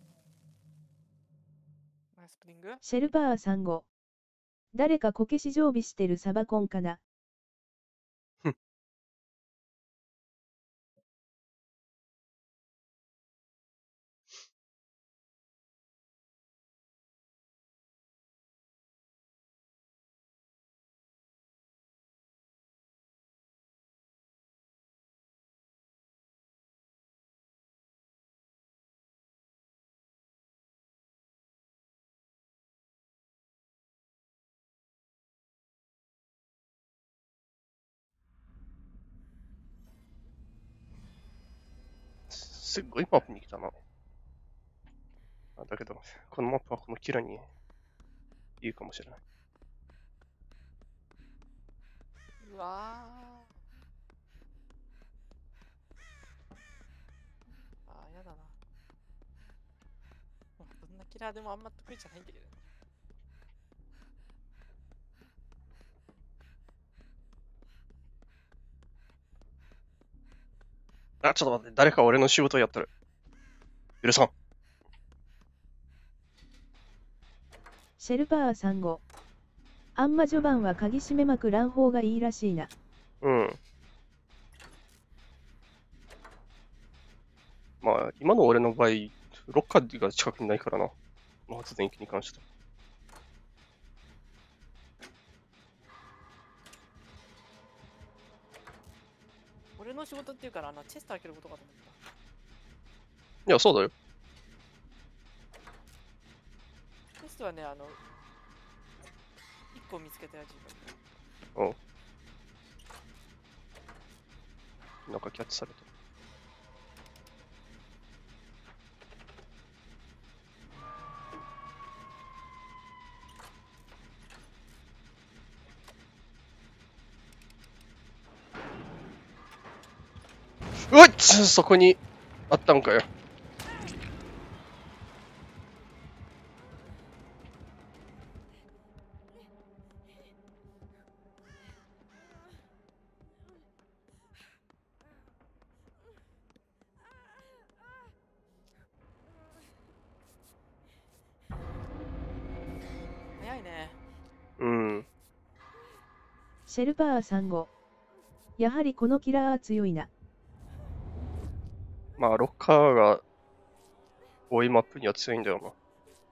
ナイスプディング。 シェルパーサンゴ。誰かこけし常備してるサバコンかな。 すっごいマップに来たな。だけど、このマップはこのキラにいいかもしれない。 うわー。やだな。どんなキラーでもあんま得意じゃないんだけどね。 あ、ちょっと待って、誰か俺の仕事やってる。許さん。 シェルパーサンゴ。あんま序盤は鍵閉めまくらん方がいいらしいな。 うん。まあ、今の俺の場合、ロッカーが近くにないからな。発電機に関して。 俺の仕事っていうからチェスト開けることかと思った。 いや、そうだよ。 チェストはね、1個見つけたよ、自分。うん。なんかキャッチされてる。うわっ、そこにあったんかよ。 早いね。 うん。 シェルパーサンゴ。やはりこのキラー強いな。 まあ、ロッカーが多いマップには強いんだよな。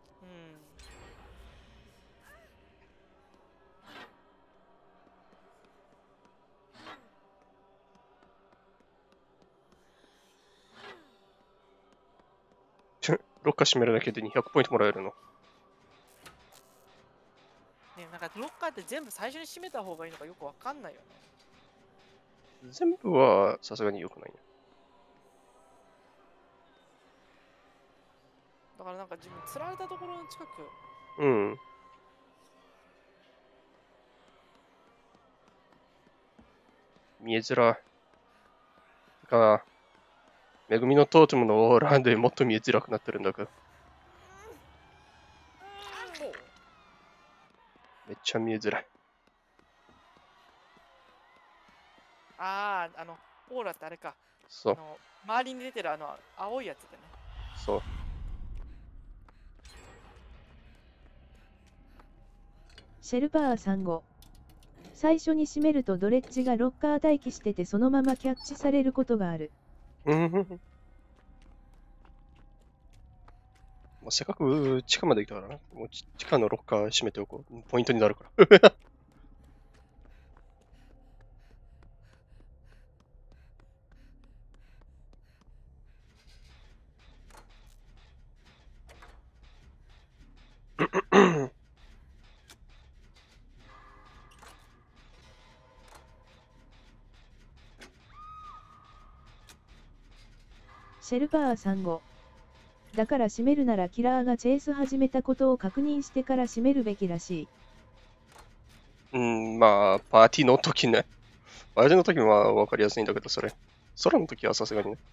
ロッカー閉めるだけで200ポイントもらえるの。 ね、なんかロッカーって全部最初に閉めた方がいいのかよくわかんないよね。 全部はさすがに良くないね。 だからなんか自分釣られたところの近く。 うん。見えづらい。が、めぐみのトーテムのオーラでもっと見えづらくなってるんだけど。めっちゃ見えづらい。 ああ、オーラってあれか。 そう。 周りに出てる青いやつだね。 そう。 シェルパーサンゴ。最初に閉めるとドレッジがロッカー待機しててそのままキャッチされることがある。 せっかく地下まで来たからな。もう地下のロッカー閉めておこう。ポイントになるから。 シェルパーサンゴ。だから閉めるならキラーがチェイス始めたことを確認してから閉めるべきらしい。 まあ、パーティーの時ね。パーティーの時はわかりやすいんだけど、それ。空の時はさすがにね。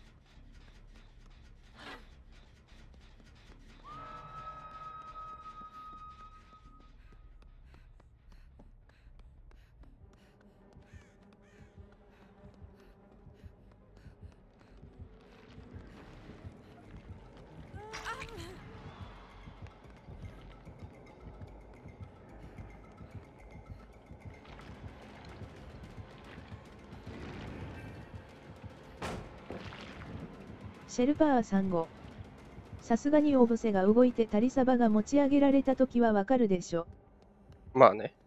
シェルパーサンゴ。さすがにオブセが動いてタリサバが持ち上げられた時はわかるでしょ。 まあね。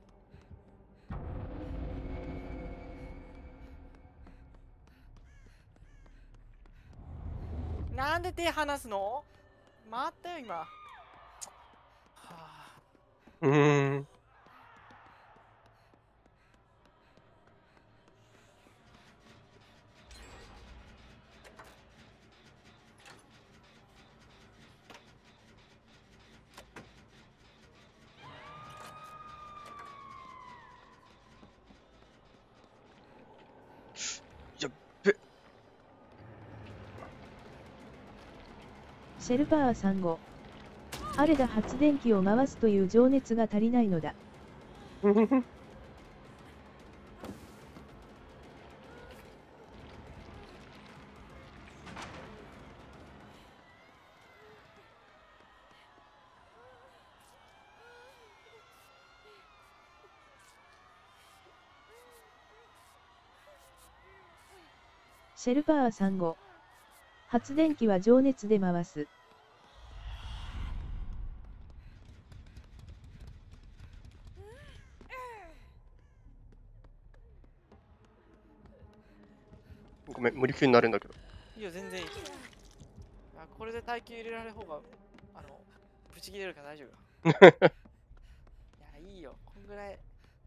なんで手離すの？回ったよ今。はあ、 うーん。やっべ。 シェルパーサンゴ。あれだ、発電機を回すという情熱が足りないのだ。シェルパーサンゴ。発電機は情熱で回す。 ごめん、無理級になるんだけど。 いいよ、全然いい。あ、これで耐久入れられる方が、ブチ切れるから大丈夫よ。いや、いいよ、こんぐらい。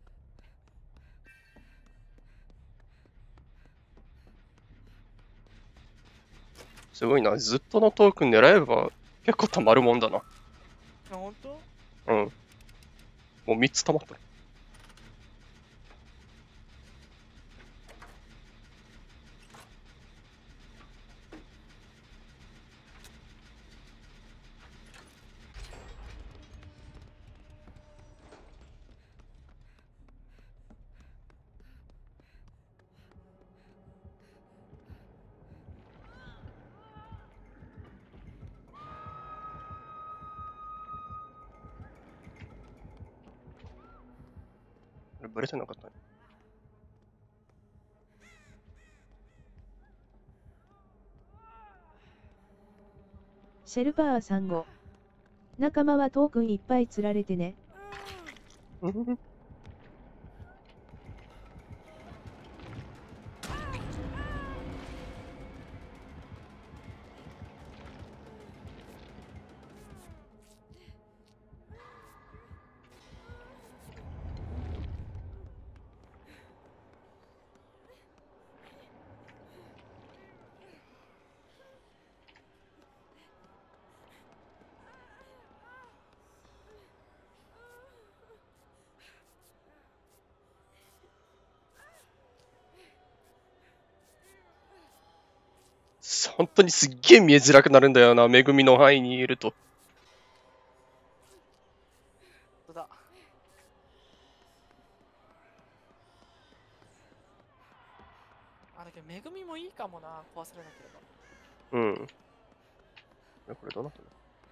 すごいな。ずっとのトークン狙えば結構溜まるもんだな。 あ、ほんと？ うん。もう3つ溜まった。ブレてなかったね。 シェルパーサンゴ。仲間はトークンいっぱい釣られてね。 本当にすっげえ見えづらくなるんだよな、恵みの範囲にいると。 そうだ。あ、だけど、恵みもいいかもな、壊されなければ。 うん。これどうなったの？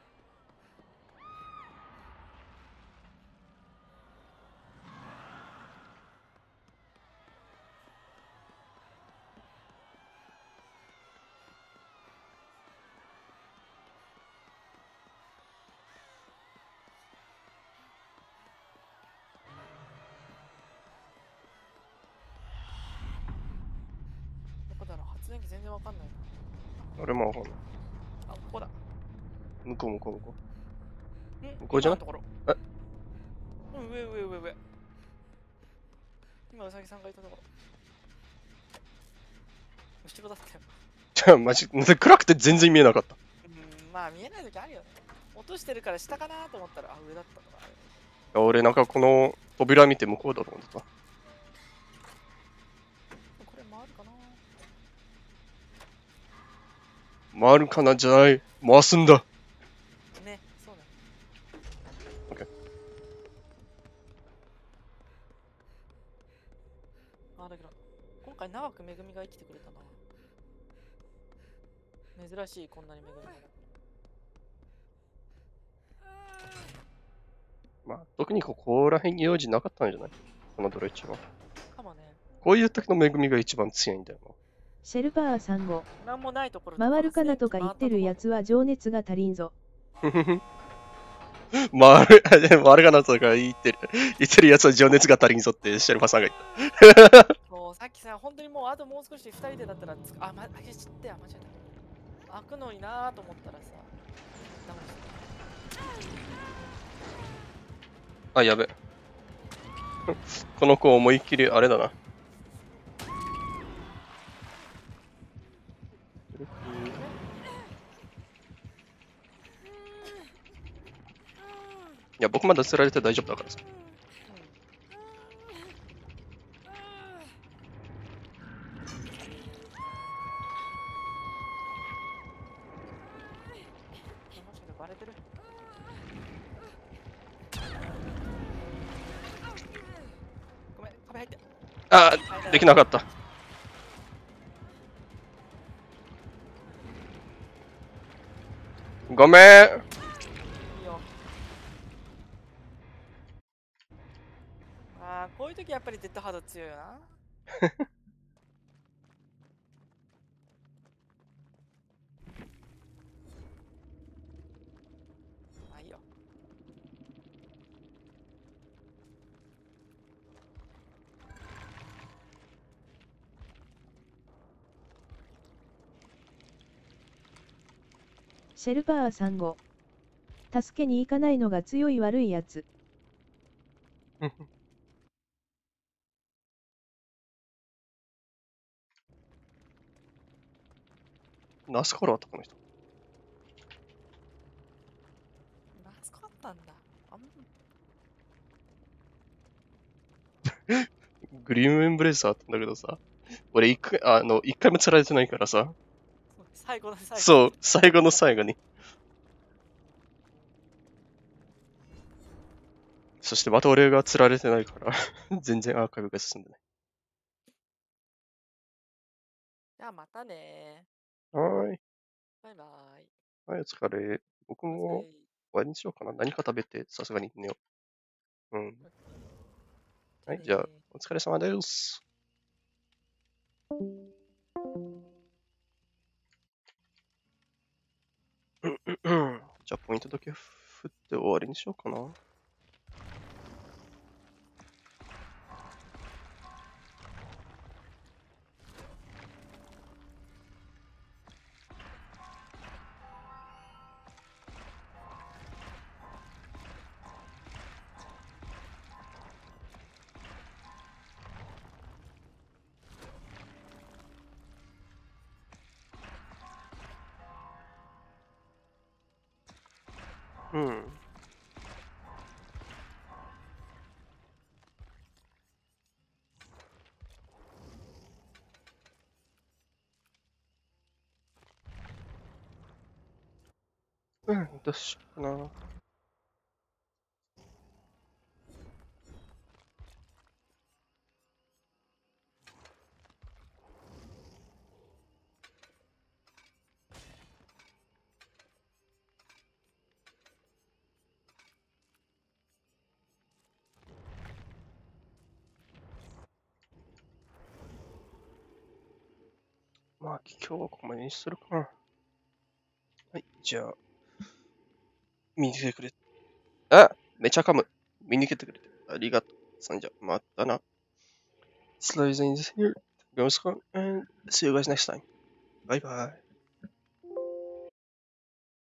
どこだろう、発電機全然わかんないな。 俺もわかんない。 あ、ここだ。 向こう向こう向こ向こうじゃない？ ところ。 え？ うん、上。今、うさぎさんがいたところ。後ろだったよ。 マジ、暗くて全然見えなかった。 まあ見えない時あるよね。落としてるから下かなと思ったら、あ、上だったのか。 俺なんかこの扉見て向こうだと思ってた。 これ回るかな。 回るかなじゃない。回すんだ。 ね、そうだね。 オッケー。 あ、だけど、今回長くめぐみが生きてくれたな。珍しい、こんなにめぐみが。 まあ、特にここら辺に用事なかったんじゃないこのドレッジは。 かもね。 こういう時の恵みが一番強いんだよシェルパーさんご。 なんもないところ回るかなとか言ってるやつは情熱が足りんぞ。 な。回るかなとか言ってるやつは情熱が足りんぞってシェルパさんが言った。 そう、さっきさ、本当にもうあともう少し2人でだったらあ、間違えた。開くのになーと思ったらさ、ダメですね。 あ、やべ。この子思いっきりあれだな。いや、僕まだ釣られて大丈夫だからさ。 バレてる。ごめん、壁入って。 あ、できなかった。ごめん。 いいよ。ああ、こういう時やっぱりデッドハード強いよな。あ、いいよ。 シェルパーさんご。助けに行かないのが強い悪いやつ。 ナスコロだったこの人。 ナスコだったんだ。 グリームエンブレースあったんだけどさ。俺一回も釣られてないからさ。 最後の最後。 そう、最後の最後に。そしてまた俺が釣られてないから、全然アーカイブが進んでない。 じゃあまたねはーい。 バイバイ。 はい、お疲れ。僕も終わりにしようかな。何か食べて、さすがに寝よう。うん。はい、じゃあ、お疲れ様です。じゃあ、ポイントだけ振って終わりにしようかな。うん。どうしようかな。まあ、今日はここまでにするかな。はい、じゃあ、見に来てくれ。あ、めちゃ噛む。見に来てくれて。ありがとう。そんじゃ、またな。Slides in here. Goes on and see you guys next time. Bye bye.